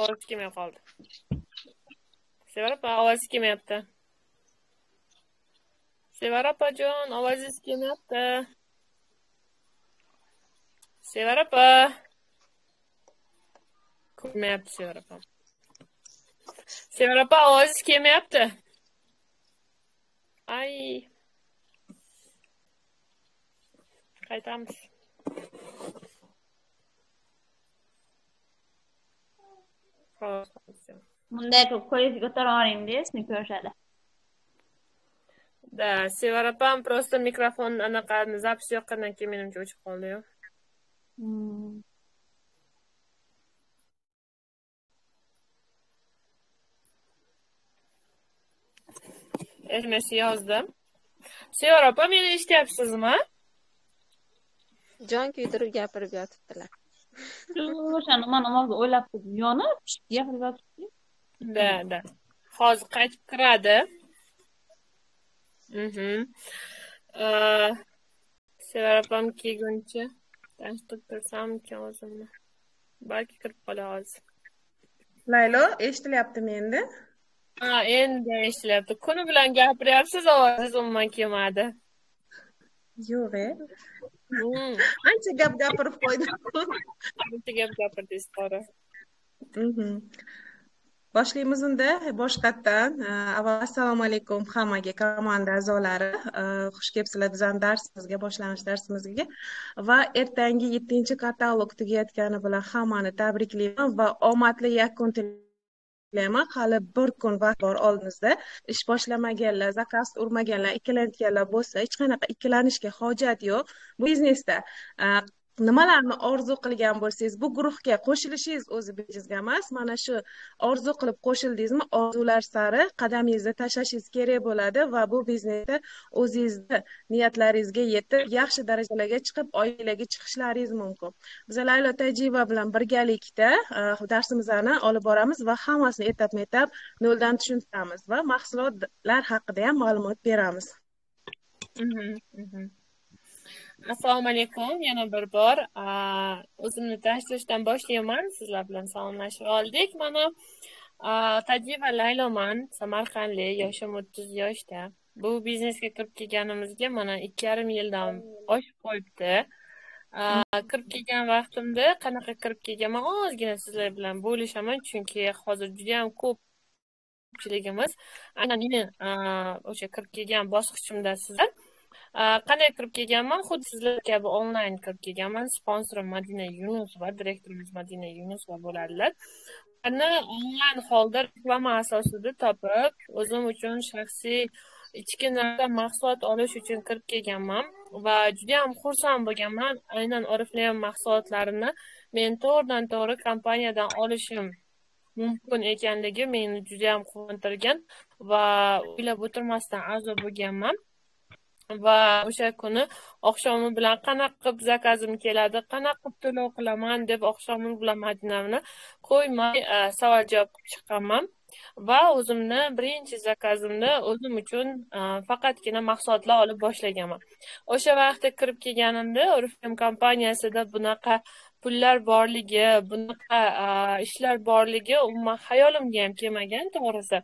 ovoz kelmay qoldi. Sevara opa, ovoz kelmayapti. Sevara opajon, ovozingiz kelmayapti. Sevara opa. Kelmayapti Sevara opa. Sevara opa, ovozingiz kelmayapti. Ay. Qaytamiz. Bunday qilib qo'yib ko'taravering esni ko'rishadi. Da, Sevara opam просто mikrofon anaqani zapis yoqqandan keyin menimcha o'chib qoldi-yu. SMS yozdim. Sevara opa, meni eshityapsizmi? Jon kuydirib gapirib yotibdilar. O'shani mana hozir o'ylab turdim. Yonib, gapirib yotibdi. Da. Hozir qaytib kiradi. Sevara opam kelguncha tanishtirib tursammikin o'zimni. Balki kirib qolar hozir. Laylo, eshitilyaptimi endi? Ha, endi eshitilyapti. Kuni bilan gapiryapsiz, ovozingiz umuman kelmadi. Yo'q. Ancha gap gapirib qo'ydim. Ancha gap gapirdingiz, qora. Boshlaymiz unda boshqatdan. Avval assalomu alaykum hammaga, komanda a'zolari. Xush kelibsizlar bizning darsimizga, boshlanish darsimizga. Va ertangi 7-katalog tugayotgani bilan hammani tabriklayman va omadli yakun tilayman. Hali bir kun vaqt bor oldimizda. Ish boshlamaganlar, zakaz urmaganlar, ikkilanganlar bo'lsa, hech qanaqa ikkilanishga hojat yo'q. Bu biznesda nimalarni orzu qilgan bo'lsangiz, bu guruhga qo'shilishingiz o'zi bejizga emas. Mana shu orzu qilib qo'shildingizmi, orzular sari qadamingizni tashlashingiz kerak bo'ladi va bu biznesda o'zingizni niyatlaringizga yetib, yaxshi darajalarga chiqib, oilaga chiqishlaringiz mumkin. Biz Laylo Tajiyeva bilan birgalikda darsimizni olib boramiz va hammasini etap-etap noldan tushuntiramiz va mahsulotlar haqida ham ma'lumot beramiz. Assalomu alaykum, yana bir bor o'zimni tanishtirishdan boshlayman. Sizlar bilan salomlashib oldik. Mana Tajiyeva Layloman, Samarqandlik, yoshim 30 yoshda. Bu biznesga kirib kelganimizga mana 2,5 yildan oshib qo'yibdi. Kirib kelgan vaqtimda qanaqa kirib kelganman, ozgina sizlar bilan bo'lishaman, chunki hozir juda ham ko'pchiligimiz aynan meni o'sha kirib kelgan bosqichimdasizlar. Qanday kirib kelganman? Xuddi sizlar kabi onlayn kirib kelganman. Sponsorim Madina Yunusova, direktorimiz Madina Yunusova bo'ladilar. Ularni onlayn holda reklama asosida topib, o'zim uchun shaxsiy ichki narsa mahsulot olish uchun kirib kelganman va juda ham xursand bo'lganman. Aynan Oriflame mahsulotlarini men to'g'ridan-to'g'ri kompaniyadan olishim mumkin ekanligi meni juda ham quvontirgan va o'ylab o'tirmasdan a'zo bo'lganman. Va o'sha kuni oqshomi bilan qanaqa qilib zakazim keladi, qanaqa qilib to'lov qilaman deb oqshomi bilan Madinamni qo'ymay savol javob qilib chiqqanman va o'zimni birinchi zakazimni o'zim uchun faqatgina mahsulotlar olib boshlaganman. O'sha vaqtda kirib kelganimda Oriflame kompaniyasida bunaqa pullar borligi, bunaqa ishlar borligi umuman hayolimga ham kelmagan, to'g'risi.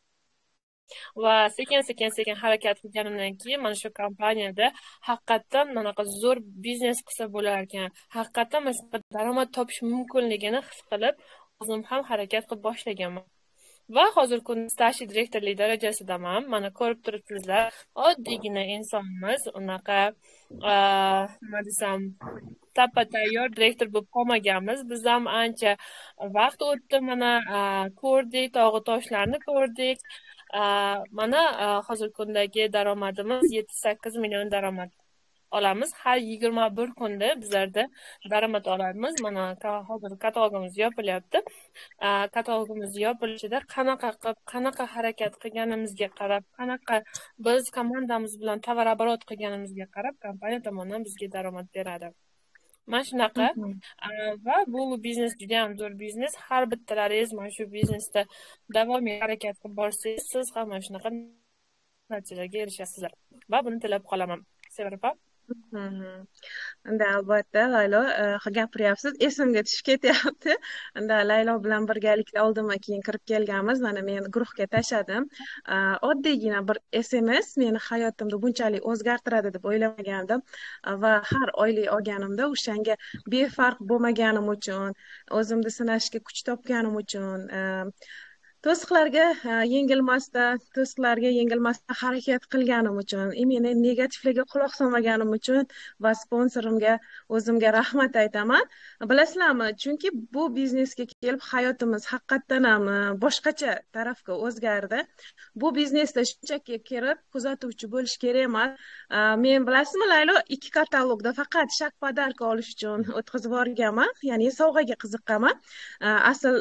Va sekin harakat qilganimdan keyin mana shu kompaniyada haqiqatan manaqa zo'r biznes qilsa bo'lar ekan, haqiqatan mana daromad topish mumkinligini his qilib, o'zim ham harakat qilib boshlaganman. Va hozir kun starshий direktorlik darajasidaman. Mana ko'rib turibsizlar, oddiygina insonmiz, unaqa nima desam, tappa tayyor direktor bo'lib qolmaganmiz. Biz ham ancha vaqt o'tdi, mana ko'rdik, tog'u toshlarni ko'rdik. Mana hozir kundagi daromadimiz 7-8 million daromad olamiz. Har 21 kunda bizlarda daromad olamiz. Mana hozir katalogimiz yopilyapti. Katalogimiz yopilishida qanaqa harakat qilganimizga qarab, qanaqa biz komandamiz bilan tovar оборот qilganimizga qarab kompaniya tomonidan bizga daromad beradi. Mana shunaqa. Va bu biznes juda ham zo'r biznes. Har bittalaringiz mana shu biznesda davomiy harakat qilib borsangiz, siz ham mana shunaqa natijalarga erishasizlar. Va buni tilab qolaman. Sevara opa. Mhm. Unda albatta Laylo gapiryapsiz, esimga tushib ketyapti. Unda Laylo bilan birgalikda oldinma keyin kirib kelganmiz. Mana men guruhga tashladim. Oddiygina bir SMS meni hayotimda bunchalik o'zgartiradi deb o'ylamagandim. Va har oylik olganimda o'shanga befarq bo'lmaganim uchun, o'zimni sinashga kuch topganim uchun, to'siqlarga yengilmasdan harakat qilganim uchun, meni negativlarga quloq solmaganim uchun va sponsorimga o'zimga rahmat aytaman. Bilasizlarmi, chunki bu biznesga kelib hayotimiz haqiqatdan ham boshqacha tarafga o'zgardi. Bu biznesda shunchaki kirib kuzatuvchi bo'lish kerak emas. Men bilasizmi Laylo, 2 katalogda faqat shak podarka olish uchun o'tkazib yuborganman, ya'ni sovg'aga qiziqqanman. Asl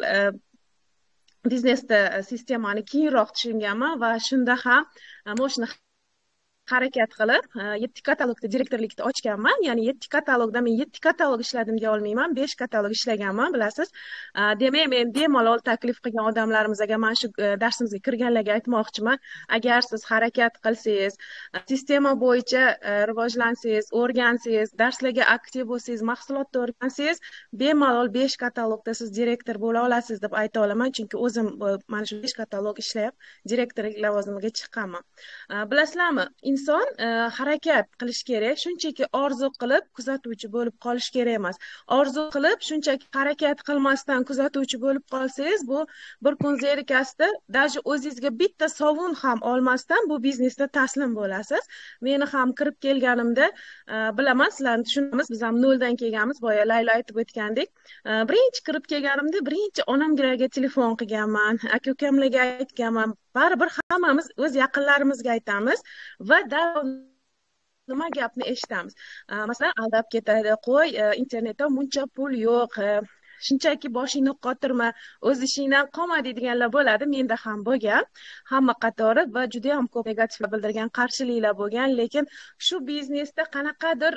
biznesda sistemani keyinroq tushunganman va shunda ham mana shuni harakat qilib 7 katalogda direktorlikda ochganman. Ya'ni 7 katalogda men 7 katalog ishladim deya olmayman, 5 katalog ishlaganman, bilasiz. Demak, men bemalol taklif qilgan odamlarimizga mana shu darsimizga kirganlarga aytmoqchiman. Agar siz harakat qilsangiz, sistema bo'yicha rivojlansangiz, o'rgansangiz, darslarga aktiv bo'lsangiz, mahsulotni o'rgansangiz, bemalol 5 katalogda siz direktor bo'la olasiz deb ayta olaman. Chunki o'zim mana shu 5 katalog ishlab direktorlik lavozimiga chiqqanman. Bilasizlarmi, inson harakat qilish kerak, shunchaki orzu qilib kuzatuvchi bo'lib qolish kerak emas. Orzu qilib shunchaki harakat qilmasdan kuzatuvchi bo'lib qolsangiz, bu bir kun zerikasida даже o'zingizga bitta sovun ham olmasdan bu biznesda taslim bo'lasiz. Meni ham kirib kelganimda bilaman, sizlarni tushunamiz, biz ham noldan kelganmiz. Boya Laylo aytib o'tgandek, birinchi kirib kelganimda birinchi onamga telefon qilganman, aka-ukamlarga aytganman. Baribir hammamiz o'z yaqinlarimizga aytamiz va darrov nima gapni eshitamiz. Masalan, aldab ketadi, qo'y, internetda buncha pul yo'q, shunchaki boshingni qotirma, o'z ishingdan qolma deydiganlar bo'ladi. Menda ham bo'lgan, hamma qatori va juda ham ko'p negativ bildirgan, qarshiliklar bo'lgan, lekin shu biznesda qanaqadir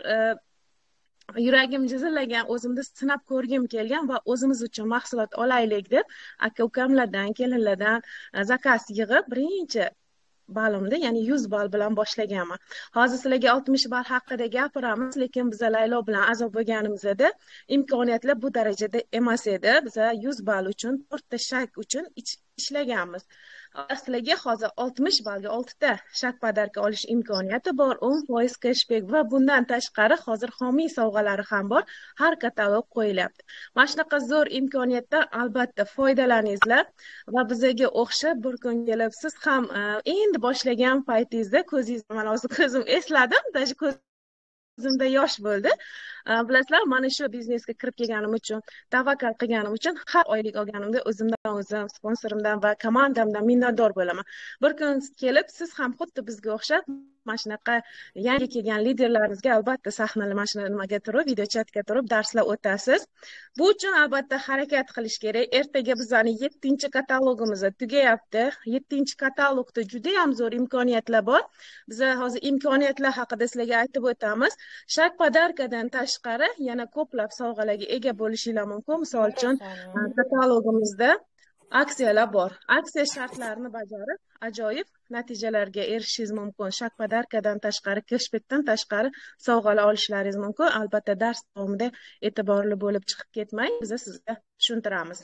yuragim jizillagan, o'zimni sinab ko'rgim kelgan va o'zimiz uchun mahsulot olaylik deb aka-ukamlardan, kelinlardan zakaz yig'ib birinchi balimda, ya'ni 100 ball bilan boshlaganman. Hozir sizlarga 60 ball haqida gapiramiz, lekin biz Laylo bilan a'zo bo'lganimizda imkoniyatlar bu darajada emas edi. Biz 100 ball uchun 4 ta shak uchun ishlaganmiz. Sizlarga hozir 60 ballga 6 ta shak podarka olish imkoniyati bor, 10% cashback va bundan tashqari hozir homiy sovg'alari ham bor. Har katalog qo'yilyapti. Mana shunaqa zo'r imkoniyatdan albatta foydalaningizlar va bizga o'xshab bir kun kelib siz ham endi boshlagan paytingizda ko'zingizda, mana hozir ko'zim esladim, даже ko'zimda yosh bo'ldi. Bilasizlar, mana shu biznesga kirib kelganim uchun, tavakkal qilganim uchun har oylik olganimda o'zimdan o'zim, sponsorimdan va komandamdan minnatdor bo'laman. Bir kun kelib siz ham xuddi bizga o'xshab mana shunaqa yangi kelgan liderlarimizga albatta sahnada mana shu nimaga turib, video chatga turib darslar o'tasiz. Bu uchun albatta harakat qilish kerak. Ertaga bizning 7-katalogimiz tugayapti. 7-katalogda juda ham zo'r imkoniyatlar bor. Biz hozir imkoniyatlar haqida sizlarga aytib o'tamiz. Shak podarkadan tashqari yana ko'plab sovg'alarga ega bo'lishingiz mumkin. Misol uchun, katalogimizda aksiyalar bor. Aksiya shartlarini bajarib, ajoyib natijalarga erishishingiz mumkin. Shak podarkadan tashqari, cashbackdan tashqari sovg'alar olishlaringiz mumkin. Albatta dars davomida e'tiborli bo'lib chiqib ketmang, biz sizga tushuntiramiz.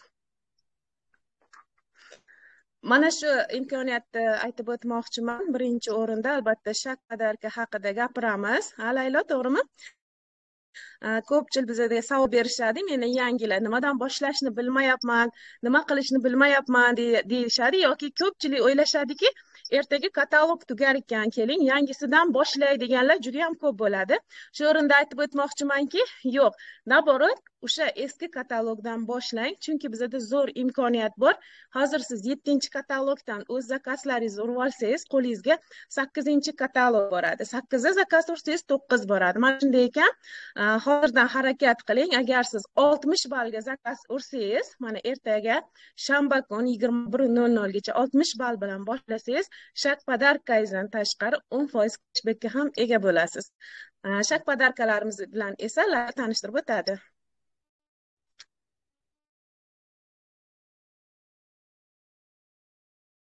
Mana shu imkoniyatni aytib o'tmoqchiman. Birinchi o'rinda albatta shak podarka haqida gapiramiz. Laylo, to'g'rimi? Ko'pchilik bizga savol berishadi, meni yangilar nimadan boshlashni bilmayapman, nima qilishni bilmayapman deyishadi, yoki ko'pchilik o'ylashadiki, ertaga katalog tugar ekan, keling yangisidan boshlay deganlar juda ham ko'p bo'ladi. Shu o'rinda aytib o'tmoqchimanki, yo'q, naborot, o'sha eski katalogdan boshlang, chunki bizda zo'r imkoniyat bor. Hozir siz 7-katalogdan o'z zakazlaringizni urib olsangiz, qo'lingizga 8-katalog boradi. 8 zakaz ursangiz 9 boradi. Mana shunday ekan, hozirdan harakat qiling. Agar siz 60 ballga zakaz ursangiz, mana ertaga shanba kun 21:00 gacha 60 ball bilan boshlasangiz, shak podarkangizdan tashqari 10% cashbackga ham ega bo'lasiz. Shak podarkalarimiz bilan esa tanishtirib o'tadi.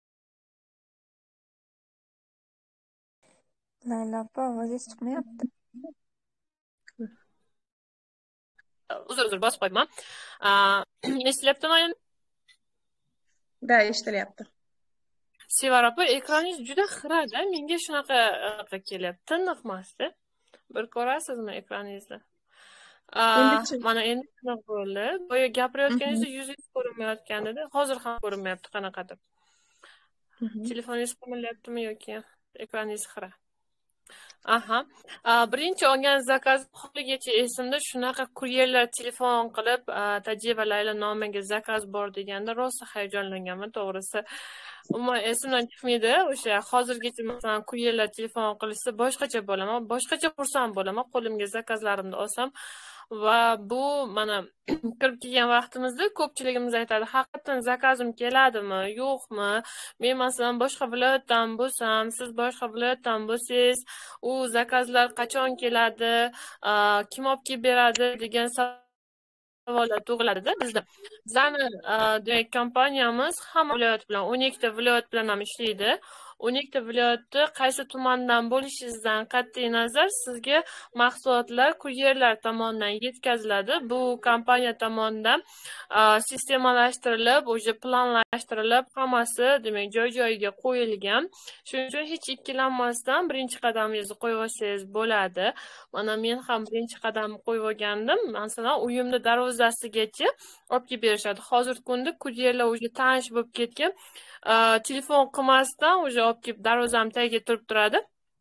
Laylo opa, ovozingiz chiqmayapti. Uzr, bosib qo'yman. Eshitilyaptimi endi? Da, eshitilyapti. Sevara opa, ekraningiz juda xirada. Menga shunaqa kelyapti. Tiniq emasda. Bir ko'rasizmi ekraningizni? Endi-chi? Mana endi shunaqa bo'ldi. Boya gapirayotganingizda Mhm, yuzingiz ko'rinmayotgan edi. Hozir ham ko'rinmayapti qanaqadir. mhm. Telefoningiz qimirlayaptimi yoki ekraningiz xira? Aha. Birinchi olgan zakaz holigacha esimda, shunaqa kuryerlar telefon qilib, Tajiva Laylo nomiga zakaz bor deganda rosa hayajonlanganman, to'g'risi. Umuman esimdan chiqmaydi. O'sha hozirgacha masalan kuryerlar telefon qilishsa boshqacha bo'laman, boshqacha xursand bo'laman, qo'limga zakazlarimni olsam. Va bu mana kirib kelgan vaqtimizda ko'pchiligimiz aytadi, haqiqatan zakazim keladimi, yo'qmi? Men masalan boshqa viloyatdan bo'lsam, siz boshqa viloyatdan bo'lsangiz, u zakazlar qachon keladi, kim olib kelib beradi degan savollar tug'iladida bizda. Bizani demak kompaniyamiz hamma viloyat bilan, 12 ta viloyat bilan ham ishlaydi. 12 ta viloyatda qaysi tumandan bo'lishingizdan qat'iy nazar sizga mahsulotlar kuryerlar tomonidan yetkaziladi. Bu kompaniya tomonidan sistemalashtirilib, o'sha planlashtirilib, hammasi demak joy-joyiga qo'yilgan. Shuning uchun hech ikkilanmasdan birinchi qadamingizni qo'yib olsangiz bo'ladi. Mana men ham birinchi qadamni qo'yib olgandim. Masalan, uyimni darvozasigacha olib kelib berishadi. Hozirgi kunda kuryerlar o'sha tanish bo'lib ketgan. Telefon qilmasdan o'sha olib kelib darvozam tagiga turib turadi.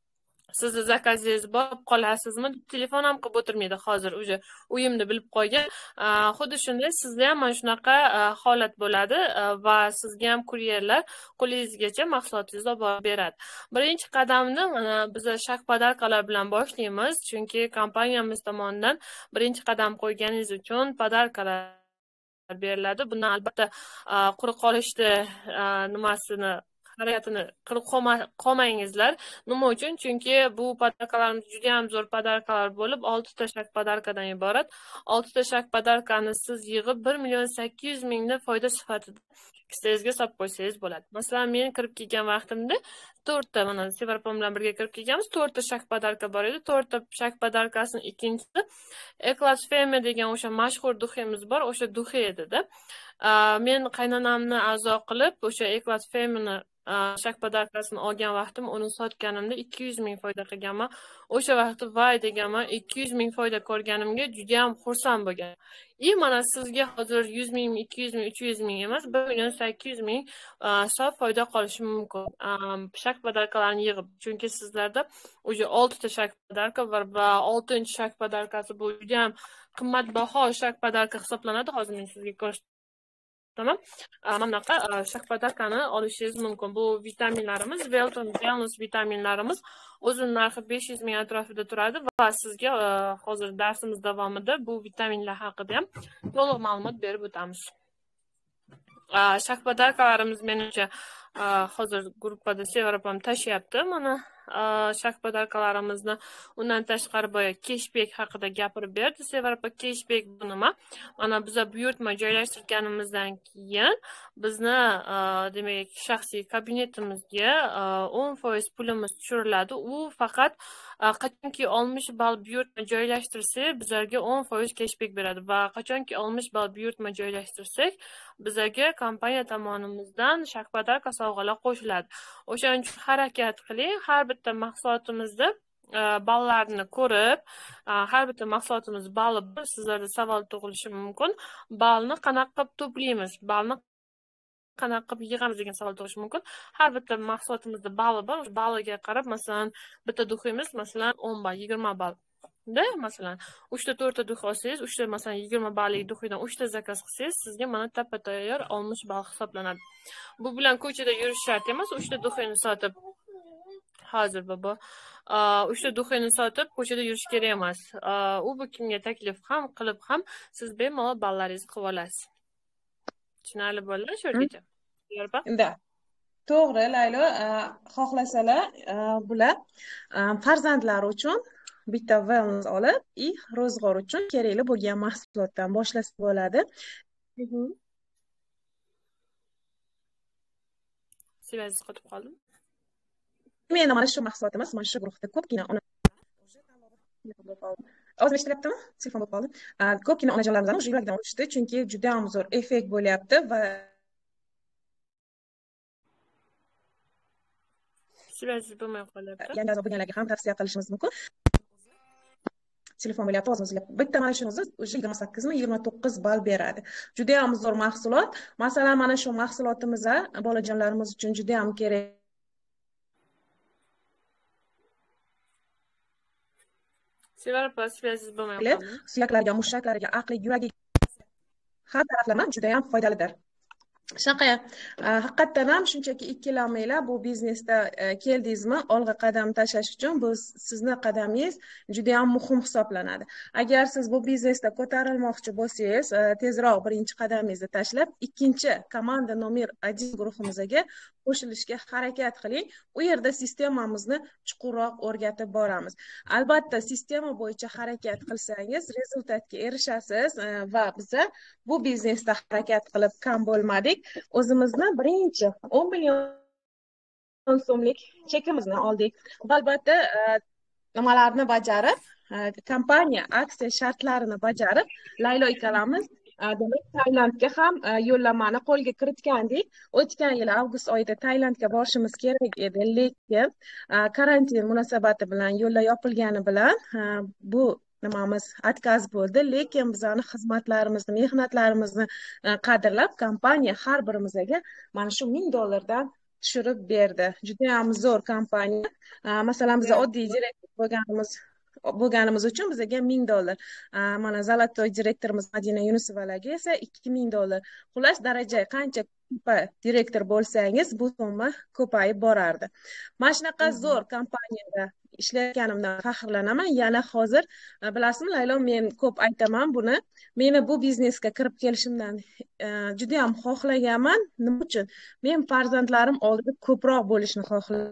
Sizni zakazingiz bo'lib qolasizmi? Telefon ham qilib o'tirmaydi hozir, o'sha uyimni bilib qo'ygan. Xuddi shunday sizda ham mana shunaqa holat bo'ladi va sizga ham kuryerlar qo'lingizgacha mahsulotingizni olib borib beradi. Birinchi qadamni mana biz shak podarkalar bilan boshlaymiz, chunki kompaniyamiz tomonidan birinchi qadam qo'yganingiz uchun podarkalar beriladi. Bundan albatta quruq qolishni nimasini harakatini qilib qolmangizlar. Nima uchun? Chunki bu podarkalarimiz juda ham zo'r podarkalar bo'lib, 6 ta shak podarkadan iborat. 6 ta shak podarkani siz yig'ib 1.800.000 ni foyda sifatida kissangizga solib qo'ysangiz bo'ladi. Masalan, men kirib kelgan vaqtimda 4 ta, mana Sevara opam bilan birga kirib kelganmiz, 4 ta shak podarka bor edi. 4 ta shak podarkasining ikkinchisi Eclat Femme degan o'sha mashhur duximiz bor, o'sha duxi edi-da. Men qaynonamni a'zo qilib, o'sha Eclat Femme'ni shak podarkasini olgan vaqtim, uni sotganimda 200.000 foyda qilganman. O'sha vaqtda voy deganman, 200.000 foyda ko'rganimga juda ham xursand bo'lgan. Mana sizga hozir 100.000, 200.000, 300.000 emas, 1.800.000 sof foyda qolishi mumkin. Shak podarkalarni yig'ib, chunki sizlarda o'sha 6 ta shak podarka var va 6-chi shak podarkasi bu juda ham qimmatbaho shak podarka hisoblanadi. Hozir men sizga ko'rsataman. Tamam. Mana bunaqa shak podarkani olishingiz mumkin. Bu vitaminlarimiz, Velton Wellness vitaminlarimiz o'zini narxi 500.000 atrofida turadi va sizga hozir darsimiz davomida bu vitaminlar haqida ham to'liq ma'lumot berib o'tamiz. Shak podarkalarimiz menimcha hozir gruppada Sevara opam tashyapti. Mana shak podarkalarimizni. Undan tashqari boya cashback haqida gapirib berdi Sevara opa. Cashback bu nima? Mana biz buyurtma joylashtirganimizdan keyin bizni demak shaxsiy kabinetimizga 10% pulimiz tushiriladi. U faqat qachonki 60 ball buyurtma joylashtirsak, bizlarga 10% cashback beradi va qachonki 60 ball buyurtma joylashtirsak, bizlarga kompaniya tomonidan shak podarka sovg'alar qo'shiladi. O'shaning uchun harakat qiling, har bitta mahsulotimizda ballarni ko'rib, har bitta mahsulotimiz balli bor. Sizlarda savol tug'ilishi mumkin. Ballni qanaqa qilib to'playmiz? Ballni qanaqa qilib yig'amiz degan savol tug'ilishi mumkin. Har bitta mahsulotimizda balli bor. Balliga qarab, masalan, bitta duximiz masalan 10 ball, 20 ball. Masalan, 3 ta 4 ta dux olsangiz, 3 ta masalan 20 ballik duxidan 3 ta zakaz qilsangiz, sizga mana tappa tayyor 60 ball hisoblanadi. Bu bilan ko'chada yurish shart emas. 3 ta duxini sotib hozir baba 3 ta duxini sotib ko'chada yurish kerak emas. U bu kimga taklif ham qilib ham siz bemalol ballaringizni qilib olasiz. Tushunarli bo'ldi sho'rgacha? Da. To'g'ri, Laylo, xohlasalar bular farzandlar uchun bitta wellness olib, ro'zg'or uchun kerakli bo'lgan mahsulotdan boshlasa bo'ladi. Siz qotib qoldim. Men mana shu mahsulotimiz, mana shu guruhda ko'pgina Ozmi eshitilyaptimi? Telefon bo'lib qoldi. Ko'pgina onajonlarimizdan o'sha yuragidan o'tishdi, chunki juda ham zo'r effekt bo'lyapti va Svязь bo'lmay qolyapti. yangi a'zo bo'lganlarga ham tavsiya qilishimiz mumkin. Telefon bo'lyapti o'zimizga. Bitta mana shuni o'zi 28 mi 29 ball beradi. Juda ham zo'r mahsulot. Masalan, mana shu mahsulotimiz bolajonlarimiz uchun juda ham kerak. Sevara opa, svязь bo'lmay qoldi. Suyaklarga, mushaklarga, aqli, yuragiga har taraflama juda ham foydalidir. Shunaqa haqiqatdan ham shunchaki ikkilanmanglar, bu biznesda keldingizmi, olg'a qadam tashlash uchun bu sizni qadamingiz juda ham muhim hisoblanadi. Agar siz bu biznesda ko'tarilmoqchi bo'lsangiz, tezroq birinchi qadamingizni tashlab, ikkinchi komanda nomer 1 guruhimizga qo'shilishga harakat qiling. U yerda sistemamizni chuqurroq o'rgatib boramiz. Albatta, sistema bo'yicha harakat qilsangiz, rezultatga erishasiz va biz bu biznesda harakat qilib kam bo'lmadik. O'zimizni birinchi 10 million so'mlik chekimizni oldik. Albatta, nimalarni bajarib, kompaniya aksiya shartlarini bajarib, Laylo ikkalamiz demak Tailandga ham yo'llanmani qo'lga kiritgandik. O'tgan yil avgust oyida Tailandga borishimiz kerak edi, lekin karantin munosabati bilan yo'llar yopilgani bilan bu nimamiz отказ bo'ldi, lekin bizani xizmatlarimizni, mehnatlarimizni qadrlab kompaniya har birimizga mana shu $1000 tushirib berdi. Juda ham zo'r kompaniya. Masalan, biz oddiy direktor bo'lganimiz uchun bizga $1000. Mana zalotoy direktorimiz Madina Yunusovalarga esa $2000. Xullas, daraja qancha direktor bo'lsangiz, bu summa ko'payib borardi. Mana shunaqa zo'r kompaniyada ishlayotganimdan faxrlanaman. Yana hozir bilasizmi, Laylo, men ko'p aytaman buni. Meni bu biznesga kirib kelishimdan juda ham xohlaganman. Nima uchun? Men farzandlarim oldida ko'proq bo'lishni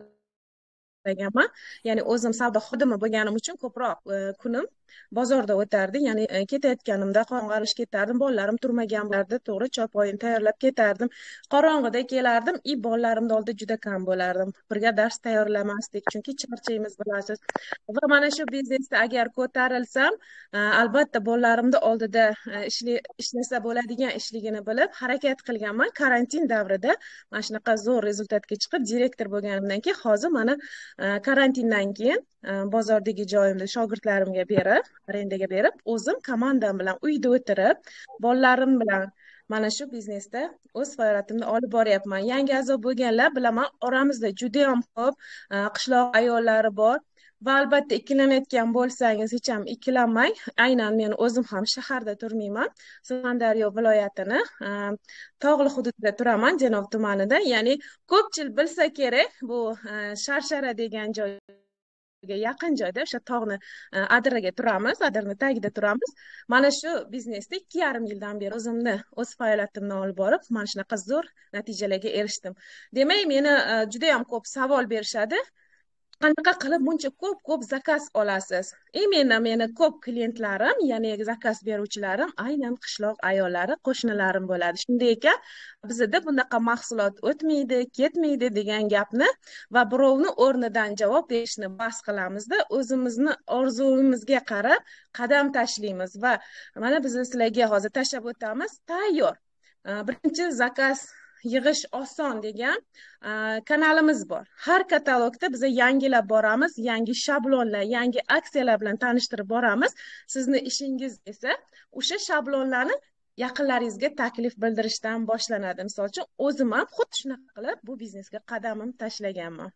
xohlaganman. Ya'ni o'zim savdo xodimi bo'lganim uchun ko'proq kunim bozorda o'tardi. Ya'ni ketayotganimda qorong'arish ketardim, bolalarim turmagan bo'lardi, to'g'ri, choy poyini tayyorlab ketardim. Qorong'ida kelardim, bolalarimni oldida juda kam bo'lardim. Birga dars tayyorlamasdik, chunki charchaymiz, bilasiz. Va mana shu biznesda agar ko'tarilsam, albatta bolalarimni oldida ishlasa bo'ladigan ishligini bilib harakat qilganman. Karantin davrida mana shunaqa zo'r rezultatga chiqib, direktor bo'lganimdan keyin hozir mana karantindan keyin bozordagi joyimni shogirdlarimga berib, arendaga berib, o'zim komandam bilan uyda o'tirib, bolalarim bilan mana shu biznesda o'z faoliyatimni olib boryapman. Yangi a'zo bo'lganlar bilaman, oramizda juda ham ko'p qishloq ayollari bor. Va albatta ikkilanayotgan bo'lsangiz hech ham ikkilanmang. Aynan men o'zim ham shaharda turmayman. Surxondaryo viloyatini tog'li hududida turaman, Janob tumanida. Ya'ni ko'pchilik bilsa kerak, bu Sharshara degan joy yaqin joyda, o'sha tog'ni adiraga turamiz, adirni tagida turamiz. Mana shu biznesda 2,5 yildan beri o'zimni o'z faoliyatimni olib borib, mana shunaqa zo'r natijalarga erishdim. Demak, meni juda ham ko'p savol berishadi. Qanaqa qilib buncha ko'p zakaz olasiz? Meni ko'p klientlarim, ya'ni zakaz beruvchilarim aynan qishloq ayollari, qo'shnilarim bo'ladi. Shunday ekan, bizda bunaqa mahsulot o'tmaydi, ketmaydi degan gapni va birovni o'rnidan javob berishni bas qilamizda, o'zimizni orzuyimizga qarab qadam tashlaymiz va mana biz sizlarga hozir tashlab o'tamiz, tayyor. Birinchi zakaz yig'ish oson degan kanalimiz bor. Har katalogda biz yangilab boramiz, yangi shablonlar, yangi aksiyalar bilan tanishtirib boramiz. Sizni ishingiz esa o'sha shablonlarni yaqinlaringizga taklif bildirishdan boshlanadi. Misol uchun, o'zim ham xuddi shunaqa qilib bu biznesga qadamim tashlaganman.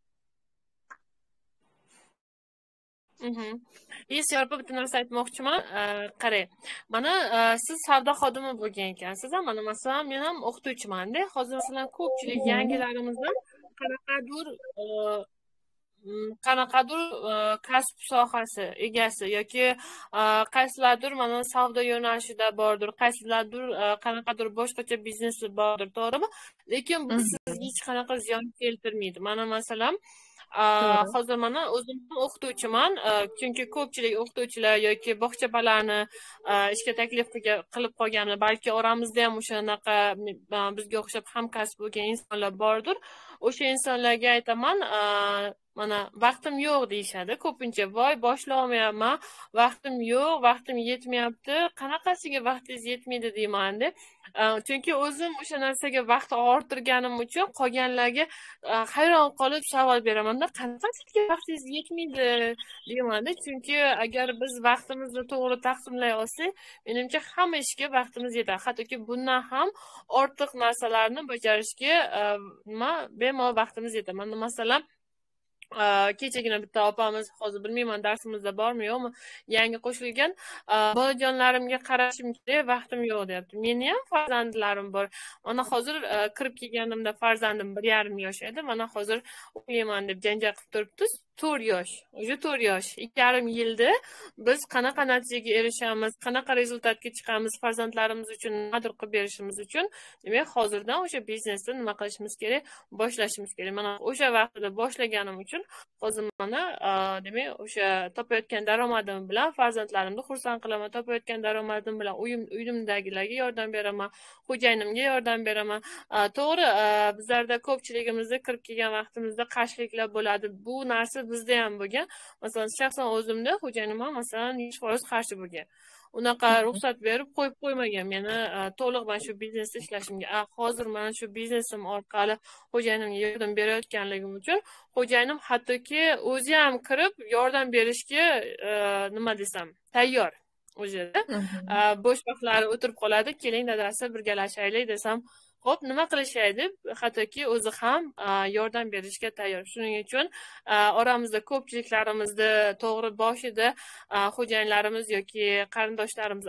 Sevara opa, bitta narsa aytmoqchiman. Qarang, mana siz savdo xodimi bo'lgan ekansiz, mana masalan men ham o'qituvchimanda. Hozir masalan ko'pchilik yangilarimizdan qanaqadir kasb sohasi egasi yoki qaysilardir mana savdo yo'nalishida bordir, qaysilardir qanaqadir boshqacha biznesi bordir, to'g'rimi? Lekin bu sizga hech qanaqa ziyon keltirmaydi. Mana masalan hozir mana o'zim o'qituvchiman, chunki ko'pchilik o'qituvchilar yoki bog'chalarni ishga taklif qilib qolganlar, balki oramizda ham o'shanaqa bizga o'xshab hamkasb bo'lgan insonlar bordir. o'sha insonlarga aytaman, mana vaqtim yo'q deyishadi ko'pincha. Voy, boshlay olmayapman, vaqtim yo'q, vaqtim yetmayapti. Qanaqasiga vaqtingiz yetmaydi deyman-da. Chunki o'zim o'sha narsaga vaqt orttirganim uchun qolganlarga hayron qolib savol beramanda, qanaqasiga vaqtingiz yetmaydi deyman-da. Chunki agar biz vaqtimizni to'g'ri taqsimlay olsak, menimcha hamma ishga vaqtimiz yetadi. Hattoki bundan ham ortiq narsalarni bajarishga bemalol vaqtimiz yetadi. Mana masalan, kechagina bitta opamiz, hozir bilmayman darsimizda bormi yo'qmi, yangi qo'shilgan, bolajonlarimga qarashim kerak, vaqtim yo'q deyapti. Meni ham farzandlarim bor. Mana hozir kirib kelganimda farzandim 1,5 yosh edi. Mana hozir o'qiyman deb janjal qilib turibdi. 4 yosh. O'sha 4 yosh. 2,5 yilda biz qanaqa natijaga erishamiz, qanaqa rezultatga chiqamiz, farzandlarimiz uchun nimadir qilib berishimiz uchun, demak, hozirdan o'sha biznesni nima qilishimiz kerak, boshlashimiz kerak. Mana o'sha vaqtda boshlaganim uchun hozir mana demak, o'sha topayotgan daromadim bilan farzandlarimni xursand qilaman, topayotgan daromadim bilan uyimdagilarga yordam beraman, xo'jayinimga yordam beraman. To'g'ri, bizlarda ko'pchiligimizda kirib kelgan vaqtimizda qarshiliklar bo'ladi. Bu narsa bizda ham bo'lgan. Masalan, shaxsan o'zimda xo'jayinim ham masalan 100% qarshi bo'lgan. Unaqa ruxsat berib qo'yib qo'ymagan meni to'liq mana shu biznesda ishlashimga. Hozir mana shu biznesim orqali xo'jayinimga yordam berayotganligim uchun xo'jayinim hattoki o'zi ham kirib yordam berishga nima desam, tayyor. O'zida bo'sh vaqtlari o'tirib qoladi, keling dadasi birgalashaylik desam, xo'p, nima qilishay deb hattoki o'zi ham yordam berishga tayyor. Shuning uchun oramizda ko'pchiliklarimizni to'g'ri boshida xo'jayinlarimiz yoki qarindoshlarimiz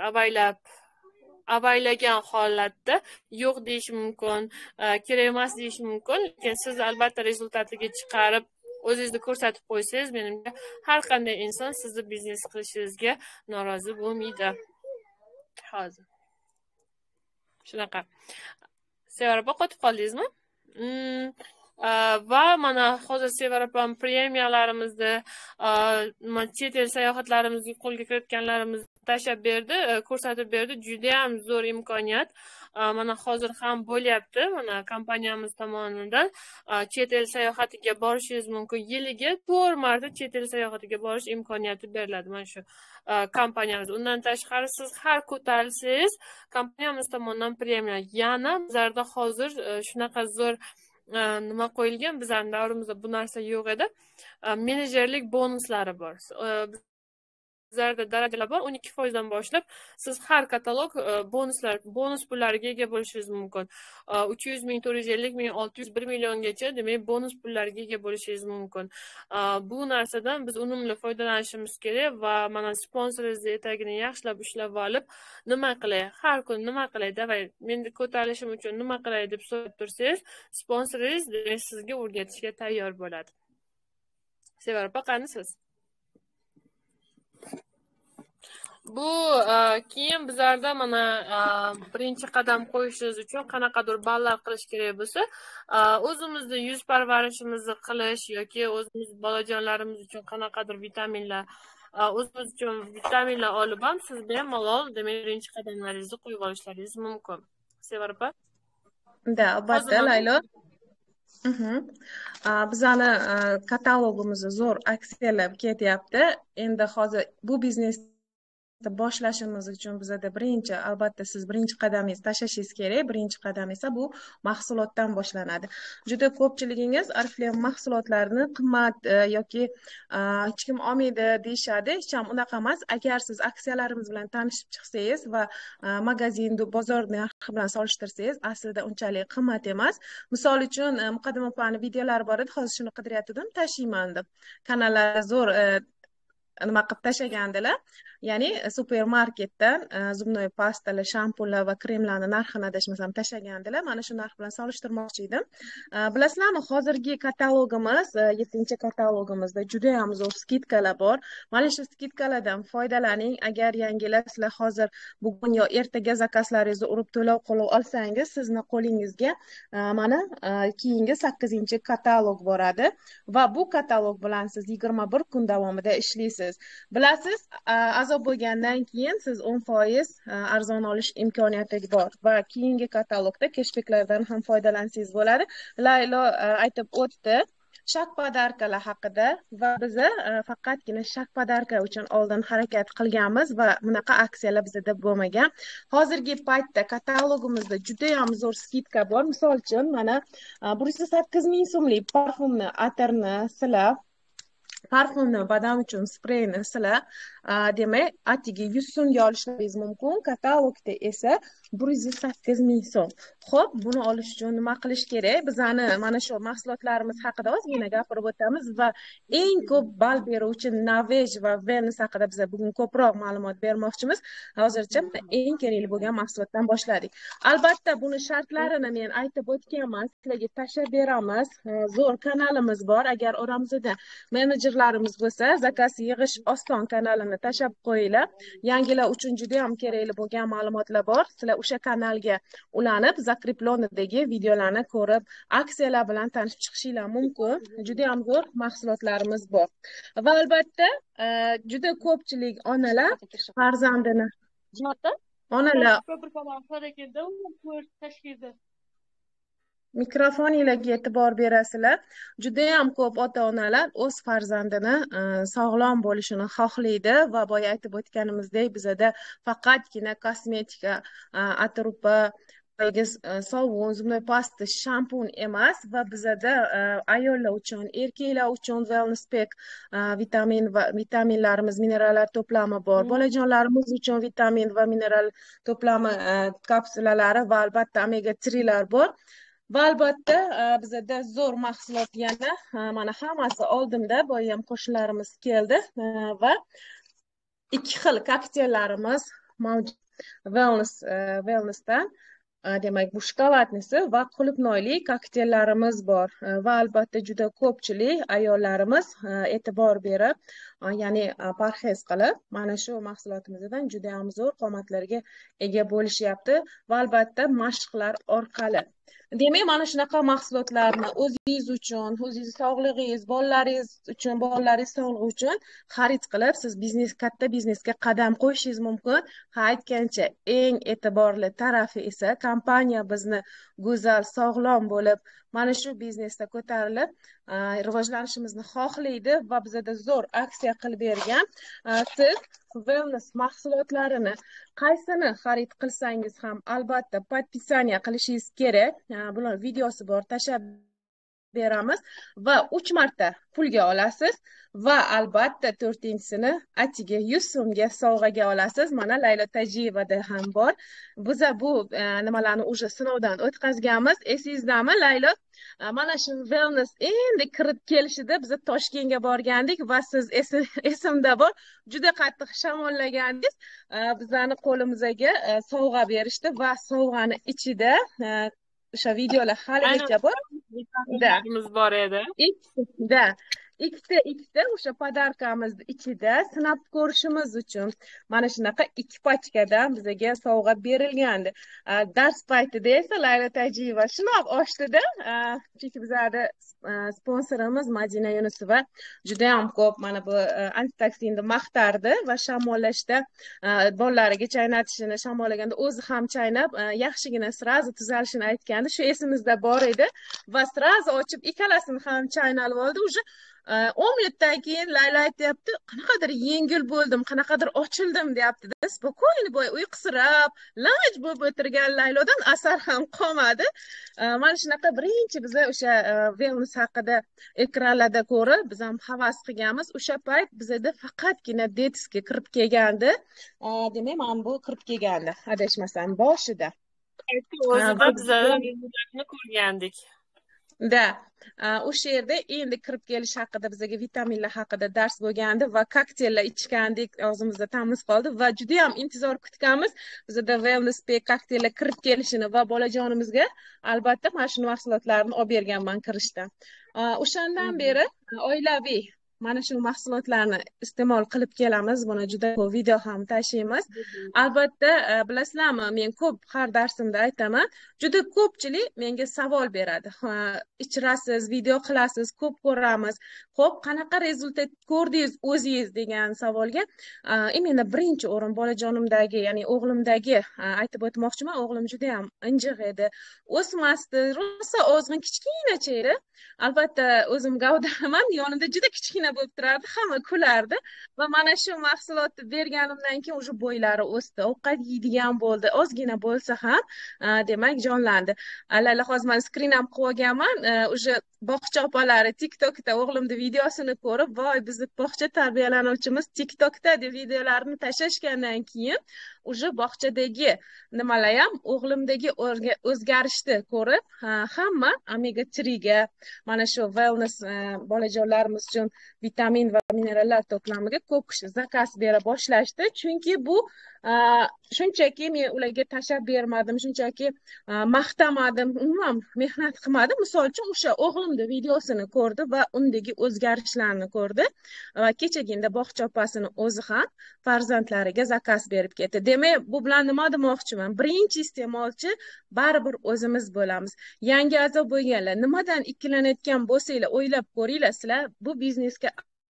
avaylagan holatda yo'q deyish mumkin, kerak emas deyish mumkin, lekin siz albatta rezultatiga chiqarib o'zingizni ko'rsatib qo'ysangiz, menimcha har qanday inson sizni biznes qilishingizga norozi bo'lmaydi. Hozir shunaqa. Sevara opa, qotib qoldingizmi? Va mana hozir Sevara opam premiyalarimizni, chet el sayohatlarimizni qo'lga kiritganlarimizni tashlab berdi, ko'rsatib berdi. Juda ham zo'r imkoniyat. Mana hozir ham bo'lyapti. Mana kompaniyamiz tomonidan chet el sayohatiga borishingiz mumkin. Yiliga 4 marta chet el sayohatiga borish imkoniyati beriladi mana shu kompaniyamiz. Undan tashqari siz har ko'tarilsangiz, kompaniyamiz tomonidan premiya. Yana bizlarda hozir shunaqa zo'r nima qo'yilgan, bizlarning davrimizda bu narsa yo'q edi. Menejerlik bonuslari bor. Bizlarda darajalar bor. 12% dan boshlab siz har katalog bonus pullariga ega bo'lishingiz mumkin. 300 ming, 450 ming, 600, 1 milliongacha demak bonus pullariga ega bo'lishingiz mumkin. Bu narsadan biz unumli foydalanishimiz kerak va mana sponsoringizni etagini yaxshilab ushlab olib, nima qilay, har kun nima qilay, davay, meni ko'tarilishim uchun nima qilay deb so'rab tursangiz, sponsoringiz sizga o'rgatishga tayyor bo'ladi. Sevara opa, qanisiz? Bu keyin bizlarda mana birinchi qadam qo'yishingiz uchun qanaqadir ballar qilish kerak bo'lsa, o'zimizni yuz parvarishimizni qilish yoki o'zimiz bolajonlarimiz uchun qanaqadir vitaminlar, o'zimiz uchun vitaminlar olib ham siz bemalol demak birinchi qadamlaringizni qo'yib olishlaringiz mumkin. Sevara opa? Da, albatta, Laylo. Bizani katalogimizda zo'r aksiyalar ketyapti. Endi hozir bu biznes boshlashimiz uchun bizada birinchi, albatta siz birinchi qadamingizni tashlashingiz kerak. Birinchi qadam esa bu mahsulotdan boshlanadi. Juda ko'pchiligingiz Oriflame mahsulotlarini qimmat yoki hech kim olmaydi deyishadi. Hech ham unaqa emas. Agar siz aksiyalarimiz bilan tanishib chiqsangiz va magazin, bozor narxi bilan solishtirsangiz, aslida unchalik qimmat emas. Misol uchun, Muqaddam opaning videolari bor edi, hozir shuni qidiryaptim, tashiyman deb. Kanallar zo'r nima qilib tashlagandilar. Ya'ni supermarketdan zubnoy pastalar, shampunlar va kremlarni narxini adashmasam tashlagandilar. Mana shu narx bilan solishtirmoqchi edim. Bilasizlarmi, hozirgi katalogimiz, 7-katalogimizda juda ham zo'r skidkalar bor. Mana shu skidkalardan foydalaning. Agar yangilar sizlar hozir bugun yo ertaga zakazlaringizni urib to'lov qilib olsangiz, sizni qo'lingizga mana keyingi 8-katalog boradi va bu katalog bilan siz 21 kun davomida ishlaysiz. olasiz. Bilasiz, azob bo'lgandan keyin siz 10% arzon olish imkoniyati bor va keyingi katalogda keshbeklardan ham foydalansangiz bo'ladi. Laylo aytib o'tdi shak podarkalar haqida va biza faqatgina shak podarka uchun oldin harakat qilganmiz va bunaqa aksiyalar bizda bo'lmagan. Hozirgi paytda katalogimizda juda ham zo'r skidka bor. Misol uchun mana 108 ming so'mlik parfumni, atirni sizlar parfumni, badam uchun spreyni sizlar demak atigi 100 so'mga olishlaringiz mumkin. Katalogda esa 108 ming so'm. Xo'p, buni olish uchun nima qilish kerak? Bizani mana shu mahsulotlarimiz haqida ozgina gapirib o'tamiz va eng ko'p ball beruvchi Navej va Venus haqida biz bugun ko'proq ma'lumot bermoqchimiz. Hozircha eng kerakli bo'lgan mahsulotdan boshladik. Albatta, buni shartlarini men aytib o'tganman. Sizlarga tashlab beramiz. Zo'r kanalimiz bor. Agar oramizda menejerlarimiz bo'lsa, zakaz yig'ish oson kanalini tashlab qo'yinglar. Yangilar uchun juda ham kerakli bo'lgan ma'lumotlar bor. Sizlar o'sha kanalga ulanib, zakreplonidagi videolarni ko'rib, aksiyalar bilan tanishib chiqishinglar mumkin. Juda ham zo'r mahsulotlarimiz bor. Va albatta, juda ko'pchilik onalar farzandini onalar mikrofoninglarga e'tibor berasizlar. Juda ham ko'p ota-onalar o'z farzandini sog'lom bo'lishini xohlaydi va boya aytib o'tganimizdek, bizada faqatgina kosmetika, atir-upa, sovun, zubnoy pasta, shampun emas va bizada ayollar uchun, erkaklar uchun wellness pack vitaminlarimiz, minerallar to'plami bor. Bolajonlarimiz uchun vitamin va mineral to'plami kapsulalari va albatta omega 3lar bor. Va albatta bizada zo'r mahsulot yana mana hammasi oldimda, boya ham qo'shnilarimiz keldi va ikki xil kokteyllarimiz mavjud. Wellnessdan demak bu shokoladnisi va qulupnoyli kokteyllarimiz bor va albatta juda ko'pchilik ayollarimiz e'tibor berib, ya'ni parhez qilib mana shu mahsulotimizdan juda ham zo'r qomatlarga ega bo'lishyapti va albatta mashqlar orqali. Demak, mana shunaqa mahsulotlarni o'zingiz uchun, o'zingiz sog'lig'ingiz, bolalaringiz uchun, bolalaringiz sog'lig'i uchun xarid qilib, siz katta biznesga qadam qo'yishingiz mumkin. Ha, aytgancha, eng e'tiborli tarafi esa kompaniya bizni go'zal, sog'lom bo'lib, mana shu biznesda ko'tarilib, rivojlanishimizni xohlaydi va bizda zo'r aksiya qilib bergan. Siz wellness mahsulotlarini qaysini xarid qilsangiz ham albatta podpisaniya qilishingiz kerak. Bular videosi bor, tashlab beramiz va 3 marta pulga olasiz va albatta 4-sini atiga 100 so'mga sovg'aga olasiz. Mana Laylo Tajiyevada ham bor. Biz bu nimalarni уже sinovdan o'tkazganmiz. Esingizdami Laylo? Mana shu wellness endi kirib kelishida biz Toshkentga borgandik va siz esimda bor, juda qattiq shamollagandingiz. Bizani qo'limizga sovg'a berishdi va sovg'ani ichida o'sha videolar haligacha bor. Bor edi. Ikkita o'sha podarkamizni ichida sinab ko'rishimiz uchun mana shunaqa 2 pachkadan bizga sovg'a berilgandi. Dars paytida esa Laylo Tajiyeva shundoq ochdi-da, chunki bizada sponsorimiz Madina Yunusova juda ham ko'p mana bu antitoksinni maqtardi va shamollashda bolalariga chaynatishini, shamollaganda o'zi ham chaynab, yaxshigina srazi tuzalishini aytgandi. Shu esimizda bor edi va srazi ochib ikkalasini ham chaynalib oldi. Уже 10 minutdan keyin Laylo aytyapti, qanaqadir yengil bo'ldim, qanaqadir ochildim deyapti-da. Spokойно bo'y uyqusirab, lanj bo'lib o'tirgan Laylodan asar ham qolmadi. Mana shunaqa birinchi biz o'sha wellness haqida ekranlarda ko'rib, biz ham havas qilganmiz. O'sha payt bizda faqatgina detoksga kirib kelgandi. Demak, mana bu kirib kelgandi, adashmasam boshida. O'zida biz ko'rgandik. Da, o'sha yerda endi kirib kelish haqida bizga vitaminlar haqida dars bo'lgandi va kokteyllar ichgandik, og'zimizda tamiz qoldi va juda ham intizor kutganmiz. Bizda wellness pack kokteyllar kirib kelishini va bolajonimizga albatta mana shu mahsulotlarni olib berganman kirishdan. O'shandan beri oilaviy mana shu mahsulotlarni iste'mol qilib kelamiz. Buni juda ko'p video ham tashlaymiz. Albatta, bilasizlarmi, men ko'p har darsimda aytaman, juda ko'pchilik menga savol beradi. Ichirasiz, video qilasiz, ko'p ko'ramiz. Xo'p, qanaqa rezultat ko'rdingiz o'zingiz degan savolga menda birinchi o'rin bolajonimdagi, ya'ni o'g'limdagi aytib o'tmoqchiman. O'g'lim juda ham injiq edi, o'smasdi, rosa ozg'in kichkinacha edi. Albatta o'zim gavdaliman, yonida juda kichkina bo'lib turardi, hamma kulardi va mana shu mahsulotni berganimdan keyin уже bo'ylari o'sdi, ovqat yeydigan bo'ldi, ozgina bo'lsa ham demak jonlandi. Alal hozir men skrin ham qilib olganman. Уже bog'cha opalari TikTokda o'g'limni videosini ko'rib, voy bizni bog'cha tarbiyalanuvchimiz TikTokda deb videolarini tashlashgandan keyin уже bog'chadagi nimalar ham o'g'limdagi o'zgarishni ko'rib, hamma omega 3 ga, mana shu wellness bolajonlarimiz uchun vitamin va minerallar to'plamiga ko'p kishi zakaz bera boshlashdi. Chunki bu shunchaki men ularga tashlab bermadim, shunchaki maqtamadim, umuman mehnat qilmadim. Misol uchun o'sha o'g'limni videosini ko'rdi va undagi o'zgarishlarni ko'rdi va kechagina bog'cha opasini o'zi ham farzandlariga zakaz berib ketdi. Demak, bu bilan nima demoqchiman? Birinchi iste'molchi baribir o'zimiz bo'lamiz. Yangi a'zo bo'lganlar, nimadan ikkilanayotgan bo'lsanglar, o'ylab ko'ringlar. Sizlar bu biznesga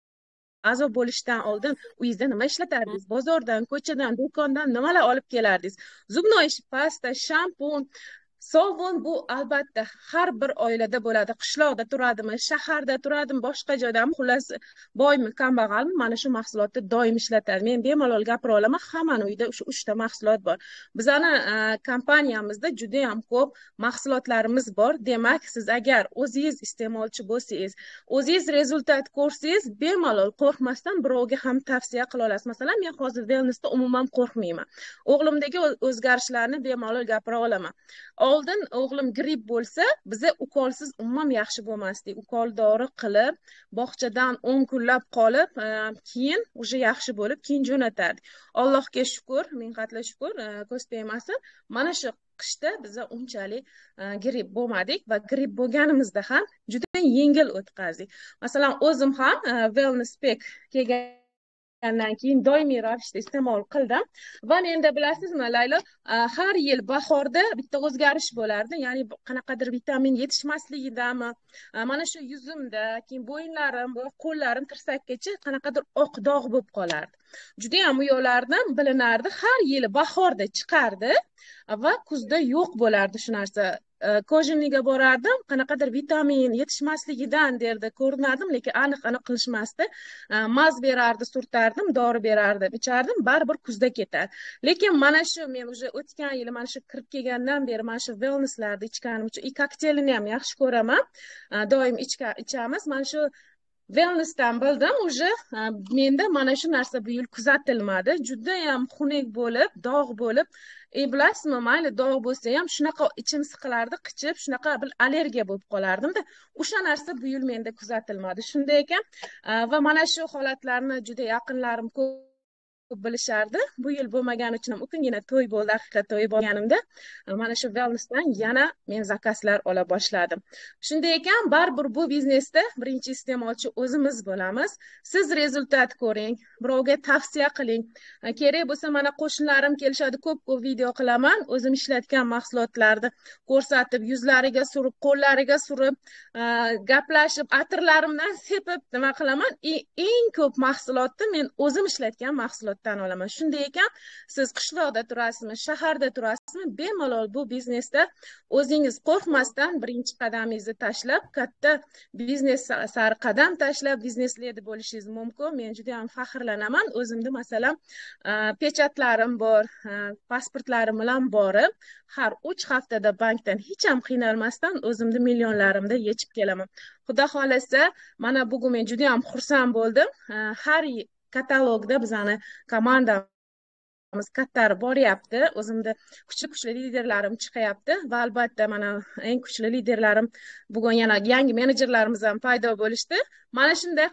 a'zo bo'lishdan oldin uyingizda nima ishlatardingiz? Bozordan, ko'chadan, do'kondan nimalar olib kelardingiz? Zubnoy pasta, shampun, sovun, bu albatta har bir oilada bo'ladi. Qishloqda turadimi, shaharda turadimi, boshqa joydami, xullas boymi, kambag'almi, mana shu mahsulotni doim ishlatadi. Men bemalol gapira olaman, hammani uyida shu 3 ta mahsulot bor. Bizani kompaniyamizda juda ham ko'p mahsulotlarimiz bor. Demak, siz agar o'zingiz iste'molchi bo'lsangiz, o'zingiz rezultat ko'rsangiz, bemalol qo'rqmasdan birovga ham tavsiya qila olasiz. Masalan, men hozir wellnessda umuman qo'rqmayman. O'g'limdagi o'zgarishlarni bemalol gapira olaman. Oldin o'g'lim gripp bo'lsa, biza ukolsiz umuman yaxshi bo'lmasdik. Ukol dori qilib, bog'chadan 10 kunlab qolib, keyin o'sha yaxshi bo'lib, keyin jo'natardik. Allohga shukr, ming qatla shukr, ko'z tegmasin. Mana shu qishda biza unchalik gripp bo'lmadik va gripp bo'lganimizda ham juda yengil o'tkazdik. Masalan, o'zim ham wellness pack kelgandan keyin doimiy ravishda iste'mol qildim va menda bilasizmi Laylo, har yil bahorda bitta o'zgarish bo'lardi, ya'ni qanaqadir vitamin yetishmasligidami, mana shu yuzimda, keyin bo'yinlarim va qo'llarim tirsakkacha qanaqadir oq dog' bo'lib qolardi. Juda ham uyoqlardan bilinardi, har yili bahorda chiqardi va kuzda yo'q bo'lardi shu narsa. Kojiniga borardim, qanaqadir vitamin yetishmasligidan derdi, ko'rinardim, lekin aniq qilishmasdi. Maz berardi, surtardim, dori berardim, ichardim, baribir kuzda ketar. Lekin mana shu men уже o'tgan yili mana shu kirib kelgandan beri mana shu wellnesslarni ichganim uchun kokteylini ham yaxshi ko'raman. Doim ichamiz. Mana shu wellnessdan bildim, уже menda mana shu narsa bu yil kuzatilmadi. Juda ham xunuk bo'lib, dog' bo'lib, bilasizmi, mayli dog' bo'lsa ham shunaqa ichim siqilardi, qichib, shunaqa bir allergiya bo'lib qolardim-da. O'sha narsa bu yil menda kuzatilmadi. Shunday ekan, va mana shu holatlarni juda yaqinlarim ko'p bilishardi. Bu yil bo'lmagani uchun ham o'kingina to'y bo'ldi, haqiqat to'y bo'lganimda mana shu wellnessdan yana men zakazlar ola boshladim. Shunday ekan, baribir bu biznesda birinchi iste'molchi o'zimiz bo'lamiz. Siz rezultat ko'ring, birovga tavsiya qiling. Kerak bo'lsa mana qo'shnilarim kelishadi, ko'p video qilaman, o'zim ishlatgan mahsulotlarni ko'rsatib, yuzlariga surib, qo'llariga surib, gaplashib, atirlarimdan sepib nima qilaman. Eng ko'p mahsulotni men o'zim ishlatgan mahsulot olaman. Shunday ekan, siz qishloqda turasizmi, shaharda turasizmi, bemalol bu biznesda o'zingiz qo'rqmasdan birinchi qadamingizni tashlab, katta biznes sari qadam tashlab, biznes ledi bo'lishingiz mumkin. Men juda ham faxrlanaman. O'zimda masalan, pechatlarim bor, pasportlarim bilan borib, har 3 haftada bankdan hech ham qiynalmasdan o'zimni millionlarimda yechib kelaman. Xudo xolasa, mana bugun men juda ham xursand bo'ldim. Har katalogda bizani komandamiz kattari boryapti. O'zimda kuchli liderlarim chiqyapti va albatta mana eng kuchli liderlarim bugun yana yangi menejerlarimiz ham paydo bo'lishdi. Mana shunday qilib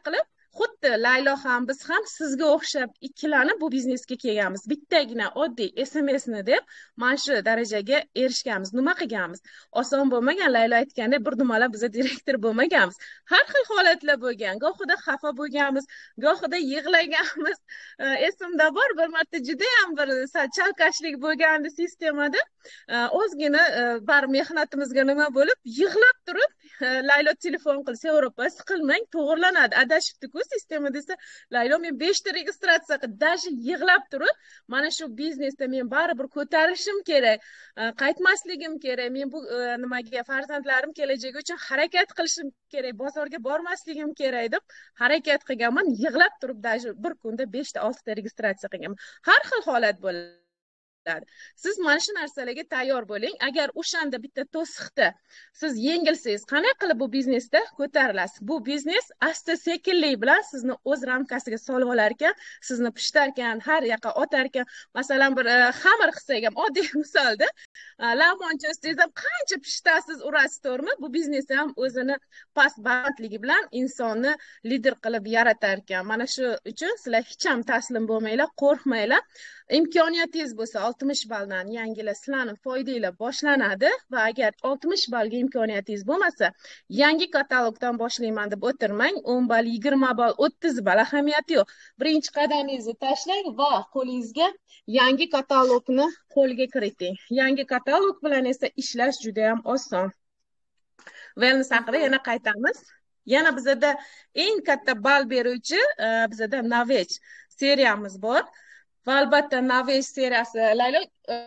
xuddi Laylo ham biz ham sizga o'xshab ikkilanib bu biznesga kelganmiz. Bittagina oddiy SMSni deb mana shu darajaga erishganmiz. Nima qilganmiz? Oson bo'lmagan. Laylo aytgandek bir dumalab biza direktor bo'lmaganmiz. Har xil holatlar bo'lgan. Gohida xafa bo'lganmiz, gohida yig'laganmiz. Esimda bor, bir marta juda ham bir chalkashlik bo'lgandi sistemada. Ozgina bar mehnatimizga nima bo'lib, yig'lab turib, Laylo telefon qilsa, "Yevropa, siqilmang, to'g'rilanadi, adashibdi-ku sistema" desa, Laylo men 5 ta registratsiya qilib, dashi yig'lab turib, mana shu biznesda men baribir ko'tarishim kerak, qaytmasligim kerak, men bu nimaga farzandlarim kelajagi uchun harakat qilishim kerak, bozorga bormasligim kerak deb harakat qilganman, yig'lab turib dashi bir kunda 5 ta 6 ta registratsiya qilganman. Har xil holat bo'ladi. Siz mana shu narsalarga tayyor bo'ling. Agar o'shanda bitta to'siqda siz yengilsangiz, qanday qilib bu biznesda ko'tarilasiz? Bu biznes asta sekinlik bilan sizni o'z ramkasiga solib olar ekan, sizni pishtar ekan, har yoqqa otar ekan. Masalan, bir xamir qilsak ham oddiy misolda, lavmoncha ustangiz ham qancha pishtasiz urasiz, to'g'rimi? Bu biznes ham o'zini past balandligi bilan insonni lider qilib yaratar ekan. Mana shu uchun sizlar hech ham taslim bo'lmanglar, qo'rqmanglar. Imkoniyatingiz bo'lsa 60 balldan yangilar sizlarning foydanglar boshlanadi va agar 60 ballga imkoniyatingiz bo'lmasa, yangi katalogdan boshlayman deb o'tirmang. 10 ball, 20 ball, 30 ball ahamiyati yo'q. Birinchi qadamingizni tashlang va qo'lingizga yangi katalogni qo'lga kiriting. Yangi katalog bilan esa ishlash juda ham oson. Wellness haqida yana qaytamiz. Yana bizada eng katta ball beruvchi bizada Navej seriyamiz bor. Va albatta Navej seriyasi, Laylo,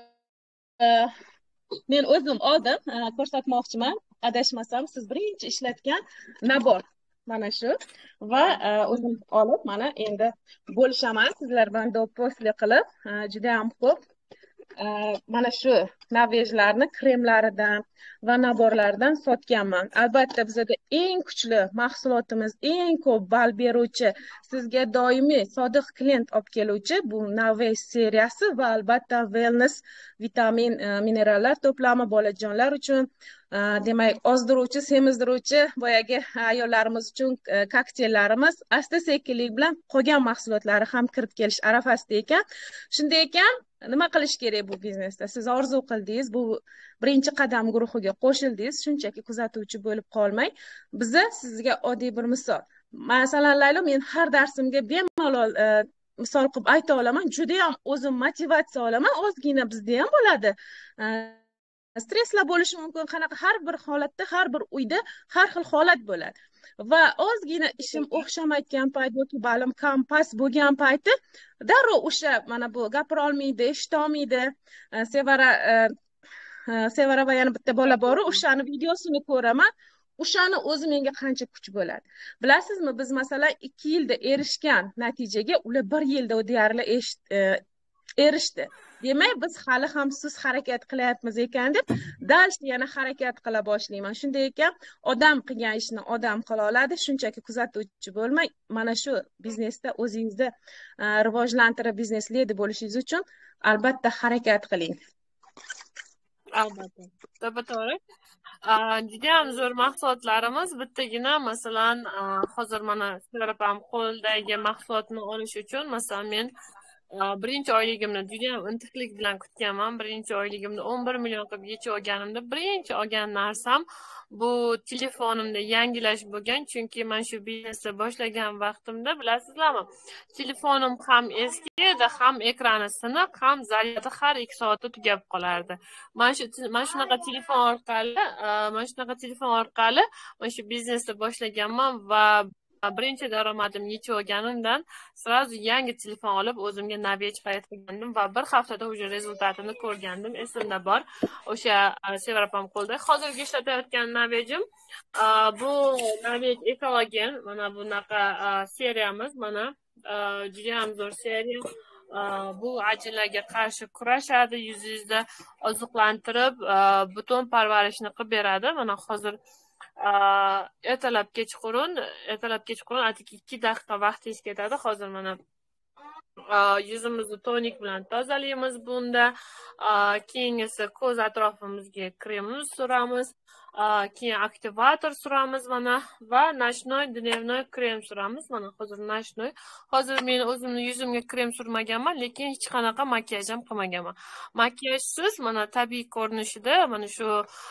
men o'zim oldim, ko'rsatmoqchiman. Adashmasam, siz birinchi ishlatgan nabor mana shu va o'zim olib mana endi bo'lishaman sizlar bilan do'pposli qilib, juda ham ko'p mana shu Navejlarni kremlaridan va naborlaridan sotganman. Albatta bizada eng kuchli mahsulotimiz, eng ko'p ball beruvchi, sizga doimiy sodiq klient olib keluvchi bu Navej seriyasi va albatta Wellness vitamin, minerallar to'plami bolajonlar uchun, demak, ozdiruvchi, semizdiruvchi boyagi ayollarimiz uchun kokteyillarimiz asta sekinlik bilan qolgan mahsulotlari ham kirib kelish arafasida ekan. Shunday ekan, nima qilish kerak bu biznesda? Siz orzu qildingiz, bu birinchi qadam guruhiga qo'shildingiz, shunchaki kuzatuvchi bo'lib qolmang. Biza sizga oddiy bir misol. Masalan, Laylo, men har darsimga bemalol misol qilib ayta olaman, juda ham o'zim motivatsiya olaman. Ozgina bizda ham bo'ladi. Stresslar bo'lishi mumkin. Qanaqa har bir holatda, har bir uyda har xil holat bo'ladi. Va ozgina ishim o'xshamayotgan payt yoki balim kam past bo'lgan payti darrov o'sha mana bu gapira olmaydi, eshita olmaydi. Sevara va yana bitta bola bor, o'shani videosini ko'raman. O'shani o'zi menga qancha kuch bo'ladi. Bilasizmi, biz masalan 2 yilda erishgan natijaga ular 1 yilda deyarli erishdi. Demak, biz hali ham siz harakat qilyapmiz ekan deb dashni yana harakat qila boshlayman. Shunday ekan, odam qilgan ishni odam qila oladi. Shunchaki kuzatuvchi bo'lmang. Mana shu biznesda o'zingizni rivojlantirib biznes ledi bo'lishingiz uchun albatta harakat qiling. Albatta. To'g'ri. Juda ham zo'r mahsulotlarimiz. Bittagina masalan, hozir mana Sevarapam qo'ldagi mahsulotni olish uchun masalan men birinchi oyligimni juda ham intiqlik bilan kutganman. Birinchi oyligimni 11 million qilib yechib olganimda birinchi olgan narsam bu telefonimda yangilash bo'lgan. Chunki men shu biznesni boshlagan vaqtimda bilasizlarmi, telefonim ham eski edi, ham ekrani siniq, ham zaryadi har 2 soatda tugab qolardi. Mana shunaqa telefon orqali men shu biznesni boshlaganman va birinchi daromadim yechib olganimdan sразу yangi telefon olib o'zimga Navej xarid qilgandim va bir haftada уже rezultatini ko'rgandim. Esimda bor. O'sha Sevarapam qo'lda hozirgi ishlatayotgan Navejim bu Navej Ekologen, mana bunaqa seriyamiz, mana juda ham zo'r seriya. Bu ajinlarga qarshi kurashadi, yuzingizda oziqlantirib, butun parvarishni qilib beradi. Mana hozir ertalab kechqurun atigi 2 daqiqa vaqtingiz ketadi. Hozir mana yuzimizni tonik bilan tozalaymiz bunda. Keyingisi ko'z atrofimizga kremni suramiz. Keyin aktivator suramiz mana va nochnoy dnevnoy krem suramiz. Mana hozir nochnoy. Hozir men o'zimni yuzimga krem surmaganman, lekin hech qanaqa makiyaj ham qilmaganman. Makiyajsiz mana tabiiy ko'rinishida mana shu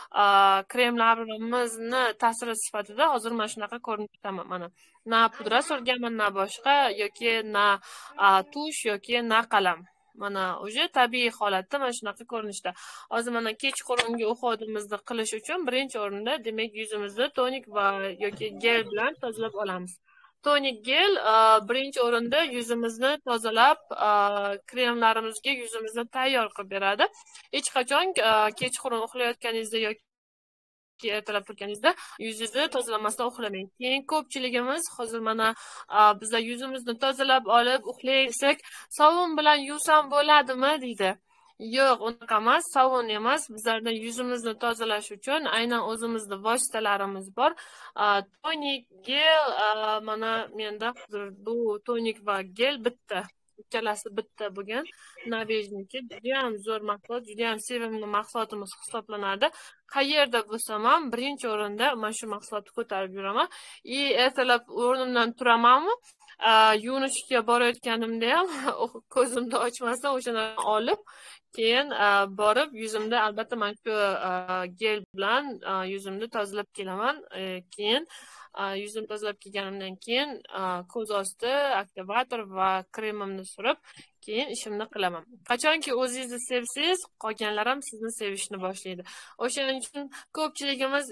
kremlarimizni ta'siri sifatida hozir mana shunaqa ko'rinishdaman mana. Na pudra surganman, na boshqa yoki na tush yoki na qalam. Mana o'sha tabiiy holatda mana shunaqa ko'rinishda. Hozir mana kechqurungi uxodimizni qilish uchun birinchi o'rinda demak yuzimizni tonik va yoki gel bilan tozalab olamiz. Tonik gel birinchi o'rinda yuzimizni tozalab, kremlarimizga yuzimizni tayyor qilib beradi. Hech qachon kechqurun uxlayotganingizda yoki ertalab turganingizda yuzingizni tozalamasdan uxlamang. Keyin ko'pchiligimiz hozir mana bizlar yuzimizni tozalab olib uxlaysak, sovun bilan yuvsam bo'ladimi deydi. Yo'q, unaqa emas, sovun emas. Bizlarda yuzimizni tozalash uchun aynan o'zimizda vositalarimiz bor. Tonik, gel, mana menda bu tonik va gel bitta. Ikkalasi bitta bo'lgan. Navejniki juda ham zo'r mahsulot, juda ham sevimli mahsulotimiz hisoblanadi. Qayerda bo'lsam ham birinchi o'rinda mana shu mahsulotni ko'tarib yuraman. Ertalab o'rnimdan turamanmi? Yuvinishga borayotganimda ham ko'zimni ochmasdan o'shani olib, keyin borib yuzimda albatta mana shu gel bilan yuzimni tozalab kelaman. Keyin yuzimni tozalab kelganimdan keyin ko'z osti aktivator va kremimni surib, keyin ishimni qilaman. Qachonki o'zingizni sevsangiz, qolganlar ham sizni sevishni boshlaydi. O'shaning uchun ko'pchiligimiz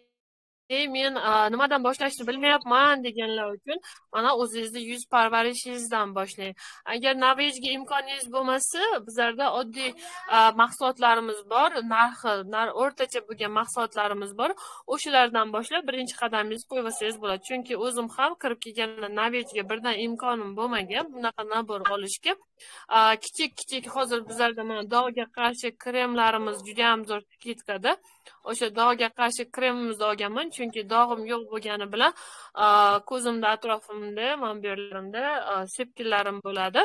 men nimadan boshlashni bilmayapman deganlar uchun mana o'zingizni yuz parvarishingizdan boshlang. Agar navejga imkoningiz bo'lmasa, bizlarda oddiy mahsulotlarimiz bor, narxi o'rtacha bo'lgan mahsulotlarimiz bor. O'shalardan boshlab birinchi qadamingizni qo'yib olsangiz bo'ladi. Chunki o'zim ham kirib kelganda navejga birdan imkonim bo'lmagan bunaqa nabor olishga. Kichik hozir bizlarda mana dog'ga qarshi kremlarimiz juda ham zo'r skitkada. O'sha dog'ga qarshi kremimizni olganman, chunki dog'im yo'q bo'lgani bilan ko'zimda atrofimda, mana bu yerlarimda sepkillarim bo'ladi.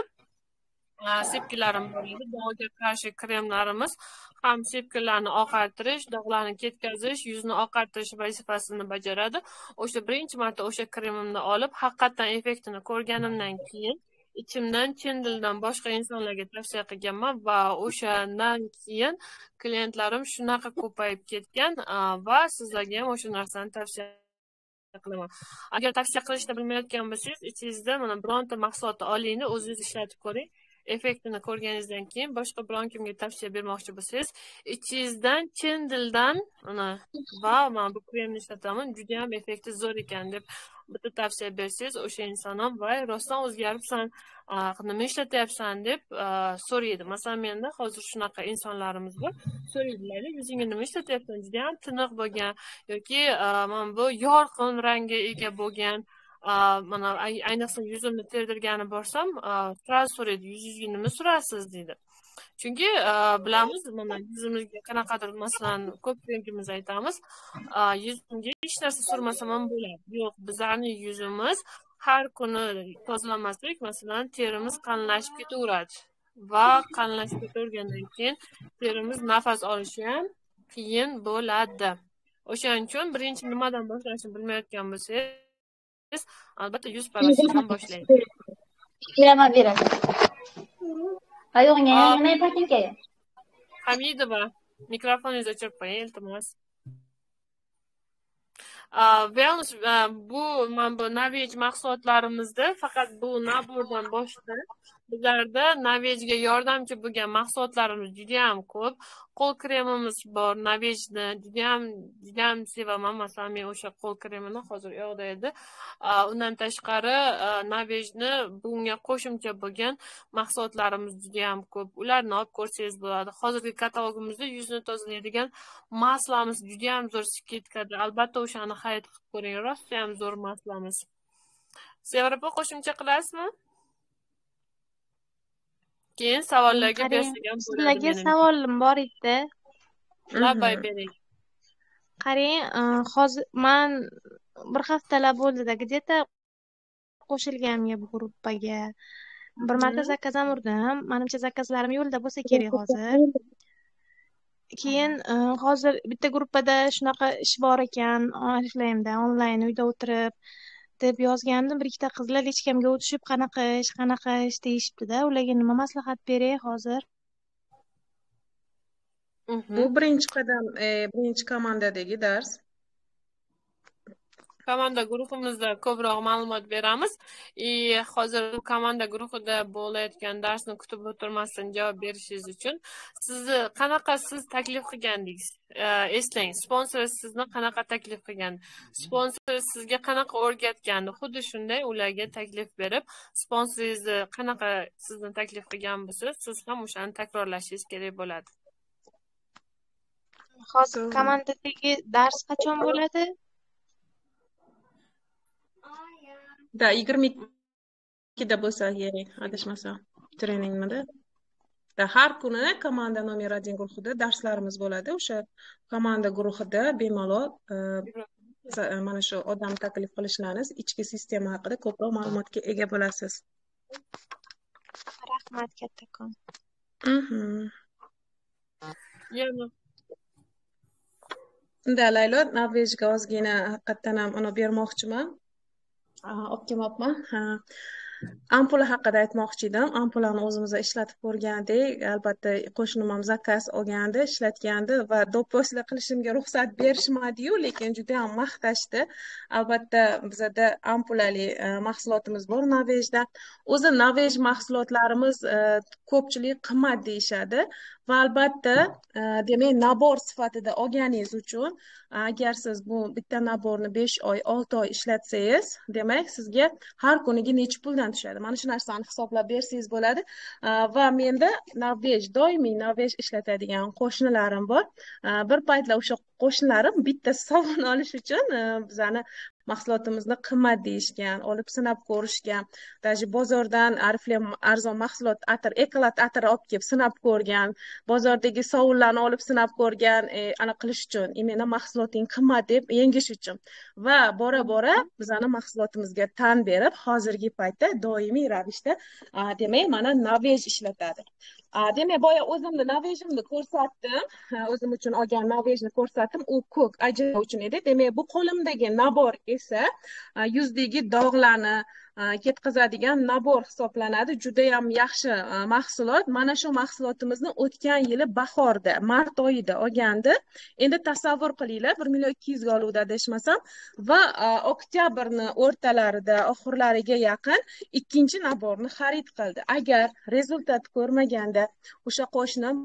Dog'ga qarshi kremlarimiz ham sepkillarni oqartirish, dog'larni ketkazish, yuzni oqartirish vazifasini bajaradi. O'sha birinchi marta o'sha kremimni olib, haqiqatan effektini ko'rganimdan keyin ichimdan chin dildan boshqa insonlarga tavsiya qilganman va o'shandan keyin klientlarim shunaqa ko'payib ketgan va sizlarga ham o'sha narsani tavsiya qilaman. Agar tavsiya qilishni bilmayotgan bo'lsangiz, ichingizda mana bironta mahsulotni olingni, o'zingiz ishlatib ko'ring. Effektini ko'rganingizdan keyin boshqa biron kimga tavsiya bermoqchi bo'lsangiz, ichingizdan chin dildan va men bu kremni ishlataman, juda ham effekti zo'r ekan deb bitta tavsiya bersangiz, o'sha inson ham voy rostdan o'zgaribsan, nima ishlatyapsan deb so'raydi. Masalan, menda hozir shunaqa insonlarimiz bor. So'raydilar, yuzingga nima ishlatyapsan? Juda ham tiniq bo'lgan yoki mana bu yorqin rangga ega bo'lgan. Mana ayniqsa yuzimni terdirgani borsam, sira so'raydi, yuzingizga nima surasiz deydi. Chunki bilamiz, mana yuzimizga qanaqadir masalan ko'pchiligimiz aytamiz, yuzimga hech narsa surmasam ham bo'ladi. Yo'q, bizlarning yuzimiz har kuni tozalamasak, masalan, terimiz qalinlashib ketaveradi va qalinlashib ketavergandan keyin terimiz nafas olishi ham qiyin bo'ladi. O'shaning uchun birinchi nimadan boshlashni bilmayotgan bo'lsangiz, albatta yuz parvarishdan boshlang. Kiraman beradi. Ayog'ingga nima yapating kerak? Hamidova, mikrofoningizni o'chirib qo'ying, iltimos. Yalnız bu navej mahsulotlarimizda faqat bu nabordan boshqa bizlarda navejga yordamchi bo'lgan mahsulotlarimiz juda ham ko'p. Qo'l kremimiz bor, navejni juda ham sevaman. Masalan, men o'sha qo'l kremini hozir yo'qda edi. Undan tashqari navejni bunga qo'shimcha bo'lgan mahsulotlarimiz juda ham ko'p. Ularni olib ko'rsangiz bo'ladi. Hozirgi katalogimizda yuzni tozalaydigan maslamiz juda ham zo'r skitkada. Albatta o'shani xarid qilib ko'ring. Rosa ham zo'r maslamiz. Sevara opa, qo'shimcha qilasizmi? Keyin savollarga bersak ham bo'ladi. Sizlarga savolim bor edi. Labay bering. Qarang, hozir men bir haftalar bo'ldida где-то qo'shilganimga bu gruppaga. bir marta zakaz ham urdim. Manimcha zakazlarim yo'lda bo'lsa kerak hozir. Keyin hozir bitta gruppada shunaqa ish bor ekan, ishlayimda onlayn uyda o'tirib deb yozgandim. Bir ikkita qizlar hechkamga o'tishib qanaqa ish deyishibdi-da. Ularga nima maslahat beray hozir? Bu birinchi qadam, birinchi komandadagi dars. Komanda guruhimizda ko'proq ma'lumot beramiz. Hozir komanda guruhida bo'layotgan darsni kutib o'tirmasdan javob berishingiz uchun siz taklif qilgandingiz? Eslang, sponsor sizni qanaqa taklif qilgan? Sponsor sizga qanaqa o'rgatgandi? Xuddi shunday ularga taklif berib, sponsoringizni qanaqa sizni taklif qilgan bo'lsa, siz ham o'shani takrorlashingiz kerak bo'ladi. Hozir komandadagi dars qachon bo'ladi? Da 22da bo'lsa kerak, adashmasam, treningmidi. Da har kuni komanda nomer 1 guruhida darslarimiz bo'ladi. O'sha komanda guruhida bemalol mana shu odam taklif qilishlaringiz, ichki sistema haqida ko'proq ma'lumotga ega bo'lasiz. Rahmat kattakon. Yana Unda Laylo, Norvejga ozgina haqiqatdan ham uni bermoqchiman. Olib kelmoqman. Ampula haqida aytmoqchi edim. Ampulani o'zimizda ishlatib ko'rgandik. Albatta qo'shnim ham zakaz olgandi, ishlatgandi va do'pposla qilishimga ruxsat berishmadi-yu, lekin juda ham maqtashdi. Albatta bizada ampulali mahsulotimiz bor Norvejda. O'zi Norvej mahsulotlarimiz ko'pchilik qimmat deyishadi va albatta demak nabor sifatida olganingiz uchun agar siz bu bitta naborni 5 oy, 6 oy ishlatsangiz, demak sizga har kuniga necha puldan tushadi. Mana shu narsani hisoblab bersangiz bo'ladi. Va menda doimiy Norvej ishlatadigan qo'shnilarim bor. Bir paytlar o'sha qo'shnilarim bitta sovun olish uchun bizani mahsulotimizni qimmat deyishgan, olib sinab ko'rishgan. Даже bozordan arzon mahsulot atir, Ekolot atir olib kelib sinab ko'rgan, bozordagi sovunlarni olib sinab ko'rgan, ana qilish uchun, imena mahsuloting qimmat deb yengish uchun. Va bora-bora bizani mahsulotimizga tan berib, hozirgi paytda doimiy ravishda demak mana Norvej ishlatadi. Demak boya o'zimni Norvejimni ko'rsatdim, o'zim uchun olgan Norvejni ko'rsatdim, u ko'k ajina uchun edi. Demak bu qo'limdagi nabor esa yuzdagi dog'larni ketkazadigan nabor hisoblanadi. Juda ham yaxshi mahsulot. Mana shu mahsulotimizni o'tgan yili bahorda, mart oyida olgandi. Endi tasavvur qilinglar, 1,2 million oluvdi adashmasam va oktyabrni o'rtalarida, oxirlariga yaqin ikkinchi naborni xarid qildi. Agar rezultat ko'rmaganda o'sha qo'shnim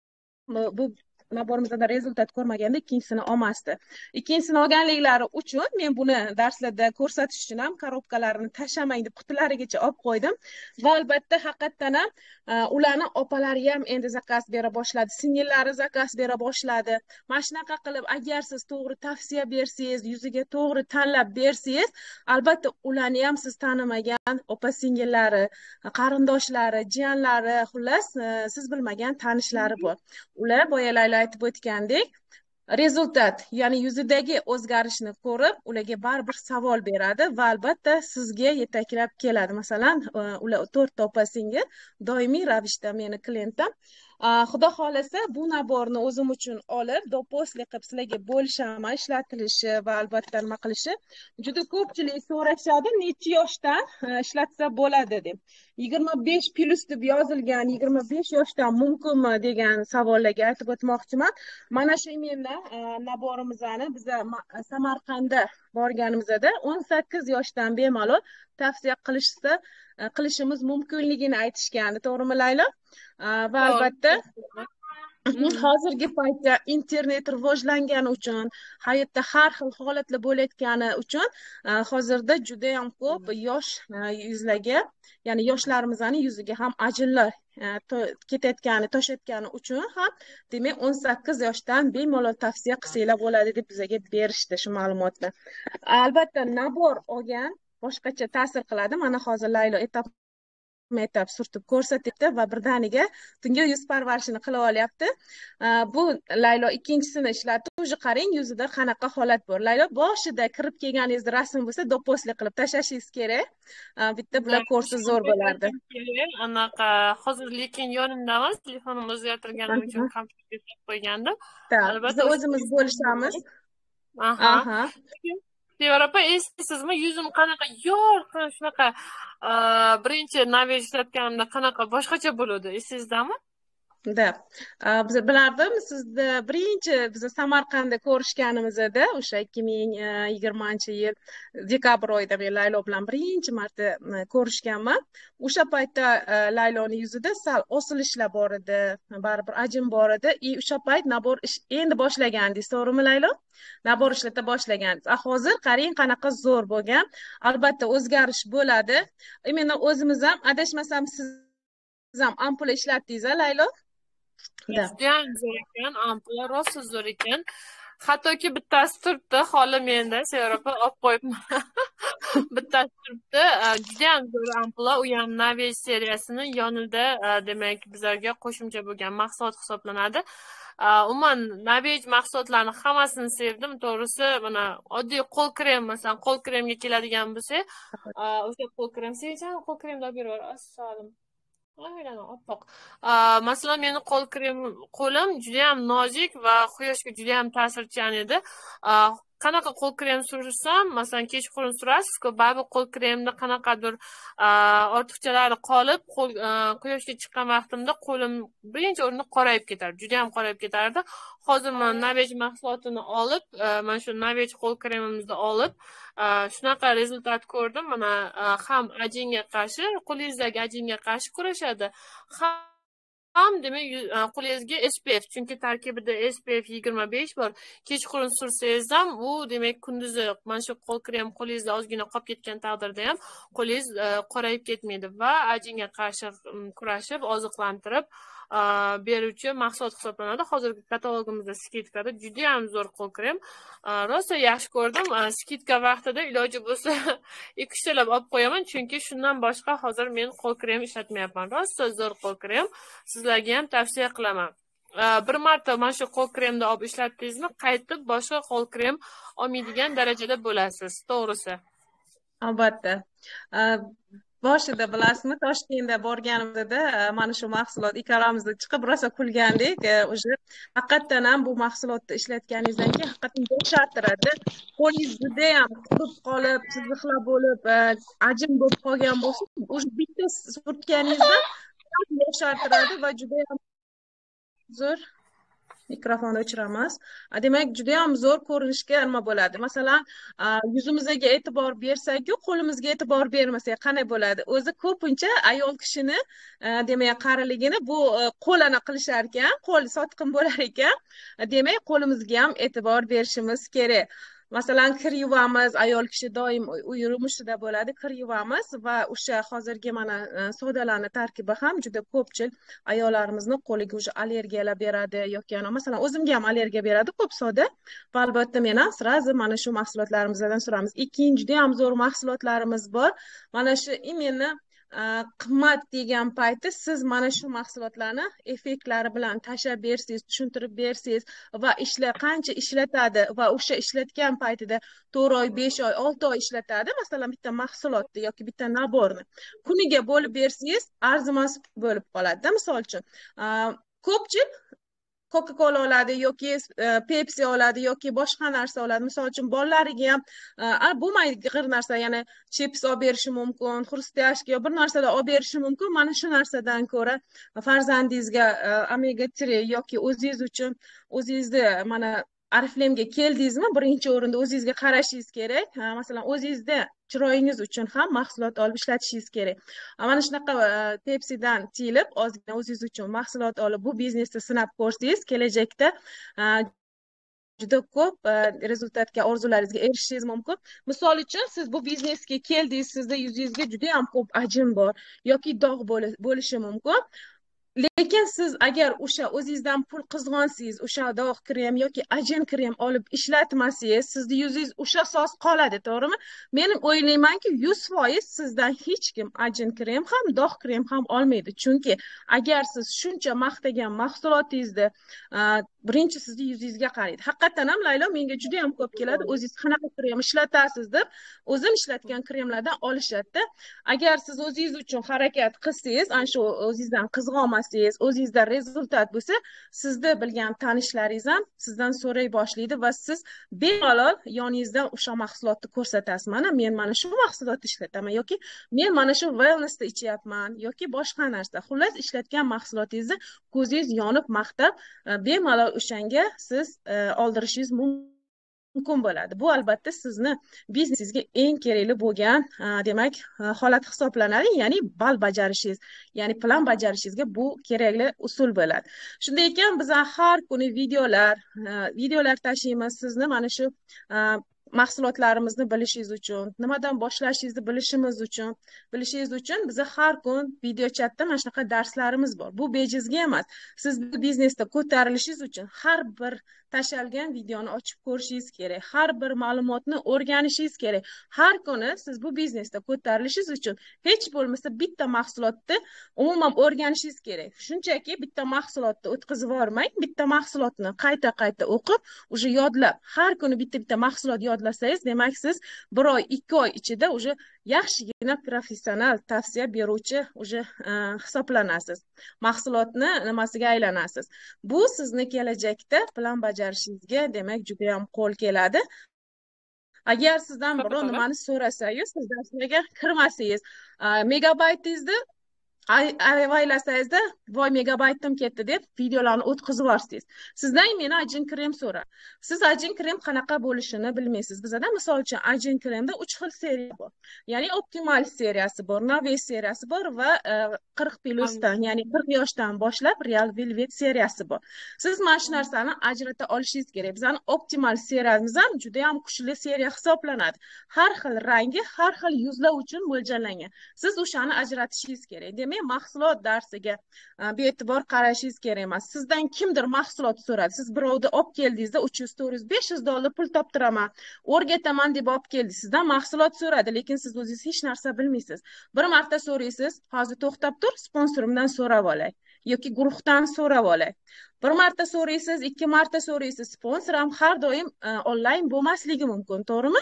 bu naborimizda rezultat ko'rmaganda ikkinchisini olmasdi. Ikkinchisini olganliklari uchun men buni darslarda ko'rsatish uchun ham korobkalarini tashamang deb qutilarigacha olib qo'ydim. Va albatta haqiqatdan ham ularni opalari ham endi zakaz bera boshladi, singillari zakaz bera boshladi. Mana shunaqa qilib, agar siz to'g'ri tavsiya bersangiz, yuziga to'g'ri tanlab bersangiz, albatta ularni ham siz tanimagan opa singillari, qarindoshlari, jiyanlari, xullas siz bilmagan tanishlari bor. Ular boyalar aytib o'tgandek, rezultat, ya'ni yuzidagi o'zgarishni ko'rib, ularga baribir savol beradi va albatta sizga yetaklab keladi. Masalan, ular 4 opa singil doimiy ravishda meni klientim. Xudo xolasa bu naborni o'zim uchun olib, doposli qilib sizlarga bo'lishaman, ishlatilishi va albatta nima qilishi. Juda ko'pchilik so'rashadi, necha yoshdan ishlatsa bo'ladi deb. 25 plus deb yozilgan, 25 yoshdan mumkinmi degan savollarga aytib o'tmoqchiman. Mana shu menda naborimizni biz Samarqandda borganimizda 18 yoshdan bemalol tavsiya qilishimiz mumkinligini aytishgandi, to'g'rimi Laylo? Va albatta hozirgi paytda internet rivojlangani uchun, hayotda har xil holatlar bo'layotgani uchun hozirda juda ham ko'p yosh yuzlarga, ya'ni yoshlarimizni yuziga ham ajinlar ketayotgani, toshayotgani uchun ham demak 18 yoshdan bemalol tavsiya qilsanglar bo'ladi deb bizga berishdi shu ma'lumotni. Albatta nabor olgan boshqacha ta'sir qiladi. Mana hozir Laylo etib surtib ko'rsatyapti va birdaniga tungi yuz parvarishini qilib olyapti. Bu Laylo ikkinchisini ishlatdi. Уже qarang yuzida qanaqa holat bor. Laylo boshida kirib kelganingizda rasm bo'lsa do'pposlik qilib tashlashingiz kerak. Bitta bular ko'rsa zo'r bo'lardi. Anaqa hozir lekin yonimda emas, telefonimni o'zgartirganim uchun kompyuterga solib qo'ygandim. Albatta biz o'zimiz bo'lishamiz. Aha. Sevara opa, eslaysizmi, yuzim qanaqa yorqin, shunaqa birinchi naviy ishlatganimda qanaqa boshqacha bo'ladi, eslaysizmi? Da. Biz bilardim sizni birinchi biz Samarqandda ko'rishganimizda o'sha 2020-yil dekabr oyida men Laylo bilan birinchi marta ko'rishganman. O'sha paytda Layloni yuzida sal osilishlar bor edi, baribir ajin bor edi. O'sha payt nabor ish endi boshlagandingiz, to'g'rimi Laylo? Nabor ishlata boshlagandingiz. Hozir qarang qanaqa zo'r bo'lgan. Albatta o'zgarish bo'ladi. Men o'zimiz ham adashmasam siz ham ampula ishlatdingiz, Laylo? Judayam zo'r ekan, ampula rosa zo'r ekan. Hattoki bittasi turibdi, holi menda, Sevara opa olib qo'yibman. Bittasi turibdi, judayam zo'r ampula, u ham Naviy seriyasini yonida, demak, bizlarga qo'shimcha bo'lgan mahsulot hisoblanadi. Umuman Naviy mahsulotlarini hammasini sevdim, to'g'risi. Mana oddiy qo'l krem, masalan, qo'l kremga keladigan bo'lsa, o'sha qo'l krem, Sevinchani qo'l kremni olib berib, assalom. Oppoq. Masalan, meni qo'lim juda ham nozik va quyoshga juda ham ta'sirchan edi. Qanaqa qo'l krem sursam, masalan, kechqurun surasiz-ku, baribir qo'l kremda qanaqadir ortiqchalari qolib, quyoshga chiqqan vaqtimda qo'lim birinchi o'rinda qorayib ketardi, juda ham qorayib ketardi. Hozir men Naviy mahsulotini olib, mana shu Naviy qo'l kremimizni olib, shunaqa rezultat ko'rdim. Mana ham ajinga qarshi, qo'lingizdagi ajinga qarshi kurashadi. Ham demak qo'lingizga SPF, chunki tarkibida SPF 25 bor. Kechqurun sursangiz ham u demak kunduzi mana shu qo'l krem qo'lingizda ozgina qolib ketgan taqdirda ham qo'lingiz qorayib ketmaydi va ajinga qarshi kurashib, oziqlantirib beruvchi mahsulot hisoblanadi. Hozirgi katalogimizda skidkada juda ham zo'r qo'l krem. Rosa yaxshi ko'rdim. Skidka vaqtida iloji bo'lsa 2 talab olib qo'yaman, chunki shundan boshqa hozir men qo'l krem ishlatmayapman. Rosa zo'r qo'l krem. Sizlarga ham tavsiya qilaman. Bir marta mana shu qo'l kremni olib ishlatdingizmi, qaytib boshqa qo'l krem olmaydigan darajada bo'lasiz, to'g'risi. Albatta. Boshida bilasizmi, Toshkentga borganimizda mana shu mahsulot ikkalamizda chiqib rosa kulgandik. O'sha haqiqatan ham bu mahsulotni ishlatganingizdan keyin haqiqatan yoshartiradi. Qo'lingiz juda ham qurib qolib, chiziqlar bo'lib, ajin bo'lib qolgan bo'lsa, o'sha bitta surtganingizda yoshartiradi va juda ham zo'r. Mikrofonni o'chiramiz. Demak, juda ham zo'r ko'rinishga nima bo'ladi? Masalan, yuzimizga e'tibor bersak-ku, qo'limizga e'tibor bermasak qanday bo'ladi? O'zi ko'pincha ayol kishini, demak, qariligini bu qo'lana qilishar ekan, qo'l sotqin bo'lar ekan. Demak, qo'limizga ham e'tibor berishimiz kerak. Masalan, kir yuvamiz, ayol kishi doim uy yurishida bo'ladi, kir yuvamiz va o'sha hozirgi mana sodalarning tarkibi ham juda ko'pchilik ayollarimizni qo'liga o'sha allergiyalar beradi yoki masalan o'zimga ham allergiya beradi ko'p soda va albatta men ham sразу mana shu mahsulotlarimizdan suramiz. Ikkinchi juda ham zo'r mahsulotlarimiz bor. Mana shu imенно qimmat degan payti siz mana shu mahsulotlarni effektlari bilan tashlab bersangiz, tushuntirib bersangiz va qancha ishlatadi va o'sha ishlatgan paytida 4 oy, 5 oy, 6 oy ishlatadi. Masalan, bitta mahsulotni yoki bitta naborni kuniga bo'lib bersangiz, arzimas bo'lib qoladi. Misol uchun, ko'pchilik Coca-Cola oladi yoki Pepsi oladi yoki boshqa narsa oladi. Misol uchun bolalariga ham bo'lmaydigan narsa, ya'ni chips olib berishi mumkin, xrustyashka yo bir narsalar olib berishi mumkin. Mana shu narsadan ko'ra farzandingizga omega 3 yoki o'zingiz uchun o'zingizni mana Oriflame'ga keldingizmi, birinchi o'rinda o'zingizga qarashingiz kerak. Masalan, o'zingizda chiroyingiz uchun ham mahsulot olib ishlatishingiz kerak. Mana shunaqa Pepsi'dan tiyilib, ozgina o'zingiz uchun mahsulot olib bu biznesni sinab ko'rsangiz, kelajakda juda ko'p rezultatga, orzularingizga erishishingiz mumkin. Misol uchun, siz bu biznesga keldingiz, sizda yuzingizga juda ham ko'p ajin bor yoki dog' bo'lishi mumkin. lekin siz agar o'sha o'zingizdan pul qizg'onsangiz, o'sha dog' krem yoki ajin krem olib ishlatmasangiz, sizni yuzingiz o'sha soz qoladi, to'g'rimi? Men o'ylaymanki 100% sizdan hech kim ajin krem ham, dog' krem ham olmaydi. Chunki agar siz shuncha maqtagan mahsulotingizni birinchi sizni yuzingizga qaraydi. Haqiqatan ham Laylo, menga juda ham ko'p keladi, o'zingiz qanaqa krem ishlatasiz deb, o'zim ishlatgan kremlardan olishadi. Agar siz o'zingiz uchun harakat qilsangiz, ana shu o'zingizdan qizg'onmasangiz, o'zingizda rezultat bo'lsa, sizni bilgan tanishlaringiz ham sizdan so'ray boshlaydi va siz bemalol yoningizdan o'sha mahsulotni ko'rsatasiz. Men mana shu mahsulotni ishlataman yoki men mana shu wellnessda ichyapman yoki boshqa narsa. Xullas, ishlatgan mahsulotingizni ko'zingiz yonib maqtab, bemalol o'shanga siz oldirishingiz mumkin bo'ladi. Bu albatta sizni biznesingizga eng kerakli bo'lgan demak holat hisoblanadi, ya'ni ball bajarishingiz, ya'ni plan bajarishingizga bu kerakli usul bo'ladi. Shunday ekan, biz har kuni videolar tashlaymiz sizni mana shu mahsulotlarimizni bilishingiz uchun, nimadan boshlashingizni bilishingiz uchun biz har kun video chatda mana shunaqa darslarimiz bor. Bu bejizga emas. Siz biznesda ko'tarilishingiz uchun har bir tashalgan videoni ochib ko'rishingiz kerak. Har bir ma'lumotni o'rganishingiz kerak. Har kuni siz bu biznesda ko'tarilishingiz uchun hech bo'lmasa bitta mahsulotni umuman o'rganishingiz kerak. Shunchaki bitta mahsulotni o'tkazib yormang, bitta mahsulotni qayta o'qib, уже yodlab, har kuni bitta mahsulot yodlasangiz, demak siz 1 oy, 2 oy ichida уже yaxshigina professional tavsiya beruvchi уже hisoblanasiz. Mahsulotni nimasiga aylanasiz. Bu sizni kelajakda plan bajarishingizga demak juda ham qo'l keladi. Agar sizdan birov nimani so'rasa-yu, siz darslarga kirmasangiz, megabaytingizni avaylasangizda, voy megabaytim ketdi deb videolarni o'tkazib yuborsangiz, sizdan meni ajin krem so'ra. Siz ajin krem qanaqa bo'lishini bilmaysiz. Bizda misol uchun ajin kremda 3 xil seriya bor. Ya'ni optimal seriyasi bor, Noves seriyasi bor va 40 plusdan, ya'ni 40 yoshdan boshlab Real Velvet seriyasi bor. Siz mana shu narsani ajrata olishingiz kerak. Bizning optimal seriyamiz ham juda ham kuchli seriya hisoblanadi. Har xil rangi, har xil yuzlar uchun mo'ljallangan. Siz o'shani ajratishingiz kerak. Demak, mahsulot darsiga bee'tibor qarashingiz kerak emas. Sizdan kimdir mahsulot so'radi. Siz birovni olib keldingizda 300, 400, 500 dollar pul toptiraman, o'rgataman deb olib keldingiz. Sizdan mahsulot so'radi, lekin siz o'zingiz hech narsa bilmaysiz. Bir marta so'raysiz, hozir to'xtab tur, sponsorimdan so'rab olay yoki guruhdan so'rab olay. Bir marta so'raysiz, 2 marta so'raysiz, sponsor ham har doim onlayn bo'lmasligi mumkin, to'g'rimi?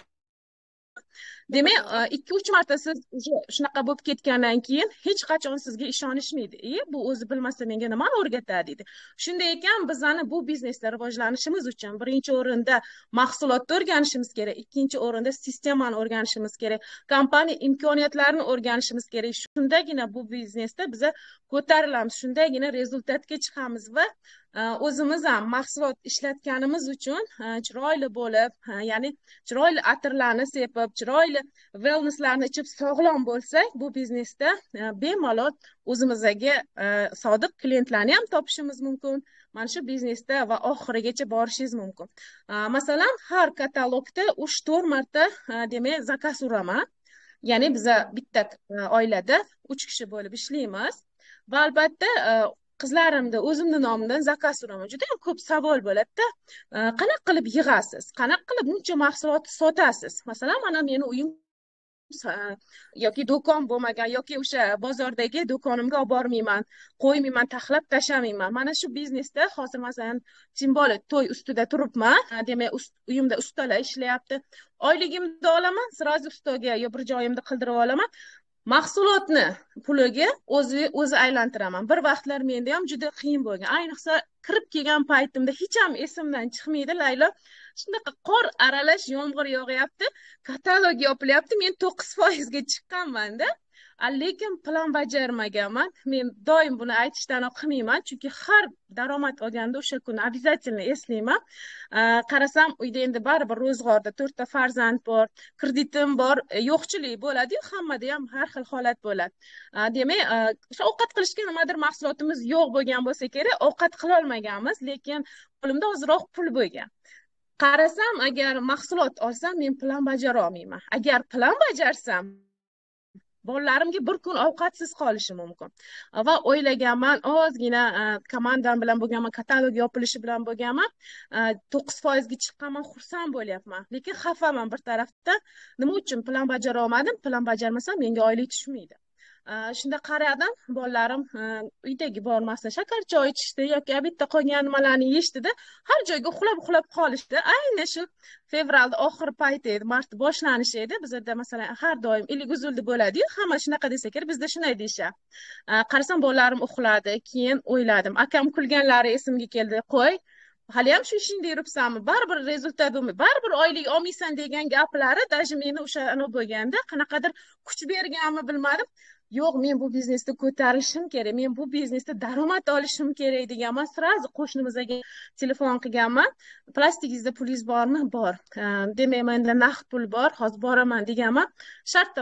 Demak, 2-3 marta siz shunaqa bo'lib ketgandan keyin hech qachon sizga ishonishmaydi. Bu o'zi bilmasa menga nimani o'rgatadi deydi. Shunday ekan, bizani bu biznesda rivojlanishimiz uchun birinchi o'rinda mahsulotni o'rganishimiz kerak, ikkinchi o'rinda sistemani o'rganishimiz kerak, kompaniya imkoniyatlarini o'rganishimiz kerak. Shundagina bu biznesda biz ko'tarilamiz, shundagina rezultatga chiqamiz va o'zimiz ham mahsulot ishlatganimiz uchun chiroyli bo'lib, ya'ni chiroyli atirlarni sepib, chiroyli wellnesslarni ichib sog'lom bo'lsak, bu biznesda bemalol o'zimizga sodiq klientlarni ham topishimiz mumkin. Mana shu biznesda va oxirigacha borishingiz mumkin. Masalan, har katalogda 3-4 marta demak zakaz uraman. Ya'ni biz bitta oilada 3 kishi bo'lib ishlaymiz. Va albatta qizlarimda o'zimni nomimdan zakaz uraman. Juda ham ko'p savol bo'ladi-da. Qanaqa qilib yig'asiz? Qanaqa qilib buncha mahsulotni sotasiz? Masalan, mana meni uyim yoki do'kon bo'lmagan yoki o'sha bozordagi do'konimga olib bormayman, qo'ymayman, taxlab tashlamayman. Mana shu biznesda hozir masalan simboli to'y ustida turibman. Demak, uyimda ustalar ishlayapti. Oyligimni olaman, sirazi ustaga yo bir joyimda qildirib olaman. Mahsulotni puliga o'zi aylantiraman. Bir vaqtlar menda ham juda qiyin bo'lgan. Ayniqsa kirib kelgan paytimda hech ham esimdan chiqmaydi, Laylo. Shunaqa qor aralash yomg'ir yog'yapti, katalog yopilyapti. Men 9% ga chiqqanman-da. Lekin plan bajarmaganman. Men doim buni aytishdan qilmayman, chunki har daromad olganda o'sha kuni обязательно eslayman. Qarasam, uyda endi baribir ro'zg'orda 4 ta farzand bor, kreditim bor, yo'qchilik bo'ladi-yu, hammada ham har xil holat bo'ladi. Demak, o'sha ovqat qilishga nimadir mahsulotimiz yo'q bo'lgan bo'lsa kerak, ovqat qila olmaganmiz, lekin qo'limda ozroq pul bo'lgan. Qarasam, agar mahsulot olsam, men plan bajara olmayman. Agar plan bajarsam, bolalarimga bir kun ovqatsiz qolishi mumkin. Va o'ylaganman, ozgina komandam bilan bo'lganman, katalog yopilishi bilan bo'lganman, 9% ga chiqqanman, xursand bo'lyapman. Lekin xafaman bir tarafdan. Nima uchun plan bajara olmadim? Plan bajarmasam menga oylik tushmaydi. Shunda qaradim, bolalarim uydagi bormasdan shakar choy ichishdi yoki obedda qolgan nimalarni yeyishdida, har joyga uxlab qolishdi. Ayni shu fevralda oxir payti edi, mart boshlanishi edi. Bizda masalan har doim ilik uzildi bo'ladi-yu, hamma shunaqa desa kerak, bizda shunday deyishadi. Qarasam bolalarim uxladi, keyin o'yladim, akam kulganlari esimga keldi. Qo'y, hali ham shu ishingda yuribsanmi? Baribir rezultat bo'lmaydi, baribir oylik olmaysan degan gaplari даже meni o'sha bo'lganda qanaqadir kuch berganmi bilmadim. Yo'q, men bu biznesda ko'tarilishim kerak, men bu biznesda daromad olishim kerak deganman. Sразу qo'shnimizga telefon qilganman. Plastigingizda pulingiz bormi? Bor. Demak, menda naqd pul bor, hozir boraman deganman. Shartda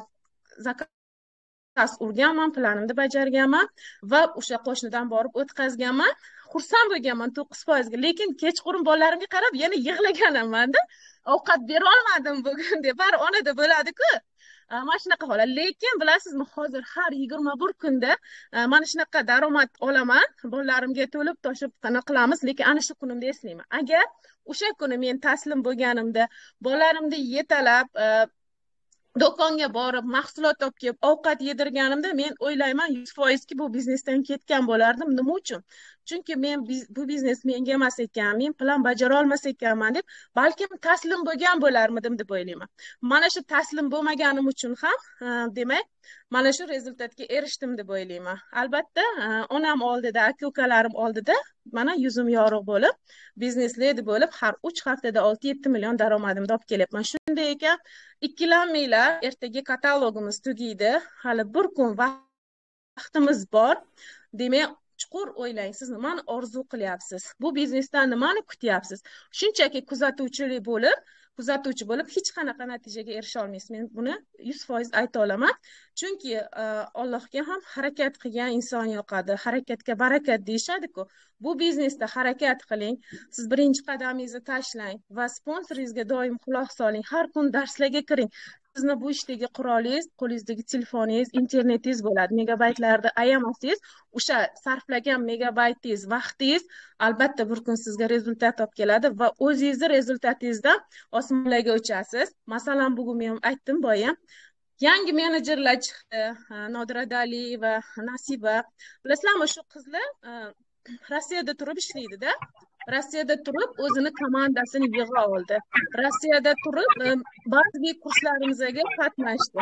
zakaz urganman, planimni bajarganman va o'sha qo'shnidan borib o'tkazganman. Xursand bo'lganman 9% ga, lekin kechqurun bolalarimga qarab yana yig'laganman-da. Ovqat bera olmadim bugun deb. Bari onada bo'ladi-ku. Mana shunaqa holat. Lekin bilasizmi, hozir har 21 kunda mana shunaqa daromad olaman. Bolalarimga to'lib toshib qana qilamiz, lekin ana shu kunimda eslayman. Agar o'sha kuni men taslim bo'lganimda, bolalarimni yetalab do'konga borib, mahsulot olib kelib, ovqat yedirganimda men o'ylayman 100% ki bu biznesdan ketgan bo'lardim. Nima uchun? Chunki men bu biznes menga emas ekan, men plan bajara olmas ekanman deb, balkim taslim bo'lgan bo'larmidim deb o'ylayman. Mana shu taslim bo'lmaganim uchun ham, demak, mana shu rezultatga erishdim deb o'ylayman. Albatta, onam oldida, aka-ukalarim oldida mana yuzim yorug' bo'lib, biznesli bo'lib, har 3 haftada 6-7 million daromadimni olib kelyapman. Shunday ekan, ikkilanmanglar, ertaga katalogimiz tugaydi, hali bir kun vaqtimiz bor. Demak, chuqur o'ylang, siz nimani orzu qilyapsiz? Bu biznesdan nimani kutyapsiz? Shunchaki kuzatuvchi bo'lib hech qanaqa natijaga erisha olmaysiz. Men buni 100% ayta olaman. Chunki Allohga ham harakat qilgan inson yoqadi. Harakatga barakat deyishadi-ku. Bu biznesda harakat qiling. Siz birinchi qadamingizni tashlang va sponsoringizga doim quloq soling. Har kun darslarga kiring. Sizni bu ishdagi qurolingiz, qo'lingizdagi telefoningiz, internetingiz bo'ladi. Megabaytlarda ayamasangiz, o'sha sarflagan megabaytingiz, vaqtingiz albatta bir kun sizga rezultat olib keladi va o'zingizning rezultatingizdan osmonlarga uchasiz. Masalan, bugun men aytdim boya, yangi menejerlar chiqdi, Nodira Dali va Nasiba. Bilasizlarmi, shu qizlar Rossiyada turib ishlaydi-da. Rossiyada turib o'zini komandasini yig'a oldi. Rossiyada turib ba'zi kurslarimizga qatnashdi.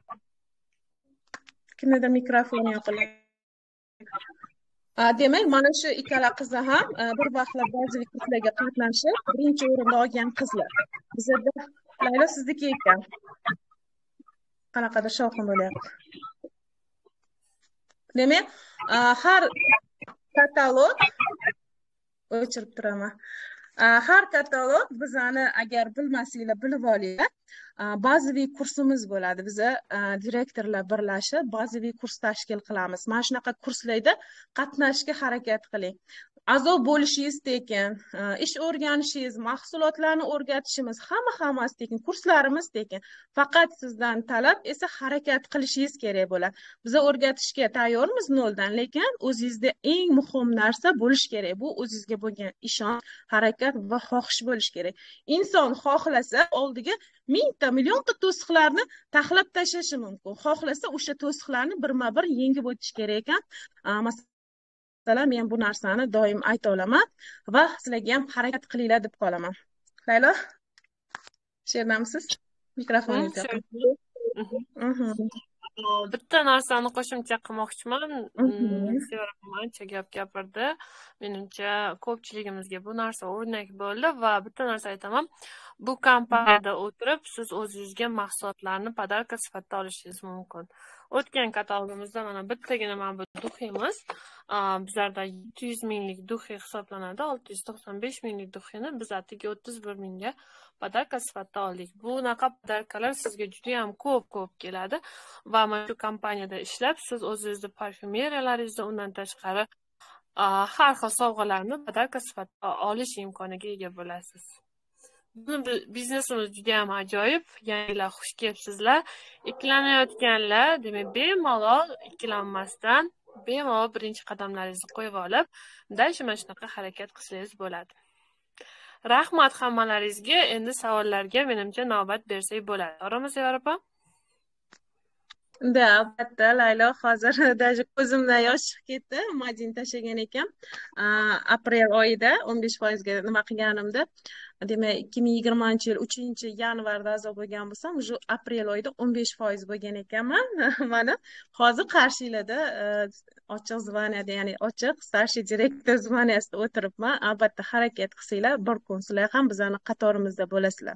Kimdadir mikrofoni yoqiladi. Demak, mana shu ikkala qizlar ham bir vaqtlar ba'zi kurslarga qatnashib, birinchi o'rinda olgan qizlar. Bizda Laylo sizniki ekan. Qanaqadir shovqin bo'lyapti. Demak, har katalog o'chirib turaman. Har katalog bizani agar bilmasanglar bilib olinglar. Bazaviy kursimiz bo'ladi. Biza direktorlar birlashib bazaviy kurs tashkil qilamiz. Mana shunaqa kurslarda qatnashishga harakat qiling. A'zo bo'lishingiz tekin, ish o'rganishingiz, mahsulotlarni o'rgatishimiz, hammasi tekin, kurslarimiz tekin. Faqat sizdan talab esa harakat qilishingiz kerak bo'ladi. Biza o'rgatishga tayyormiz noldan, lekin o'zingizda eng muhim narsa bo'lish kerak. Bu o'zingizga bo'lgan ishonch, harakat va xohish bo'lish kerak. Inson xohlasa oldiga mingta, millionta to'siqlarni taxlab tashlashi mumkin. Xohlasa o'sha to'siqlarni birma-bir yengib o'tish kerak ekan. Men bu narsani doim ayta olaman va sizlarga ham harakat qilinglar deb qolaman. Laylo, she'rnamisiz? Mikrofoningiz yo'q. Bitta narsani qo'shimcha qilmoqchiman. Sevara ancha gap gapirdi. Menimcha ko'pchiligimizga bu narsa o'rnak bo'ldi va bitta narsa aytaman. Bu kompaniyada o'tirib siz o'zingizga mahsulotlarni podarka sifatida olishingiz mumkin. O'tgan katalogimizda mana bittagina mana bu duximiz. Bizlarda 700 minglik duxi hisoblanadi. 695 minglik duxini biz atiga 31 mingga podarka sifatida oldik. Bunaqa podarkalar sizga juda ham ko'p keladi va mana shu kompaniyada ishlab siz o'zingizning parfyumeriyalaringizni undan tashqari har xil sovg'alarni podarka sifatida olish imkoniga ega bo'lasiz. Biznesimiz juda ham ajoyib. Yangilar xush kelibsizlar. Ikkilanayotganlar, demak, bemalol ikkilanmasdan, bemalol birinchi qadamlaringizni qo'yib olib, dayshi mana shunaqa harakat qilsangiz bo'ladi. Rahmat hammalaringizga. Endi savollarga menimcha navbat bersak bo'ladi. To'g'rimi, Sevara opa? Да, albatta, Laylo, hozir даже ko'zimdan yosh chiqib ketdi. Majin tashlagan ekan. Aprel oyida 15%ga nima qilganimda, demak 2020-yil 3-yanvarda a'zo bo'lgan bo'lsam, shu aprel oyida 15% bo'lgan ekanman. Mana hozir Qarshilarda ochiq zvaniyada, ya'ni ochiq starshi direktor zvaniyasida o'tiribman. Albatta harakat qilsanglar, bir kun sizlar ham bizani qatorimizda bo'lasizlar.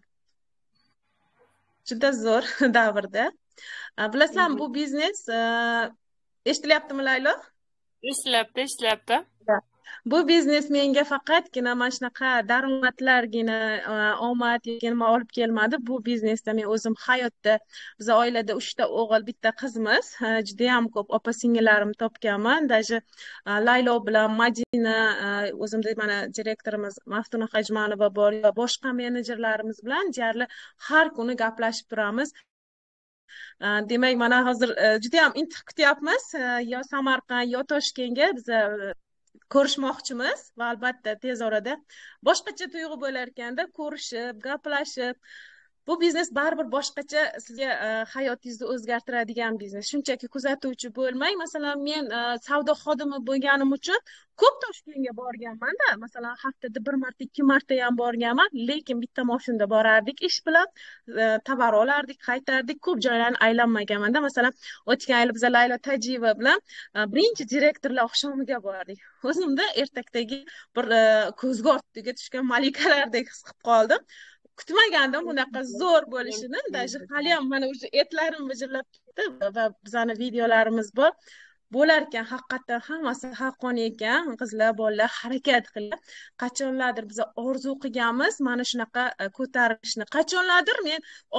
Juda zo'r davrda. Bilasizlarmi, bu biznes eshitilyaptimi, Laylo? Eshitilyapti. Bu biznes menga faqatgina mana shunaqa daromadlargina omad nima olib kelmadi. Bu biznesda men o'zim hayotda, biz oilada 3 ta o'g'il, bitta qizmiz. Juda ham ko'p opa-singillarim topganman. Даже Laylo bilan Madina, o'zimda mana direktorimiz Maftuna Hajmanova bor va boshqa menejerlarimiz bilan deyarli har kuni gaplashib turamiz. Demak, mana hozir juda ham intiq kutyapmiz. Yo Samarqand, yo Toshkentga biz ko'rishmoqchimiz va albatta tez orada boshqacha tuyg'u bo'lar ekanda ko'rishib, gaplashib, bu biznes baribir boshqacha sizga hayotingizni o'zgartiradigan biznes. Shunchaki kuzatuvchi bo'lmang. Masalan, men savdo xodimi bo'lganim uchun ko'p Toshkentga borganman-da. Masalan, haftada 1 marta, 2 marta ham borganman, lekin bitta mashinada borardik ish bilan, tovar olardik, qaytardik, ko'p joylarni aylanmaganman-da. Masalan, o'tgan yil biz Laylo Tajiyeva bilan birinchi direktorlar oqshomiga bordik. O'zimda ertakdagi bir ko'zga ortiga tushgan malikalardek his qilib qoldim. Kutmagandim bunaqa zo'r bo'lishini. Даже hali ham mana o'sha etlarim vijillab ketdi va bizani videolarimiz bor. Bo'lar ekan, haqiqatdan hammasi haqqoniy ekan. Qizlar, bolalar harakat qilib, qachonlardir biz orzu qilganmiz mana shunaqa ko'tarilishni. Qachonlardir men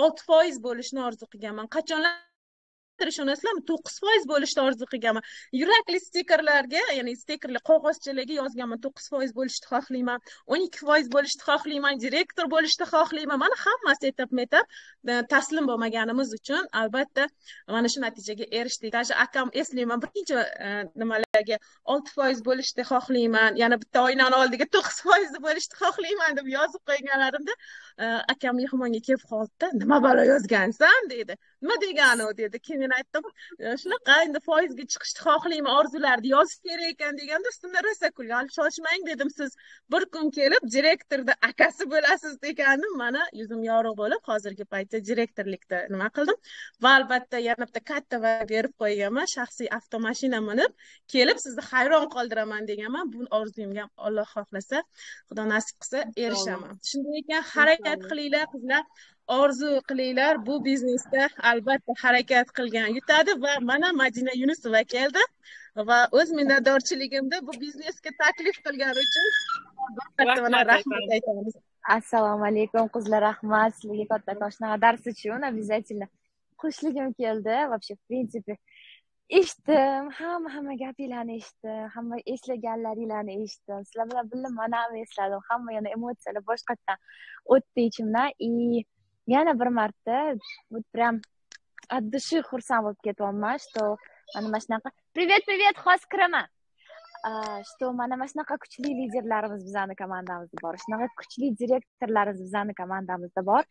6% bo'lishni orzu qilganman. Qachonlardir ishonasizlarmi, 9% bo'lishni orzu qilganman. Yurakli stikerlarga, ya'ni stikerli qog'ozchalarga yozganman, 9% bo'lishni xohlayman, 12% bo'lishni xohlayman, direktor bo'lishni xohlayman. Mana hammasi etib-metib taslim bo'lmaganimiz uchun albatta mana shu natijaga erishdik. Даже akam eslayman, birinchi nimalarga 6% bo'lishni xohlayman, yana bitta oynani oldiga 9% bo'lishni xohlayman deb yozib qo'yganlarimda akam mehmonga kelib qoldi-da, nima balo yozgansan dedi. Nima degani u dedi. Keyin aytdim, shunaqa endi foizga chiqishni xohlayman, orzularni yozish kerak ekan deganda ustimda rosa kulgan. Shoshmang dedim, siz bir kun kelib direktorda akasi bo'lasiz degandim. Mana yuzim yorug' bo'lib, hozirgi paytda direktorlikda nima qildim va albatta yana bitta katta va berib qo'yganman, shaxsiy avtomashina minib kelib sizni hayron qoldiraman deganman. Bu orzuyimga Alloh xohlasa, Xudo nasib qilsa erishaman. Shunday ekan, harakat qilinglar qizlar. Orzu qilinglar, bu biznesda albatta harakat qilgan yutadi va mana Madina Yunusova keldi va o'z minnatdorchiligimda bu biznesga taklif qilgani uchun rahmat aytamiz. Assalomu alaykum qizlar, rahmat sizlarga kattakon shunaqa dars uchun обязательно xushligim keldi. Вообще, в принципе, eshitdim, hamma gapinglarni eshitdim, hamma eslaganlaringlarni eshitdim. Sizlar bilan birga mana ham esladim. Hamma yana emotsiyalar boshqatdan o'tdi ichimdan. Yana bir marta прям от души xursand bo'lib ketyapman, что mana shunaqa привет xos kiraman. Что mana shunaqa kuchli liderlarimiz bizning komandamizda bor. Shunaqa kuchli direktorlarimiz bizning komandamizda bor.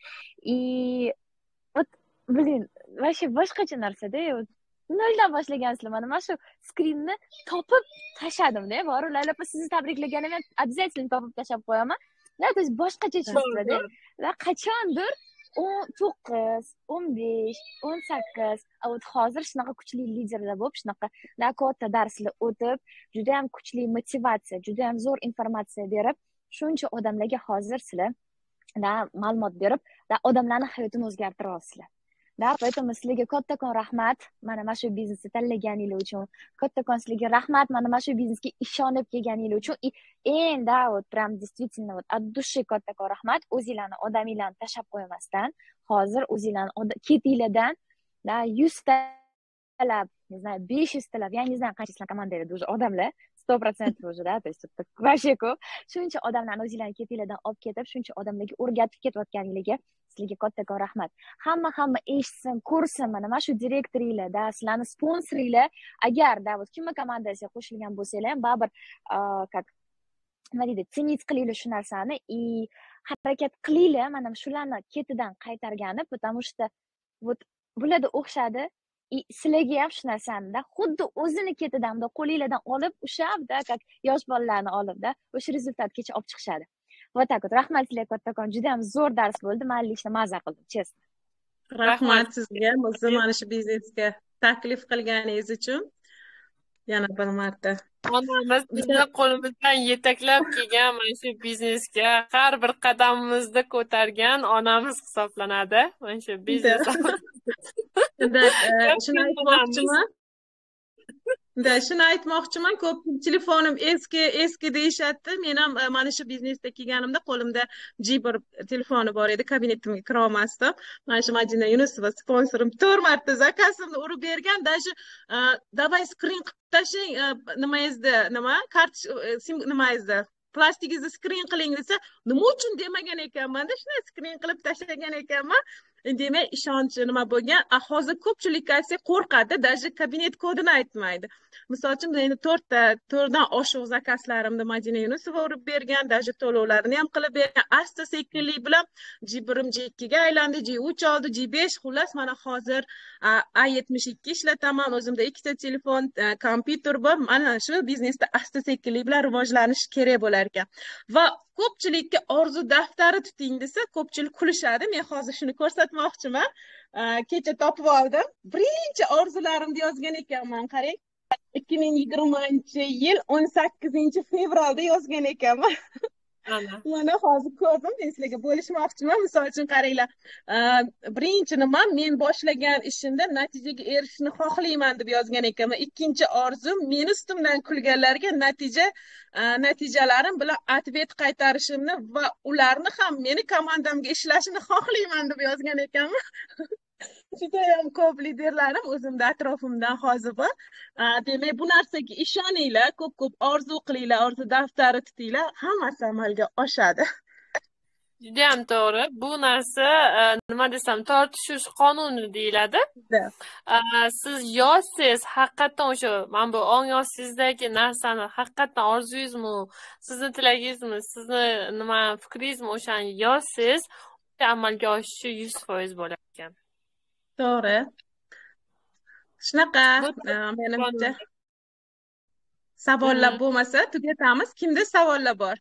Вот, блин, вообще boshqacha narsa-da. Noldan boshlagansizlar. Mana shu skrinni topib tashladim-da. Bor, Laylo opa sizni tabriklaganim ham обязательно topib tashlab qo'yaman. То есть boshqacha chiqdi-da. Va qachondir 9, 15, 18, вот hozir shunaqa kuchli liderlar bo'lib, shunaqa katta darslar o'tib, juda ham kuchli motivatsiya, juda ham zo'r informatsiya berib, shuncha odamlarga hozir sizlar ma'lumot berib, odamlarning hayotini o'zgartira olasizlar. Поэтому sizlarga kattakon rahmat, mana shu biznesni tanlaganingiz uchun. Kattakon sizlarga rahmat, mana shu biznesga ishonib kelganingiz uchun. Endi вот прям действительно вот от души kattakon rahmat. O'zingizlarni odaminglarni tashab qo'ymasdan, hozir o'zingizlarni ketinglardan 100 talab, не знаю, 500 talab, я не знаю, qancha sizlar komandada уже odamlar, 100% уже-da, то есть вообще ko'p. Shuncha odamlarni o'zinglarni ketinglardan olib ketib, shuncha odamlarga o'rgatib ketayotganligiga sizlarga kattakon rahmat. Hamma eshitsin, ko'rsin, mana shu direktoringlarda, sizlarni sponsoringlar agarda kimma komandasiga qo'shilgan bo'lsanglar ham baribir как nima deydi, tsenit qilinglar shu narsani и harakat qilinglar mana shularni ketidan qaytargani, потому что вот bularda o'xshadi. Sizlarga ham shu narsani-da, xuddi o'zini ketidan qo'linglardan olib, o'sha как yosh bolalarni olibda, o'sha rezultatgacha olib chiqishadi. Вот так вот. Rahmat sizlarga kattakon, juda ham zo'r dars bo'ldi. Men lично maza qildim, честно. Rahmat sizga bizni mana shu biznesga taklif qilganingiz uchun. Yana bir marta. Onamiz bizni qo'limizdan yetaklab kelgan mana shu biznesga har bir qadamimizda ko'targan onamiz hisoblanadi. Mana shu biznes. Shuni aytmoqchiman, ko'p telefonim eski deyishadi. Men ham mana shu biznesga kelganimda qo'limda G1 telefoni bor edi, kabinetimga kira olmasdim. Mana shu Madina Yunusova sponsorim 4 marta zakazimni urib bergan. Даже давай skrin qilib tashlang, nimangizda plastigingizni skrin qiling desa, nima uchun demagan ekanman-da, shuni skrin qilib tashlagan ekanman. Demak, ishonchi nima bo'lgan? Hozir ko'pchilik aytsa qo'rqadi, даже kabinet kodini aytmaydi. Misol uchun, endi 4dan oshiq zakazlarimni Madina Yunusova urib bergan, даже to'lovlarini ham qilib bergan. Asta sekinlik bilan G1 G2 ga aylandi, G3 oldi, G5, xullas mana hozir A72 ishlataman. O'zimda ikkita telefon, kompyuter bor. Mana shu biznesda asta sekinlik bilan rivojlanish kerak bo'lar ekan. Va ko'pchilikka orzu daftari tuting desa, ko'pchilik kulishadi. Men hozir shuni ko'rsatmoqchiman. Kecha topib oldim. Birinchi orzularimni yozgan ekanman, qarang. 2020-yil 18-fevralda yozgan ekanman. Mana hozir ko'rdim, men sizlarga bo'lishmoqchiman. Misol uchun qaranglar. Birinchi nima, men boshlagan ishimda natijaga erishishni xohlayman deb yozgan ekanman. Ikkinchi orzum, men ustimdan kulganlarga natijalarim bilan atvet qaytarishimni va ularni ham meni komandamga ishlashini xohlayman deb yozgan ekanman. Judayam ko'p liderlarim o'zimda atrofimdan hozir bor. Demak, bu narsaga ishoninglar, ko'p orzu qilinglar, orzu daftari tutinglar, hammasi amalga oshadi. Juda ham to'g'ri. Bu narsa nima desam, tortishish qonuni deyiladi. Siz yozsangiz, haqiqatan o'sha mana bu ong ostingizdagi narsani haqiqatan orzuyingizmi, sizni tilagingizmi, sizni nima fikringizmi o'shani yozsangiz, amalga oshishi 100% bo'lar ekan. To'g'ri. Shunaqa, menimcha savollar bo'lmasa tugatamiz. Kimda savollar bor?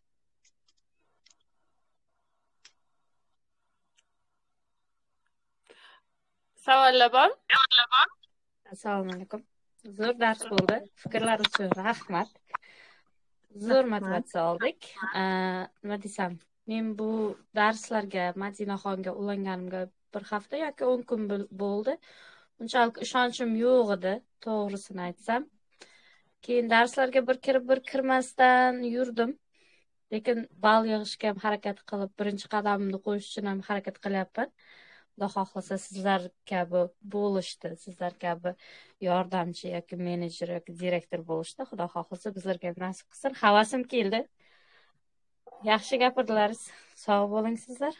Savollar bor? Assalomu alaykum. Zo'r dars bo'ldi. Fikrlaringiz uchun rahmat. Zo'r motivatsiya oldik. Nima desam, men bu darslarga Madinaxonga ulanganimga bir hafta yoki 10 kun bo'ldi. Unchalik ishonchim yo'q edi, to'g'risini aytsam. Keyin darslarga bir kirib, bir kirmasdan yurdim. Lekin ball yig'ishga ham harakat qilib, birinchi qadamimni qo'yish uchun ham harakat qilyapman. Xudo xohlasa sizlar kabi bo'lishdi, sizlar kabi yordamchi yoki menejer yoki direktor bo'lishdi. Xudo xohlasa bizlarga ham nasib qilsin. Havasim keldi. Yaxshi gapirdilaringiz. Sog' bo'ling sizlar.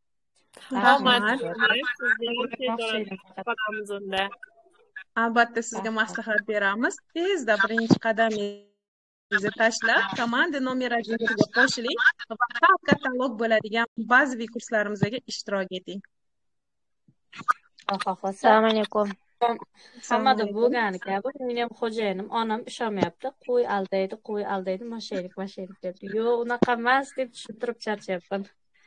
Albatta sizga maslahat beramiz. Tezda birinchi qadamingizni tashlab, komanda nomer 1 ga qo'shiling va xalq katalog bo'ladigan bazaviy kurslarimizga ishtirok eting. Assalomu alaykum. Hammada bo'lgani kabi, mening ham xo'jayinim, onam ishonmayapti. Qo'y aldaydi, mashaylik deb. Yo'q, unaqa emas deb tushuntirib charchyapman.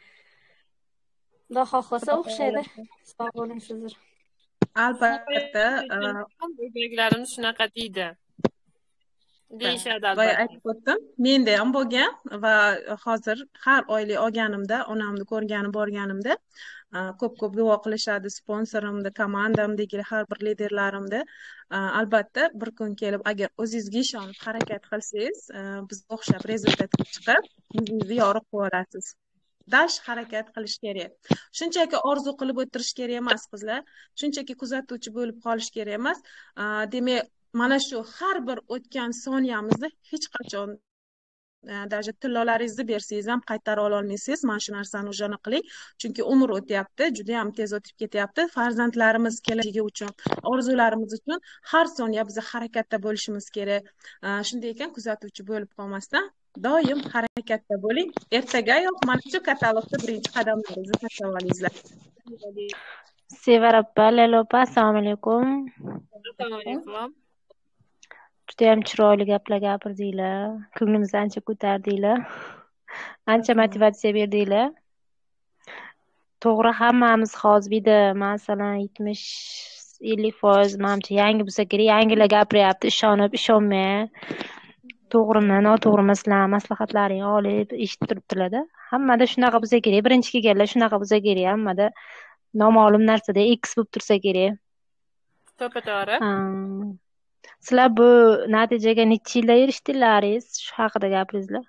Xudo xohlasa o'xshaydi. Sog' bo'ling sizlar. Albatta, o'zbeklarimiz shunaqa deydi. Deyishadi albatta. Boya aytib o'tdim. Menda ham bo'lgan va hozir har oylik olganimda, onamni borganimda ko'p duo qilishadi sponsorimda, komandamdagi har bir liderlarimda. Albatta bir kun kelib agar o'zingizga ishonib harakat qilsangiz, bizga o'xshab rezultatga chiqib, yuzingizni yorib qo'yasiz. Dash harakat qilish kerak. Shunchaki orzu qilib o'tirish kerak emas, qizlar. Shunchaki kuzatuvchi bo'lib qolish kerak emas. Demak, mana shu har bir o'tgan soniyamizni hech qachon даже tillolaringizni bersangiz ham qaytarib ololmaysiz. Mana shu narsani ujana qiling, chunki umr o'tyapti, juda ham tez o'tib ketyapti. Farzandlarimiz kelajagi uchun, orzularimiz uchun har soniya biz harakatda bo'lishimiz kerak. Shunday ekan, kuzatuvchi bo'lib qolmasdan doim harakatda bo'ling. Ertagayoq mana shu katalogda birinchi qadamlaringizni tashlab olinglar. Sevara opa, Leyla opa, assalomu alaykum. Assalomu alaykum. Judayam chiroyli gaplar gapirdinglar. Ko'nglimizni ancha ko'tardinglar. Ancha motivatsiya berdinglar. To'g'ri, hammamiz hozir masalan 70-50% menimcha yangi bo'lsa kerak, yangilar gapiryapti, ishonib, ishonmay. To'g'rimi, noto'g'rimi sizlar maslahatlaring olib eshitib turibdilar-da. Hammada shunaqa bo'lsa kerak. Birinchi kelganlar shunaqa bo'lsa kerak. Hammada noma'lum narsada X bo'lib tursa kerak. To'pato'g'ri. Sizlar bu natijaga necha yilda erishdinglaringiz? Shu haqida gapiringizlar.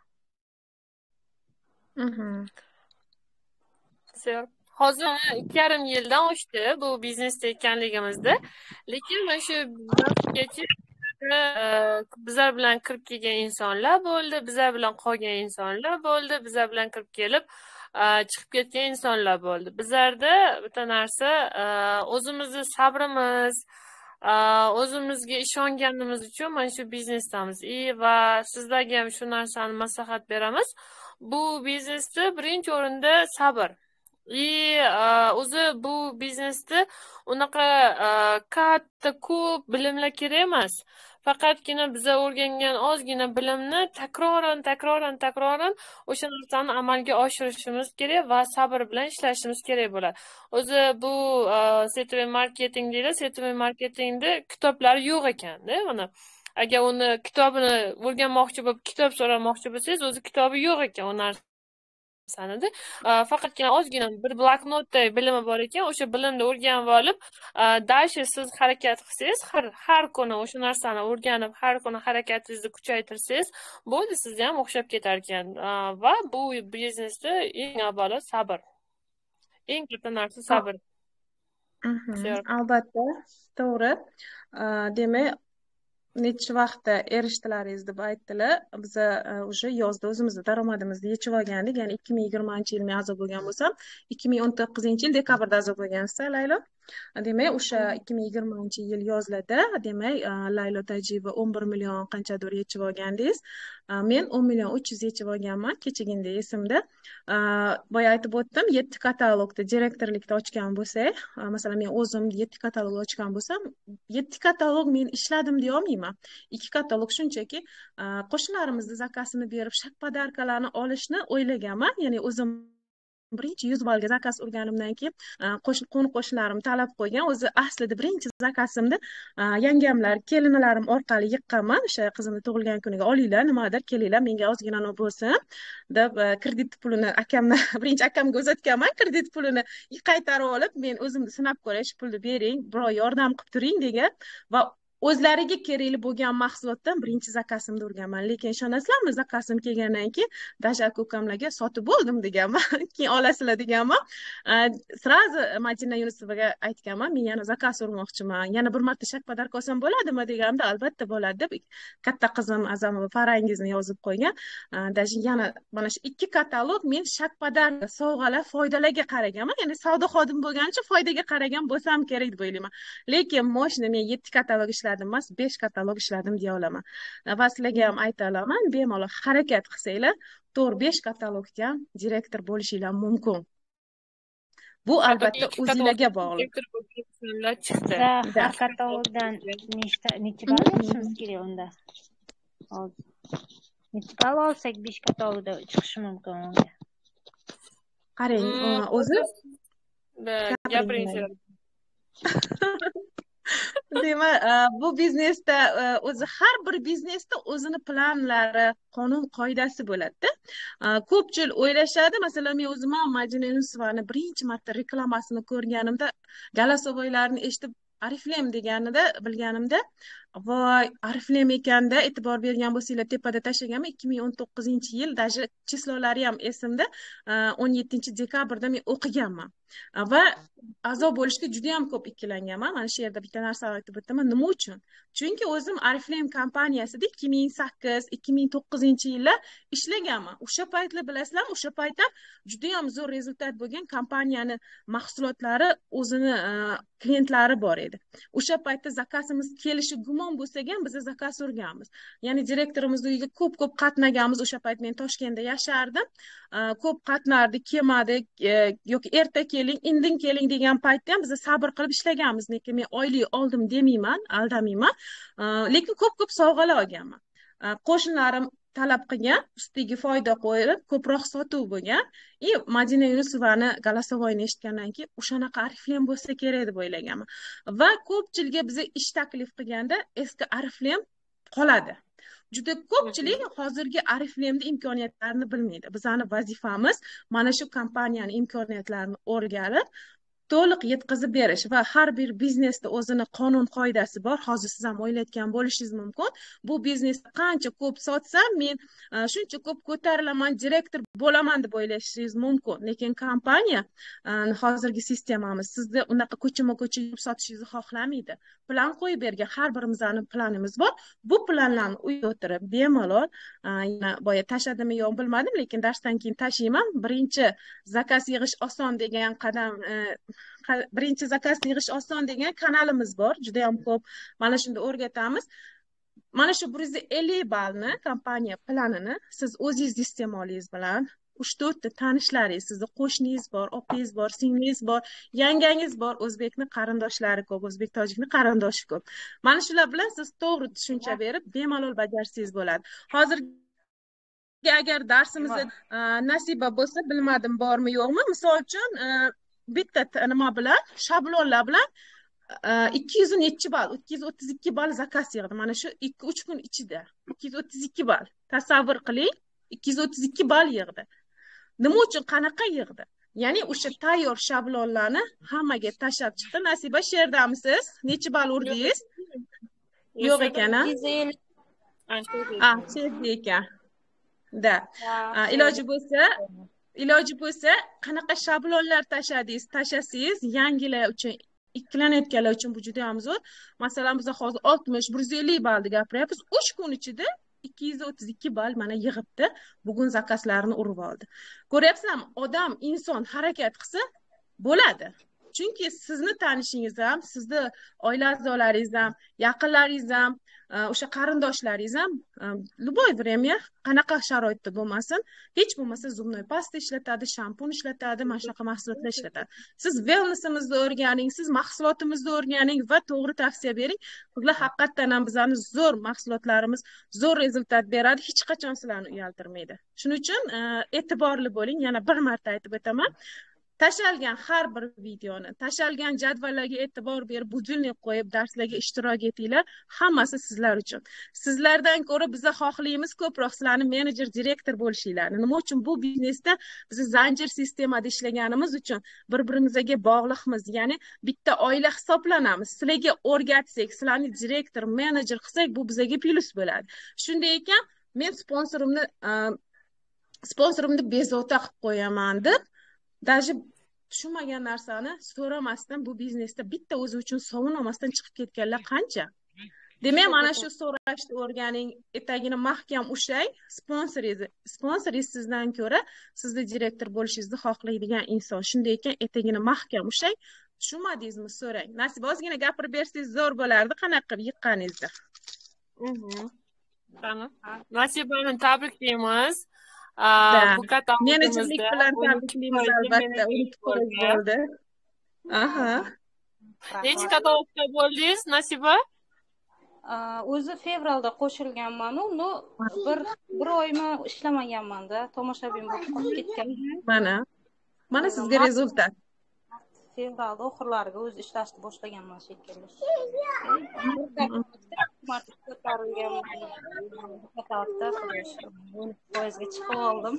Hozir 2,5 yildan oshdi bu biznesda ekanligimizda. Lekin mana shu vaqtgacha bizlar bilan kirib kelgan insonlar bo'ldi, bizlar bilan qolgan insonlar bo'ldi, bizlar bilan kirib kelib chiqib ketgan insonlar bo'ldi. Bizlarda bitta narsa o'zimizni sabrimiz, o'zimizga ishonganimiz uchun mana shu biznesdamiz. Va sizlarga ham shu narsani maslahat beramiz. Bu biznesda birinchi o'rinda sabr. O'zi bu biznesda unaqa katta ko'p bilimlar kerak emas. Faqatgina biza o'rgangan ozgina bilimni takroran o'sha narsani amalga oshirishimiz kerak va sabr bilan ishlashimiz kerak bo'ladi. O'zi bu setoviy marketing deydi. Setoviy marketingda kitoblar yo'q ekanda, mana. Agar uni kitobini o'rganmoqchi bo'lib, kitob so'ramoqchi bo'lsangiz, o'zi kitobi yo'q ekan u narsanida. Faqatgina ozgina bir bloknotda bilimi bor ekan, o'sha bilimni o'rganib olib, dalshi siz harakat qilsangiz, har kuni o'sha narsani o'rganib, har kuni harakatingizni kuchaytirsangiz, bo'ldi, sizga ham o'xshab ketar ekan. Va bu biznesda eng avvalo sabr. Eng katta narsa sabr. Albatta, to'g'ri. Demak, necha vaqtda erishdilaringiz deb aytdilar. Biz o'sha yozda o'zimizni daromadimizni yechib olgandik. Ya'ni 2020-yil men a'zo bo'lgan bo'lsam, 2019-yil dekabrda a'zo bo'lgansiz, Laylo. Demak, o'sha 2020-yil yozlarda, demak, Laylo Tajiyeva 11 million qanchadir yechib olgandingiz. Men 10 million 300 yechib olganman, kechagina esimda. Boya aytib o'tdim, 7 katalogda direktorlikda ochgan bo'lsak, masalan, men o'zim 7 katalog ochgan bo'lsam, 7 katalog men ishladim deya olmayman. 2 katalog shunchaki qo'shnilarimizni zakasini berib, shak podarkalarni olishni o'ylaganman. Ya'ni o'zim birinchi 100 ballga zakaz urganimdan keyin qo'shnilarim talab qo'ygan. O'zi aslida birinchi zakasimni yangamlar, kelinlarim orqali yiqqanman. O'sha qizimni tug'ilgan kuniga olinglar, nimadir kelinglar, menga ozgina bo'lsin deb kredit pulini akamdan birinchi akamga uzatganman. Kredit pulini qaytarib olib, men o'zimni sinab ko'ray, shu pulni bering, birov yordam qilib turing degan va o'zlariga kerakli bo'lgan mahsulotdan birinchi zakazimni urganman. Lekin ishonasizlarmi, zakazim kelgandan keyin Dasha ukamlarga sotib bo'ldim deganman. Keyin olasizlar deganman. Srazi Madina Yunusovaga aytganman, men yana zakaz urmoqchiman. Yana bir marta shak podarka olsam bo'ladimi deganimda, albatta bo'ladi deb katta qizim Azamova Farangizni yozib qo'ygan. Dasha yana mana shu 2 katalog men shak podarka, sovg'alar, foydalarga qaraganman. Ya'ni savdo xodim bo'lgani uchun foydaga qaragan bo'lsam kerak deb o'ylayman. Lekin moshina men 7 katalog ishladim emas, 5 katalog ishladim deya olaman. Va sizlarga ham ayta olaman, bemalol harakat qilsanglar, 4-5 katalogga ham direktor bo'lishinglar mumkin. Bu albatta o'zingizga bog'liq. Har katalogdan necha ball olishimiz kerak unda? Necha ball olsak 5 katalogda chiqishi mumkin unga? Qarang, o'zi gapiring. Demak, bu biznesda o'zi har bir biznesda o'zini planlari, qonun qoidasi bo'ladi-da. Ko'pchilik o'ylashadi, masalan, men o'zim ham Madina Yunusovani birinchi marta reklamasini ko'rganimda, galasovoylarni eshitib, Oriflame deganida bilganimda, voy ariflem ekanda, e'tibor bergan bo'lsanglar tepada tashlaganman 2019-yil, даже chislolari ham esimda, 17 dekabrda men o'qiganman va a'zo bo'lishga juda ham ko'p ikkilanganman. Mana shu yerda bitta narsa aytib o'taman. Nima uchun? Chunki o'zim Ariflame kompaniyasida 2008-2009-yillar ishlaganman. O'sha paytlar bilasizlarmi, o'sha paytda juda ham zo'r rezultat bo'lgan kompaniyani mahsulotlari, o'zini klientlari bor edi. O'sha paytda zakazimiz kelishi gumon bo'lsa ham biz zakaz urganmiz. Ya'ni direktorimiz uyiga ko'p qatnaganmiz. O'sha payt men Toshkentda yashardim. Ko'p qatnardik, kelmadik, yoki erta keling, indin keling degan paytda ham biz sabr qilib ishlaganmiz. Lekin men oylik oldim demayman, aldamayman. Lekin ko'p sovg'alar olganman. Qo'shnilarim talab qilgan, ustiga foyda qo'yib, ko'proq sotuv bo'lgan. Madina Yunusovani голосовойni eshitgandan keyin o'shanaqa Ariflame bo'lsa kerak deb o'ylaganman. Va ko'pchilikga bizga ish taklif qilganda eski Ariflame qoladi. Juda ko'pchilik hozirgi Ariflame'ning imkoniyatlarini bilmaydi. Bizning vazifamiz mana shu kompaniyani imkoniyatlarini o'rganib, to'liq yetkazib berish va har bir biznesda o'zini qonun qoidasi bor. Hozir siz ham o'ylayotgan bo'lishingiz mumkin. Bu biznesda qancha ko'p sotsam, men shuncha ko'p ko'tarilaman, direktor bo'laman deb o'ylashingiz mumkin. Lekin kompaniya hozirgi sistemamiz sizga unaqa ko'chma-ko'cha sotishingizni xohlamaydi. Plan qo'yib bergan, har birimizning planimiz bor. Bu planlarni uyda o'tirib bemalol, yana boya tashladimmi yo'q bilmadim, lekin darsdan keyin tashlayman. Birinchi zakaz yig'ish oson degan birinchi zakaz yig'ish oson degan kanalimiz bor. Juda ham ko'p mana shunda o'rgatamiz. Mana shu 150 ballni kompaniya planini siz o'zingiz iste'molingiz bilan 3-4 ta tanishlaringiz, sizni qo'shningiz bor, opingiz bor, singlingiz bor, yangangiz bor, o'zbekni qarindoshlari ko'p, o'zbek tojikni qarindoshi ko'p. Mana shular bilan siz to'g'ri tushuncha berib bemalol bajarsangiz bo'ladi. Hozir agar darsimizda nasiba bo'lsa, bilmadim bormi yo'qmi, misol uchun bitta nima bilan, shablonlar bilan 200 ball, 232 ball zakaz yig'di. Mana shu 2-3 kun ichida 232 ball. Tasavvur qiling, 232 ball yig'di. Nima uchun, qanaqa yig'di? Ya'ni o'sha tayyor shablonlarni hammaga tashab chiqdi. Nasiba, sherdamisiz? Necha ball urdingiz? Yo'q ekan, a? Sherda ekan. Da. Iloji bo'lsa, qanaqa shablonlar tashasangiz, yangilar uchun, ikkilanayotganlar uchun bu juda ham zo'r. Masalan, biz hozir 60-150 ballni gapiryapmiz. 3 kun ichida 232 ball mana yig'ibdi. Bugun zakazlarni urib oldi. Ko'ryapsizlarmi? Odam, inson harakat qilsa bo'ladi. Chunki sizni tanishingiz ham, sizni oila a'zolaringiz ham, yaqinlaringiz ham, o'sha qarindoshlaringiz ham любой время qanaqa sharoitda bo'lmasin, hech bo'lmasa zubnoy pasta ishlatadi, shampun ishlatadi, mana shunaqa mahsulotlar ishlatadi. Siz wellnessimizni o'rganing, siz mahsulotimizni o'rganing va to'g'ri tavsiya bering. Sizlar haqiqatdan ham bizning zo'r mahsulotlarimiz zo'r rezultat beradi, hech qachon sizlarni uyaltirmaydi. Shuning uchun e'tiborli bo'ling. Yana bir marta aytib o'taman. Tashalgan har bir videoni, tashalgan jadvallarga e'tibor berib, budilnik qo'yib, darslarga ishtirok etinglar. Hammasi sizlar uchun. Sizlardan ko'ra biz xohlaymiz ko'proq sizlarni menejer, direktor bo'lishinglarni. Nima uchun? Bu biznesda biz zanjir sistemada ishlaganimiz uchun bir-birimizga bog'liqmiz. Ya'ni bitta oila hisoblanamiz. Sizlarga o'rgatsak, sizlarni direktor, menejer qilsak, bu bizga plyus bo'ladi. Shunday ekan, men sponsorimni bezovta qilib qo'yaman deb даже tushunmagan narsani so'ramasdan bu biznesda bitta o'zi uchun sovun olmasdan chiqib ketganlar qancha? Demak, mana shu so'rashni o'rganing, etagini mahkam ushlang. Sponsoringiz sizdan ko'ra sizni direktor bo'lishingizni xohlaydigan inson. Shunday ekan, etagini mahkam ushlang. Tushunmadingizmi, so'rang. Nasiba, ozgina gapirib bersangiz zo'r bo'lardi, qanaqa qilib yiqqaningizda. Tamam. Nasibani tabriklaymiz. Bu menejerlik bilan tabriklaymiz albatta. Unutib qoldi. Necha katalogda bo'ldingiz, Nasiba? O'zi fevralda qo'shilganman-u, bir oymi ishlamaganman-da, tomoshabin bo'lib qolib ketganman. Mana sizga rezultat. Fevralda oxirlariga o'zi ishlashni boshlaganman shekilli. Poyezga chiqib oldim.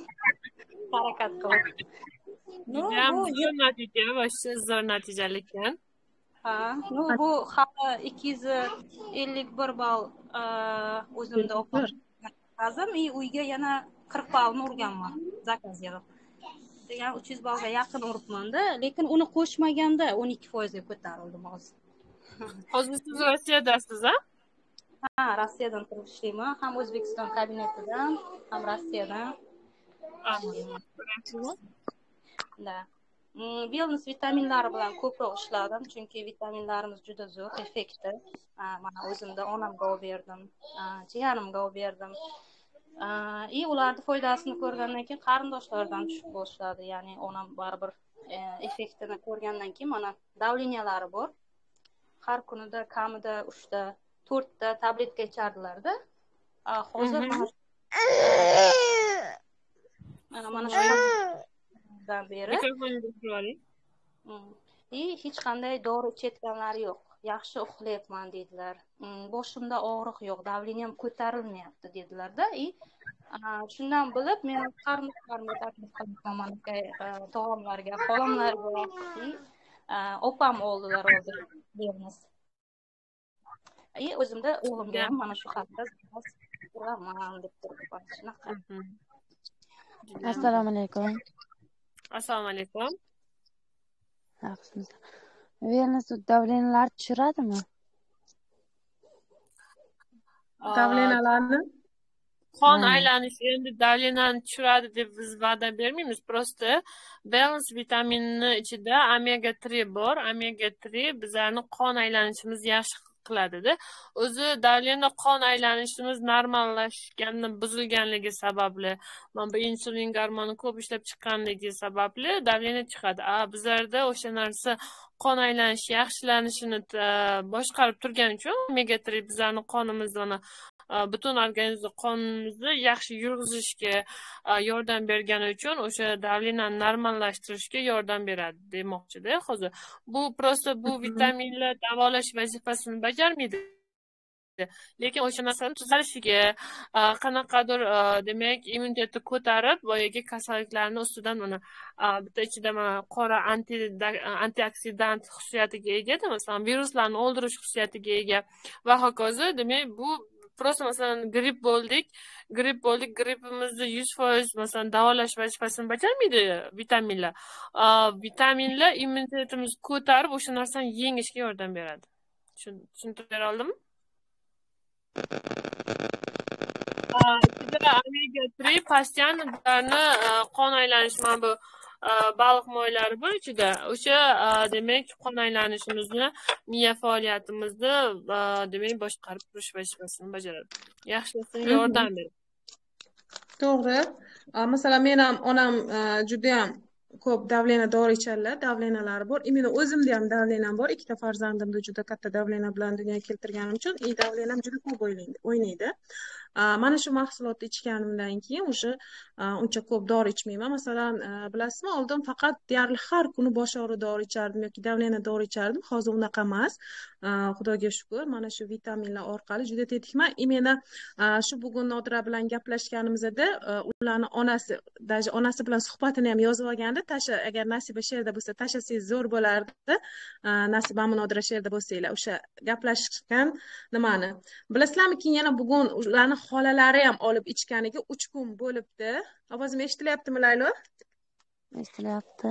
Harakat qilib. Zo'r natija, boshqa zo'r natijali ekan. Ha, bu hali 251 ball o'zimda o'qishim. Uyga yana 40 ballni urganman zakaz yig'ib. Degan 300 ballga yaqin uribman-da, lekin uni qo'shmaganda 12% ga ko'tarildim hozir. Hozir siz Rossiyadasiz, a? Ha, Rossiyadan turib ishlayman, ham O'zbekiston kabinetidan, ham Rossiyadan. Da. Wellness vitaminlari bilan ko'proq ishladim, chunki vitaminlarimiz juda zo'r, effektiv. Mana o'zimda onamga olib berdim, jiyanimga olib berdim. Ularni foydasini ko'rgandan keyin qarindoshlardan tushib boshladi. Ya'ni onam baribir effektini ko'rgandan keyin mana davleniyalari bor. Har kunida kamida 3 ta, 4 ta tabletka ichardilar-da. Hozir mana shudan beri hech qanday dori ichayotganlari yo'q. Yaxshi uxlayapman dedilar. Boshimda og'riq yo'q, davleniyam ko'tarilmayapti dedilar-da. Shundan bilib men qarindoshlarimga taklif qildim, mana tog'amlarga, xolamlarga, opam oldilar hozir beramiz. O'zimda o'g'limga ham mana shu haqda uraman deb turibman. Shunaqa. Assalomu alaykum. Assalomu alaykum. Wellness davleniyalar tushiradimi? Davlenalarni Qon aylanishi endi davleniyani tushiradi deb biz va'da bermaymiz. Prosta Wellness vitaminini ichida omega 3 bor. Omega 3 bizlarni qon aylanishimizni yaxshi qiladi-da. O'zi davleniya qon aylanishimiz normallashgani, buzilganligi sababli, mana bu insulin gormoni ko'p ishlab chiqqanligi sababli davleniya chiqadi. Bizlarda o'sha narsa qon aylanishi yaxshilanishini boshqarib turgani uchun omega 3 bizlarni qonimizni, butun organizm qonimizni yaxshi yurg'izishga yordam bergani uchun o'sha davleniyani normallashtirishga yordam beradi demoqchida. Hozir bu prosta bu vitaminlar davolash vazifasini bajarmaydi. Lekin o'sha narsani tuzalishiga, qanaqadir demak immunitetni ko'tarib, boyagi kasalliklarni ustidan mana bitta ichida mana qora antioksidant xususiyatiga ega, masalan, viruslarni o'ldirish xususiyatiga ega va hokazo. Demak, bu prosta masalan gripp bo'ldik, grippimizni 100% masalan davolash vazifasini bajarmaydi vitaminlar. Vitaminlar immunitetimizni ko'tarib, o'sha narsani yengishga yordam beradi. Tushuntirib bera oldimmi? Ichida omega 3 postoyanni qon aylanish, mana bu baliq moylari bor ichida. O'sha demak qon aylanishimizni, miya faoliyatimizni demak boshqarib turish vazifasini bajaradi. Yaxshilashga yordam beradi. To'g'ri. Masalan, men ham onam juda ham ko'p davleniya dori icharlar, davleniyalari bor. Meni o'zimda ham davleniyam bor. Ikkita farzandimni juda katta davleniya bilan dunyoga keltirganim uchun davleniyam juda ko'p o'ynaydi. Mana shu mahsulotni ichganimdan keyin o'sha uncha ko'p dori ichmayman. Masalan, bilasizmi, oldin faqat deyarli har kuni bosh og'riq dori ichardim yoki davleniya dori ichardim. Hozir unaqa emas. Xudoga shukr, mana shu vitaminlar orqali juda tetikman. Meni shu bugun Nodira bilan gaplashganimizda ularning onasi bilan suhbatini ham yozib olgandi. Agar Nasiba she'rda bo'lsa, tashlasangiz zo'r bo'lardi. Nasibami Nodira she'rda bo'lsanglar, o'sha gaplashgan nimani bilasizlarmi? Keyin yana bugun ularning xolalari ham olib ichganiga 3 kun bo'libdi. Ovozim eshitilyaptimi, Laylo? Eshitilyapti.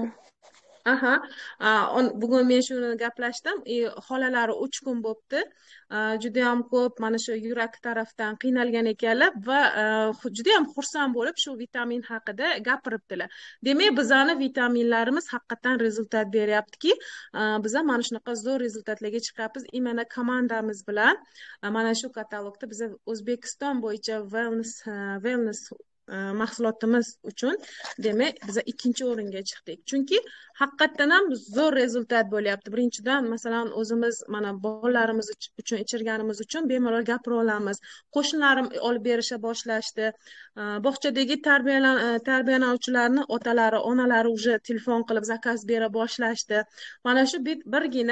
Bugun men shuni gaplashdim. Xolalari 3 kun bo'libdi. Juda ham ko'p mana shu yurak tarafdan qiynalgan ekanlar va juda ham xursand bo'lib shu vitamin haqida gapiribdilar. Demak, bizning vitaminlarimiz haqiqatan rezultat beryaptiki, biz ham mana shunaqa zo'r rezultatlarga chiqyapmiz. Mana komandamiz bilan mana shu katalogda biz O'zbekiston bo'yicha wellness mahsulotimiz uchun demak biz 2-o'ringa chiqdik. Chunki haqiqatan ham zo'r rezultat bo'lyapti. Birinchidan, masalan, o'zimiz mana bolalarimiz uchun ichirganimiz uchun bemalol gapira olamiz. Qo'shnilarim olib berisha boshlashdi. Bog'chadagi tarbiyalanuvchilarni otalari, onalari уже telefon qilib zakaz bera boshlashdi. Mana shu birgina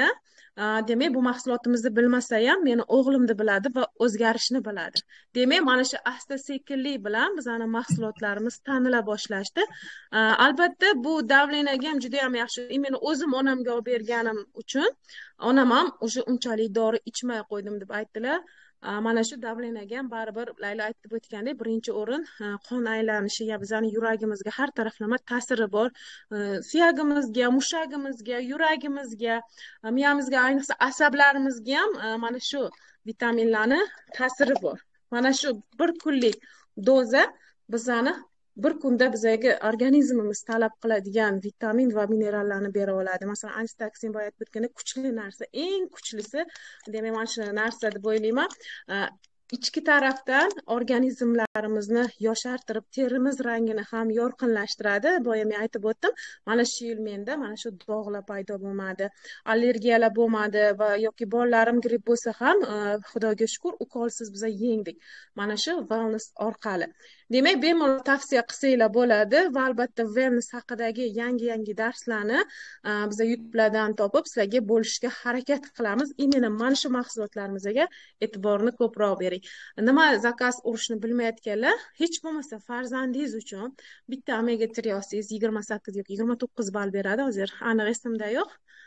demak bu mahsulotimizni bilmasa ham meni o'g'limni biladi va o'zgarishni biladi. Demak mana shu asta sekinlik bilan bizani mahsulotlarimiz tanila boshlashdi. Albatta bu davleniyaga ham juda ham yaxshi. Men o'zim onamga olib berganim uchun onam ham o'sha unchalik dori ichmay qo'ydim deb aytdilar. Mana shu davleniyaga ham baribir Laylo aytib o'tgandek birinchi o'rin qon aylanishiga, bizani yuragimizga har taraflama ta'siri bor. Suyagimizga, mushagimizga, yuragimizga, miyamizga, ayniqsa asablarimizga ham mana shu vitaminlarni ta'siri bor. Mana shu bir kunlik doza bizani bir kunda bizga organizmimiz talab qiladigan vitamin va minerallarni bera oladi. Masalan, antitoksin boya aytib o'tgandek kuchli narsa, eng kuchlisi demak mana shu narsa deb o'ylayman. Ichki tarafdan organizmlarimizni yoshartirib, terimiz rangini ham yorqinlashtiradi. Boya men aytib o'tdim, mana shu yil menda mana shu dog'lar paydo bo'lmadi, allergiyalar bo'lmadi va yoki bolalarim gripp bo'lsa ham xudoga shukr ukolsiz biz yengdik. Mana shu wellness orqali. Demak, bemalol tavsiya qilsanglar bo'ladi va albatta wellness haqidagi yangi darslarni biz YouTube'lardan topib sizlarga bo'lishga harakat qilamiz. Imенно mana shu mahsulotlarimizga e'tiborni ko'proq bering. Nima zakaz urishni bilmayotganlar, hech bo'lmasa farzandingiz uchun bitta omega 3 olsangiz 28 yoki 29 ball beradi, hozir aniq esimda yo'q.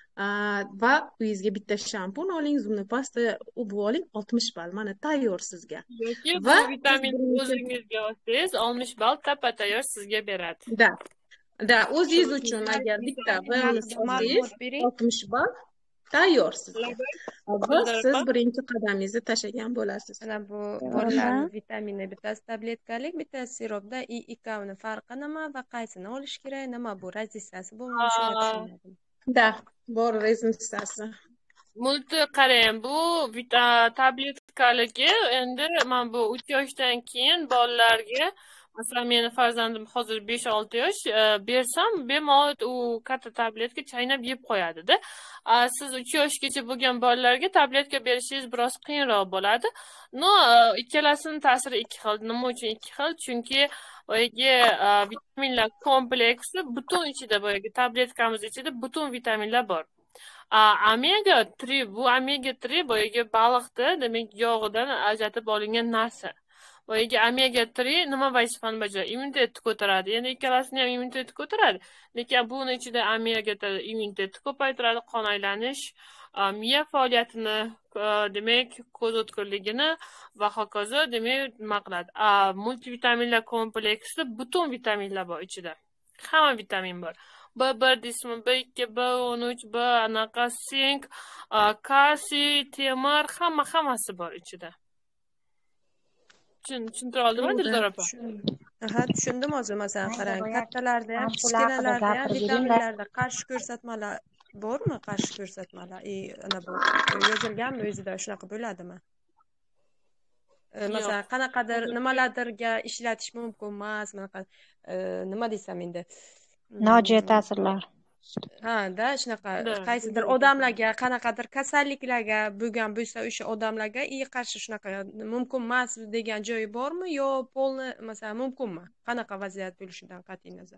Va uyingizga bitta shampun oling, zubni pasta bu oling, 60 ball mana tayyor sizga. Va vitamin o'zingizga olsangiz 60 ball tapa-tayyor sizga beradi. Da, o'zingiz uchun agar bitta wellness olsangiz 60 ball tayyor sizga. Va siz birinchi qadamingizni tashlagan bo'lasiz. Mana bu bolalarning vitamini bittasi tabletkalik, bittasi siropda. Ikkovini farqi nima va qaysini olish kerak? Nima bu razitsiyasi bo'lmoqchi tushunmadim. Da, bor razitsiyasi. Multi qarang, bu tabletkaligi endi men bu 3 yoshdan keyin bolalarga, masalan meni farzandim hozir 5-6 yosh, bersam bemalol u katta tabletka chaynab yeb qo'yadi-da. Siz 3 yoshgacha bo'lgan bolalarga tabletka berishingiz biroz qiyinroq bo'ladi. No, ikkalasining ta'siri ikki xil. Nima uchun ikki xil? Chunki boyagi vitaminlar kompleksi butun ichida, boyagi tabletkamiz ichida butun vitaminlar bor. Omega 3 bu omega 3 boyagi baliqda, demak yog'idan ajratib olingan narsa. Boyagi omega 3 nima vazifani bajaradi? Immunitetni ko'taradi. Endi ikkalasini ham immunitetni ko'taradi. Lekin buni ichida omega 3 immunitetni ko'paytiradi, qon aylanish, miya faoliyatini, demak ko'z o'tkirligini va hokazo, demak nima qiladi? Multivitaminlar kompleksida butun vitaminlar bor ichida. Hamma vitamin bor. B1 deysizmi, B2, B13, B anaqa sink, kalsiy, temir, hammasi bor ichida. Tushuntira oldimmi Dildor opa? Ha, tushundim hozir. Masalan, qarang, kattalarda ham, kichkinalarda ham vitaminlarda qarshi ko'rsatmalar bormi? Qarshi ko'rsatmalar. Ana bu yozilganmi o'zida shunaqa bo'ladimi? Masalan, qanaqadir nimalarga ishlatish mumkin emas, nima desam endi? Nojo'ya ta'sirlar. Da, shunaqa qaysidir odamlarga, qanaqadir kasalliklarga bo'lgan bo'lsa, o'sha odamlarga qarshi shunaqa mumkin emas degan joyi bormi yo polni, masalan, mumkinmi? Qanaqa vaziyat bo'lishidan qat'iy nazar.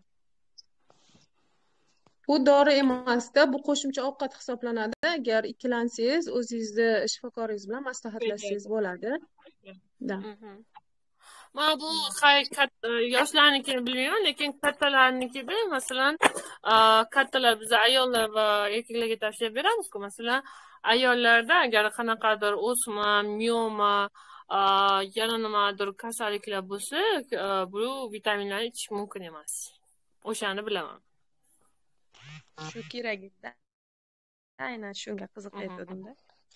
Bu dori emasda, bu qo'shimcha ovqat hisoblanadi. Agar ikkilansangiz, o'zingizni shifokoringiz bilan maslahatlashsangiz bo'ladi. Da. Mana bu yoshlarnikini bilmayman, lekin kattalarnikida, masalan, kattalar biz ayollar va erkaklarga tavsiya beramiz-ku. Masalan, ayollarda agar qanaqadir o'sma, mioma, yana nimadir kasalliklar bo'lsa, bu vitaminlarni ichish mumkin emas. O'shani bilaman. Shu kerakda. Aynan shunga qiziqayotgandim-da.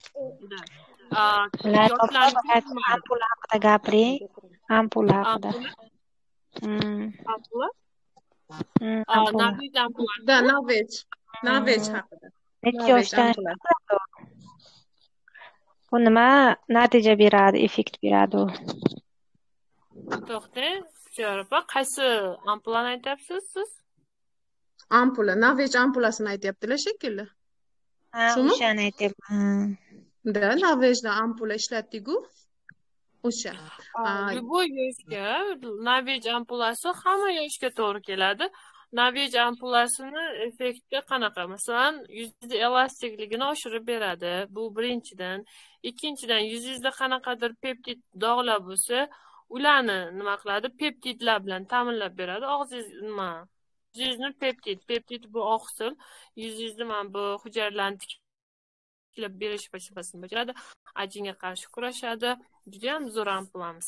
Ampula haqida gapiring. Ampula haqida. Ampula? Navej haqida. Necha yoshdan bu nima natija beradi, effekt beradi u? To'xtang, Jo'ra, qaysi ampulani aytyapsiz siz? Ampula, Navej ampulasini aytyaptilar shekilli. Ha, o'shani aytyapman. Da, Navejda ampula ishlatdik-ku. O'sha. Bu yoshga Navej ampulasi hamma yoshga to'g'ri keladi. Navij ampulasini effekti qanaqa? Masalan, yuzda elastikligini oshirib beradi. Bu birinchidan. Ikkinchidan, yuzingizda qanaqadir peptid dog'lar bo'lsa, ularni nima qiladi? Peptidlar bilan ta'minlab beradi. Og'zingiz nima? Yuzingizni peptid bu oqsil. Yuzingizni mana bu hujayralarni tiklab berish vazifasini bajaradi. Ajinga qarshi kurashadi. Juda ham zo'r ampulamiz.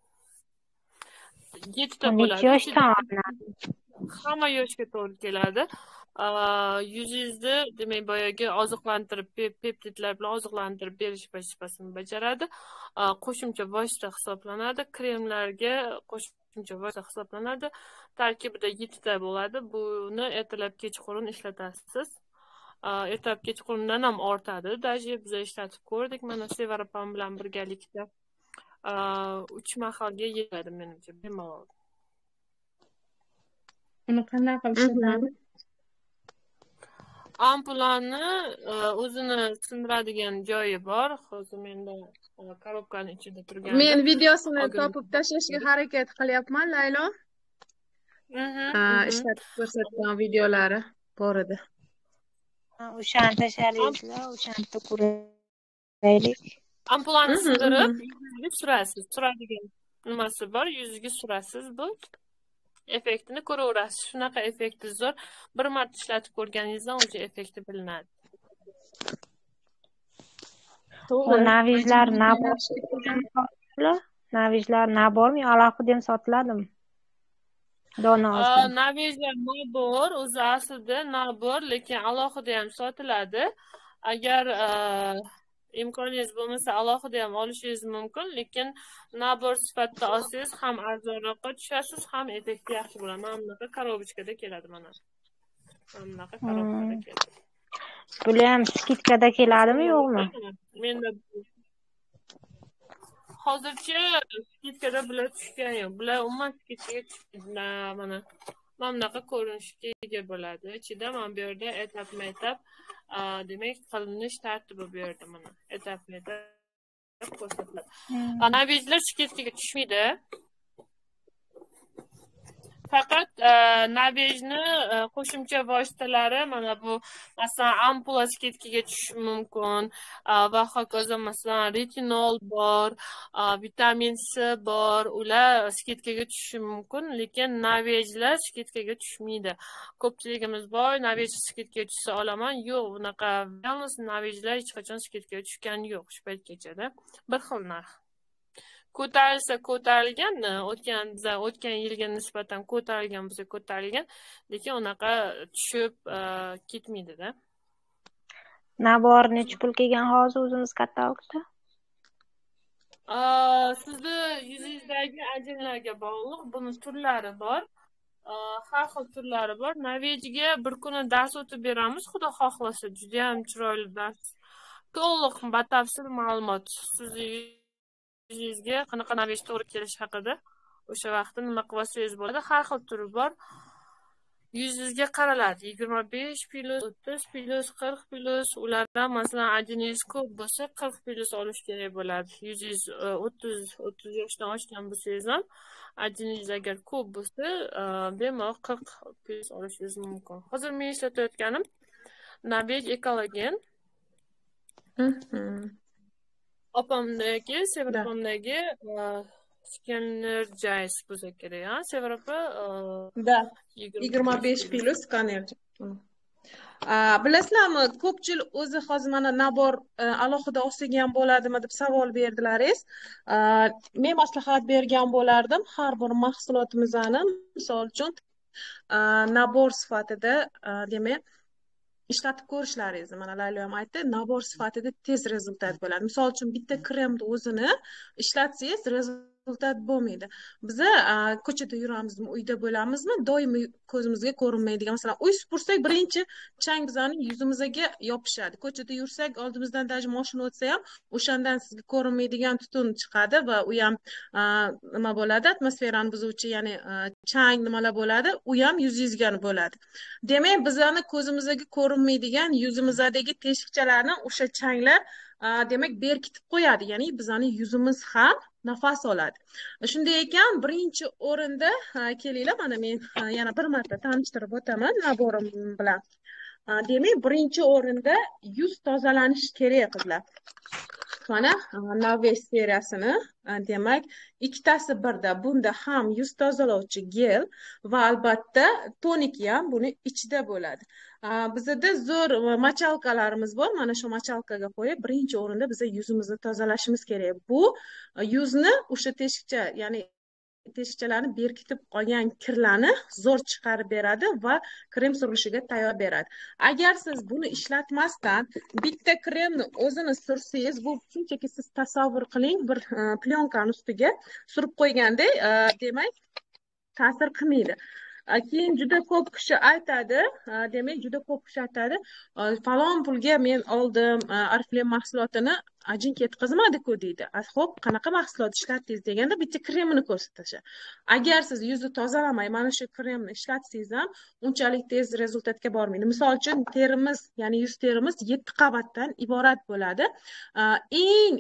7 ta bo'ladi. Necha yoshdan olinadi? Hamma yoshga to'g'ri keladi. Yuzingizni demak boyagi oziqlantirib peptidlar bilan oziqlantirib berish vazifasini bajaradi. Qo'shimcha vosita hisoblanadi. Kremlarga qo'shimcha vosita hisoblanadi. Tarkibida 7 ta bo'ladi. Buni ertalab kechqurun ishlatasiz. Ertalab kechqurundan ham ortadi. Даже biz ishlatib ko'rdik. Mana Sevarapam bilan birgalikda 3 mahalga yetadi menimcha bemalol. Uni qanday qilib ishlatadi? Ampulani o'zini sindiradigan joyi bor. Hozir menda korobkani ichida turgan. Men videosini topib tashlashga harakat qilyapman, Laylo. Ishlatib ko'rsatgan videolari bor edi. O'shani tashlaysizlar, o'shani ko'raylik. Ampulani sindirib, yuzga surasiz. Suradigan nimasi bor, yuzga surasiz bu. Effektini ko'raverasiz. Shunaqa effekti zo'r. Bir marta ishlatib ko'rganingizdan o'sha effekti bilinadi. Navijlar Navijlar nabormi, alohida ham sotiladimi? Dona ostida. Navijlar nabor, o'zi aslida nabor, lekin alohida ham sotiladi. Agar imkoningiz bo'lmasa alohida ham olishingiz mumkin, lekin nabor sifatida olsangiz ham arzonroqqa tushasiz, ham effekti yaxshi bo'ladi. Mana bunaqa korobochkada keladi mana. Mana bunaqa korobkada keladi. Bular ham skidkada keladimi, yo'qmi? Menda hozircha skidkada bular tushgan yo'q. Bular umuman skidkaga tushmaydi. Mana bunaqa ko'rinishga ega bo'ladi. Ichida mana bu yerda etap demak qilinish tartibi bu yerda mana etap ko'rsatiladi. Navijlar skidkaga tushmaydi. Faqat navijni qo'shimcha vositalari mana bu masalan ampula skidkaga tushishi mumkin va hokazo. Masalan retinol bor, vitamin C bor, ular skidkaga tushishi mumkin, lekin navijlar skidkaga tushmaydi. Ko'pchiligimiz bor, navij skidkaga tushsa olaman. Yo'q, bunaqa wellness navijlar hech qachon skidkaga tushgani yo'q shu paytgacha. Bir xil narx. Ko'tarilsa ko'tarilgan, o'tgan yilga nisbatan ko'tarilgan bo'lsa ko'tarilgan, lekin unaqa tushib ketmaydi-da. Nabor necha pul kelgan hozir o'zimiz katalogda? Sizni yuzingizdagi ajinlarga bog'liq, buni turlari bor. Har xil turlari bor. Navijga bir kuni dars o'tib beramiz, xudo xohlasa. Juda ham chiroyli dars. To'liq batafsil ma'lumot yuzingizga qanaqa navij to'g'ri kelish haqida o'sha vaqtda nima qilsangiz bo'ladi. Har xil turi bor. Yuzingizga qaraladi. 25 plus, 30 plus, 40 plus. Ulardan masalan ajiningiz ko'p bo'lsa 40 plus olish kerak bo'ladi. Yuzingiz 30 yoshdan oshgan bo'lsangiz ham ajiningiz agar ko'p bo'lsa, bemalol 40 plus olishingiz mumkin. Hozir men ishlatayotganim Navij Ekologen. Opamdagi, Sevarapamdagi Scanergize bo'lsa kerak, Sevarapa? Da, 25 plus Scanergize. Bilasizlarmi, ko'pchilik o'zi hozir mana nabor alohida olsak ham bo'ladimi deb savol berdilaringiz. Men maslahat bergan bo'lardim, har bir mahsulotimizni, misol uchun nabor sifatida, demak, ishlatib ko'rishlaringizni. Mana Laylo ham aytdi, nabor sifatida tez rezultat bo'ladi. Misol uchun bitta kremni o'zini ishlatsangiz rezultat bo'lmaydi. Biza ko'chada yuramizmi, uyda bo'lamizmi, doimiy ko'zimizga ko'rinmaydigan, masalan, uy supursak birinchi chang bizning yuzimizga yopishadi. Ko'chada yursak, oldimizdan даже mashina o'tsa ham o'shandan sizga ko'rinmaydigan tutun chiqadi va u ham nima bo'ladi, atmosferani buzuvchi, ya'ni chang nimalar bo'ladi, u ham yuzingizga bo'ladi. Demak, bizning ko'zimizga ko'rinmaydigan yuzimizdagi teshikchalarni o'sha changlar demak berkitib qo'yadi, ya'ni bizani yuzimiz ham nafas oladi. Shunday ekan birinchi o'rinda kelinglar, mana men yana bir marta tanishtirib o'taman naborim bilan. Demak birinchi o'rinda yuz tozalanishi kerak qizlar. Mana Navesh seriyasini demak ikkitasi birda. Bunda ham yuz tozalovchi gel va albatta toniki ham buni ichida bo'ladi. Bizda zo'r machalkalarimiz bor. Mana shu machalkaga qo'yib birinchi o'rinda biz yuzimizni tozalashimiz kerak. Bu yuzni o'sha teshikcha, ya'ni teshikchalarni berkitib qolgan kirlarni zo'r chiqarib beradi va krem surilishiga tayyor beradi. Agar siz buni ishlatmasdan bitta kremni o'zini sursangiz, bu shunchaki siz tasavvur qiling, bir plyonkani ustiga surib qo'ygandek, demak ta'sir qilmaydi. Keyin juda ko'p kishi aytadi, demak juda ko'p kishi aytadi, falon pulga men oldim Oriflame mahsulotini, ajin ketkazmadi-ku deydi. Xo'p, qanaqa mahsulot ishlatdingiz deganda bitta kremini ko'rsatishadi. Agar siz yuzni tozalamay mana shu kremni ishlatsangiz ham unchalik tez rezultatga bormaydi. Misol uchun terimiz, ya'ni yuz terimiz 7 qavatdan iborat bo'ladi. Eng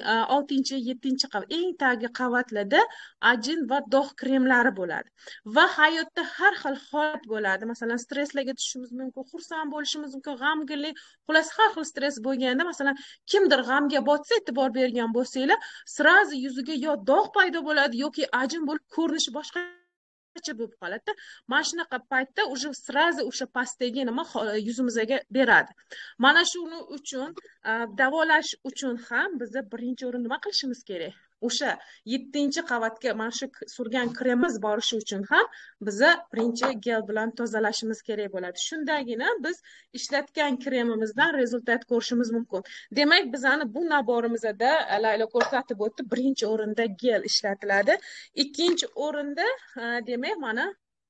6-7 qavat, eng tagi qavatlarda ajin va dog' kremlari bo'ladi. Va hayotda har xil holat bo'ladi. Masalan, stresslarga tushishimiz mumkin, xursand bo'lishimiz mumkin, g'amginlik, xullas har xil stress bo'lganda, masalan, kimdir g'amga botsa, e'tibor bergan bo'lsanglar, srazi yuziga yo dog' paydo bo'ladi yoki ajin bo'lib ko'rinishi boshqacha bo'lib qoladi. Mana shunaqa paytda уже srazi o'sha pastdagi nima yuzimizga beradi. Mana shuning uchun davolash uchun ham biz birinchi o'rin nima qilishimiz kerak? O'sha 7-qavatga mana shu surgan kremimiz borishi uchun ham biza birinchi gel bilan tozalashimiz kerak bo'ladi. Shundagina biz ishlatgan kremimizdan rezultat ko'rishimiz mumkin. Demak, bizani bu naborimizda Laylo ko'rsatib o'tdi, birinchi o'rinda gel ishlatiladi. Ikkinchi o'rinda demak mana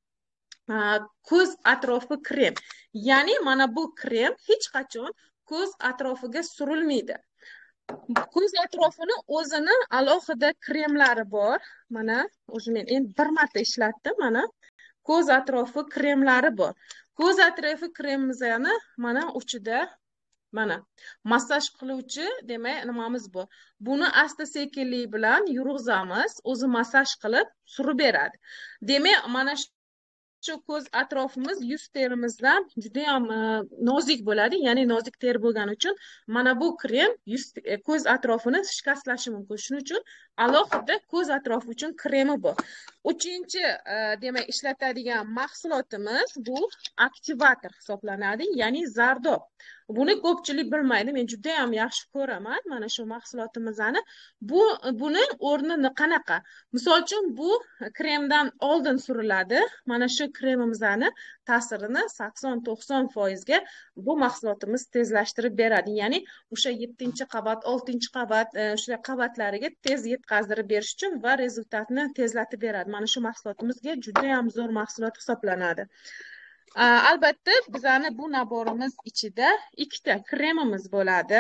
ko'z atrofi krem. Ya'ni mana bu krem hech qachon ko'z atrofiga surilmaydi. Ko'z atrofini o'zini alohida kremlari bor. Mana o'zi men endi bir marta ishlatdim. Mana ko'z atrofi kremlari bor. Ko'z atrofi kremimizni mana uchida mana massaj qiluvchi demak nimamiz bor. Buni asta sekinlik bilan yurg'izamiz, o'zi massaj qilib surib beradi. Demak, mana shu ko'z atrofimiz yuz terimizdan juda ham nozik bo'ladi, ya'ni nozik teri bo'lgani uchun mana bu krem ko'z atrofini shikastlashi mumkin. Shuning uchun alohida ko'z atrofi uchun kremi bor. Uchinchi demak ishlatadigan mahsulotimiz bu aktivator hisoblanadi, ya'ni zardob. Buni ko'pchilik bilmaydi. Men juda ham yaxshi ko'raman mana shu mahsulotimizni. Buni o'rni qanaqa? Misol uchun bu kremdan oldin suriladi. Mana shu kremimizni ta'sirini 80-90% ga bu mahsulotimiz tezlashtirib beradi. Ya'ni o'sha 7-qavat, 6-qavat o'sha qavatlariga tez yetkazdirib berish uchun va rezultatni tezlatib beradi. Mana shu mahsulotimizga juda ham zo'r mahsulot hisoblanadi. Albatta bizani bu naborimiz ichida 2ta kremimiz bo'ladi.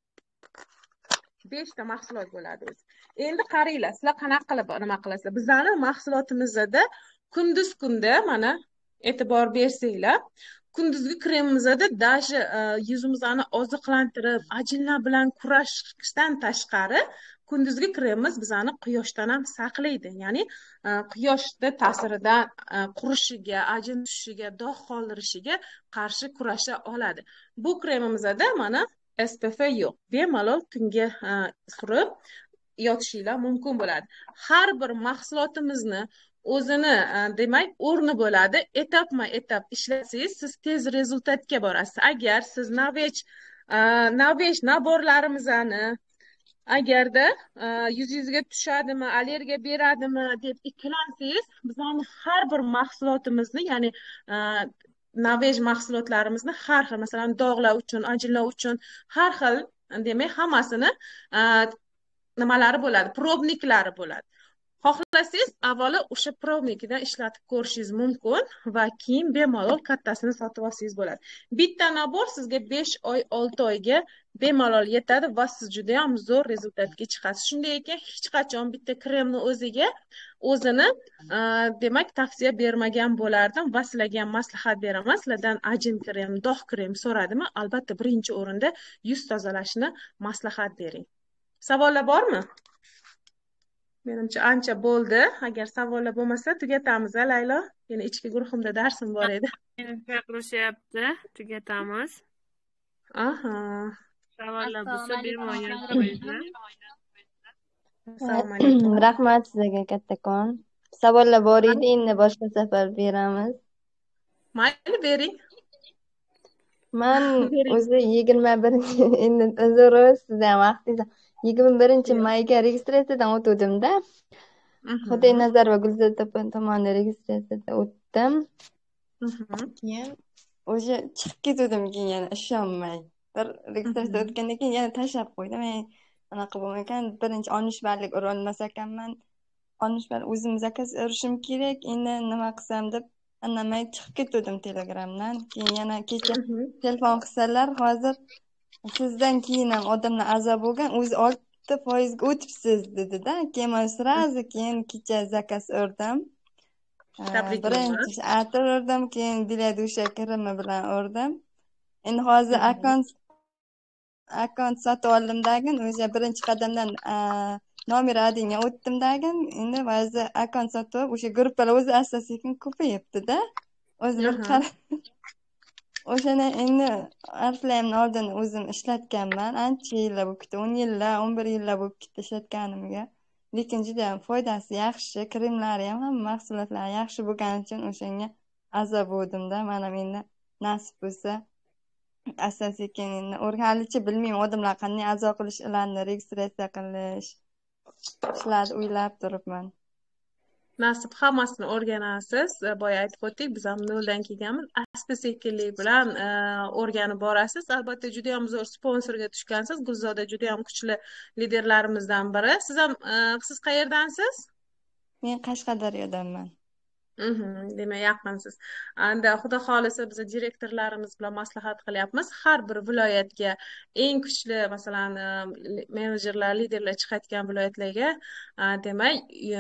5ta mahsulot bo'ladi o'zi. Endi qaranglar, sizlar qanaqa qilib nima qilasizlar? Bizani mahsulotimizda kunduz kunda mana e'tibor bersanglar, kunduzgi kremimizda даже yuzimizni oziqlantirib, ajinlar bilan kurashishdan tashqari kunduzgi kremimiz bizani quyoshdan ham saqlaydi. Ya'ni quyoshda ta'siridan qurishiga, ajin tushishiga, dog' qoldirishiga qarshi kurasha oladi. Bu kremimizda mana SPF yo'q. Bemalol tunga surib yotishinglar mumkin bo'ladi. Har bir mahsulotimizni o'zini demak o'rni bo'ladi. Etapma-etap ishlatsangiz siz tez rezultatga borasiz. Agar siz Navesh naborlarimizni agarda yuzingizga tushadimi, allergiya beradimi deb ikkilansangiz, bizning har bir mahsulotimizni, ya'ni Navesh mahsulotlarimizni har xil, masalan, dog'lar uchun, ajinlar uchun har xil, demak, hammasini nimalari bo'ladi, probniklari bo'ladi. xohlasangiz avvalo o'sha probnikidan ishlatib ko'rishingiz mumkin va keyin bemalol kattasini sotib olsangiz bo'ladi. Bitta nabor sizga 5 oy 6 oyga bemalol yetadi va siz juda ham zo'r rezultatga chiqasiz. Shunday ekan hech qachon bitta kremni o'zini demak tavsiya bermagan bo'lardim va sizlarga ham maslahat beraman. Sizlardan ajin krem, dog' krem so'radimi? Albatta birinchi o'rinda yuz tozalashni maslahat bering. Savollar bormi? Menimcha ancha bo'ldi. Agar savollar bo'lmasa tugatamiz, Laylo. Yana ichki guruhimda darsim bor edi. Meni chaqirishyapti, tugatamiz. Aha. Savollar bo'lsa bemalol qo'yinglar. Assalomu alaykum. Rahmat sizga kattakon. Savollar bor edi, endi boshqa safar beramiz. Mayli, bering. Man o'zi 21 endi uzr sizda ham vaqtingiz 21 mayga registratsiyadan o'tgandim-da. Xudoy Nazar va Gulzor tomonidan registratsiyadan o'tdim. Keyin o'sha chiqib ketdim, keyin yana ishonmay. Bir registratsiya o'tgandan keyin yana tashlab qo'ydim. Men anaqa bo'lmagan, birinchi 13 ballik ura olmas ekanman. 13 ball o'zim zakaz urishim kerak. Endi nima qilsam deb anamay chiqib ketdim Telegramdan. Keyin yana kecha telefon qilsalar, hozir sizdan keyin ham odamlar a'zo bo'lgan, o'zi 6% ga o'tibsiz dedi-da. Keyin men srazi keyin kecha zakaz urdim. Birinchi atir urdim, keyin bilyadusha kremi bilan urdim. Endi hozir akkaunt sotib oldimdagin, o'sha birinchi qadamdan nomer adinga o'tdimdagin, endi hozir akkaunt sotib o'sha gruppalar o'zi asta-sekin ko'payibdi-da. O'zi bir qarab o'shani endi harflarimni oldin o'zim ishlatganman. Ancha yillar bo'lib ketdi, 10 yillar, 11 yillar bo'lib ketdi ishlatganimga. Lekin juda ham foydasi yaxshi, kremlari ham hamma mahsulotlari yaxshi bo'lgani uchun o'shanga a'zo bo'ldim-da. Mana endi nasib bo'lsa asta-sekin endi halicha bilmayman odamlar qanday a'zo qilish ularni registratsiya qilish ishlarni o'ylab turibman. Nasib hammasini o'rganasiz. Boya aytib o'tdik, biz ham noldan kelganmiz. Asta-sekinlik bilan o'rganib borasiz. Albatta juda ham zo'r sponsorga tushgansiz. Gulzoda juda ham kuchli liderlarimizdan biri. Siz qayerdansiz? Men Qashqadaryodanman. Demak yaqinsiz. Endi xudo xolisa biz direktorlarimiz bilan maslahat qilyapmiz. Har bir viloyatga eng kuchli masalan menejerlar, liderlar chiqayotgan viloyatlarga demak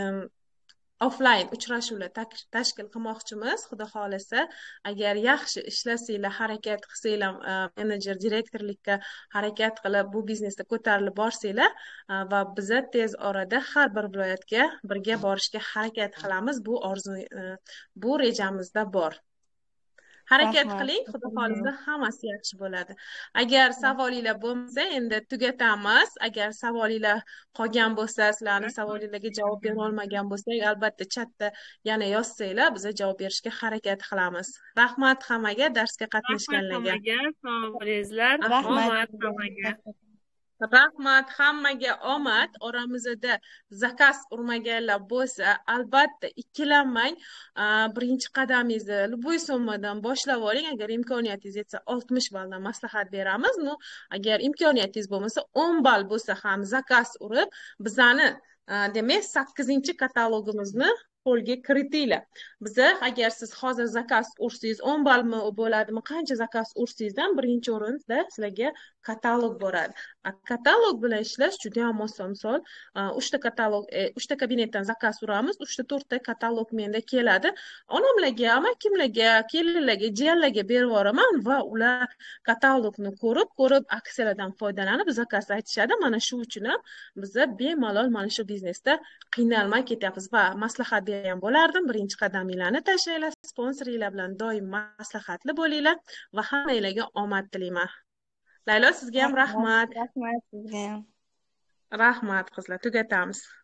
offline uchrashuvlar tashkil qilmoqchimiz. Xudo xolisa, agar yaxshi ishlasanglar, harakat qilsanglar, menejer, direktorlikka harakat qilib bu biznesda ko'tarilib borsanglar va biz tez orada har bir viloyatga birga borishga harakat qilamiz. Bu orzu, bu rejamizda bor. Harakat qiling, xudo xolisa hammasi yaxshi bo'ladi. Agar savolinglar bo'lmasa, endi tugatamiz. Agar savolinglar qolgan bo'lsa, sizlarning savolinglarga javob bera olmagan bo'lsak, albatta chatda yana yozsanglar, biz javob berishga harakat qilamiz. Rahmat hammaga, darsga qatnashganlarga. Savolingizlar, omad hammaga. Rahmat hammaga, omad. Oramizda zakaz urmaganlar bo'lsa, albatta ikkilanmang. Birinchi qadamingizni любой summadan boshlab oling. Agar imkoniyatingiz yetsa 60 balldan maslahat beramiz. Agar imkoniyatingiz bo'lmasa 10 ball bo'lsa ham zakaz urib, bizani demak 8-katalogimizni qo'lga kiritinglar. Biza agar siz hozir zakaz ursangiz 10 ballmi bo'ladimi, qancha zakaz ursangizdan birinchi o'rinda sizlarga katalog boradi. Katalog bilan ishlash juda ham oson. Misol 3 ta katalog, 3 ta kabinetdan zakaz uramiz, 3 ta 4 ta katalog menda keladi. Onamlarga, amakimlarga, kelinlarga, jiyanlarga berib yuboraman va ular katalogni ko'rib aksiyalardan foydalanib zakaz aytishadi. Mana shu uchun ham biz bemalol mana shu biznesda qiynalmay ketyapmiz va maslahat bergan bo'lardim. Birinchi qadaminglarni tashlanglar, sponsoringlar bilan doim maslahatli bo'linglar va hammanglarga omad tilayman. Laylo, sizga ham rahmat. Rahmat sizga ham. Rahmat qizlar, tugatamiz.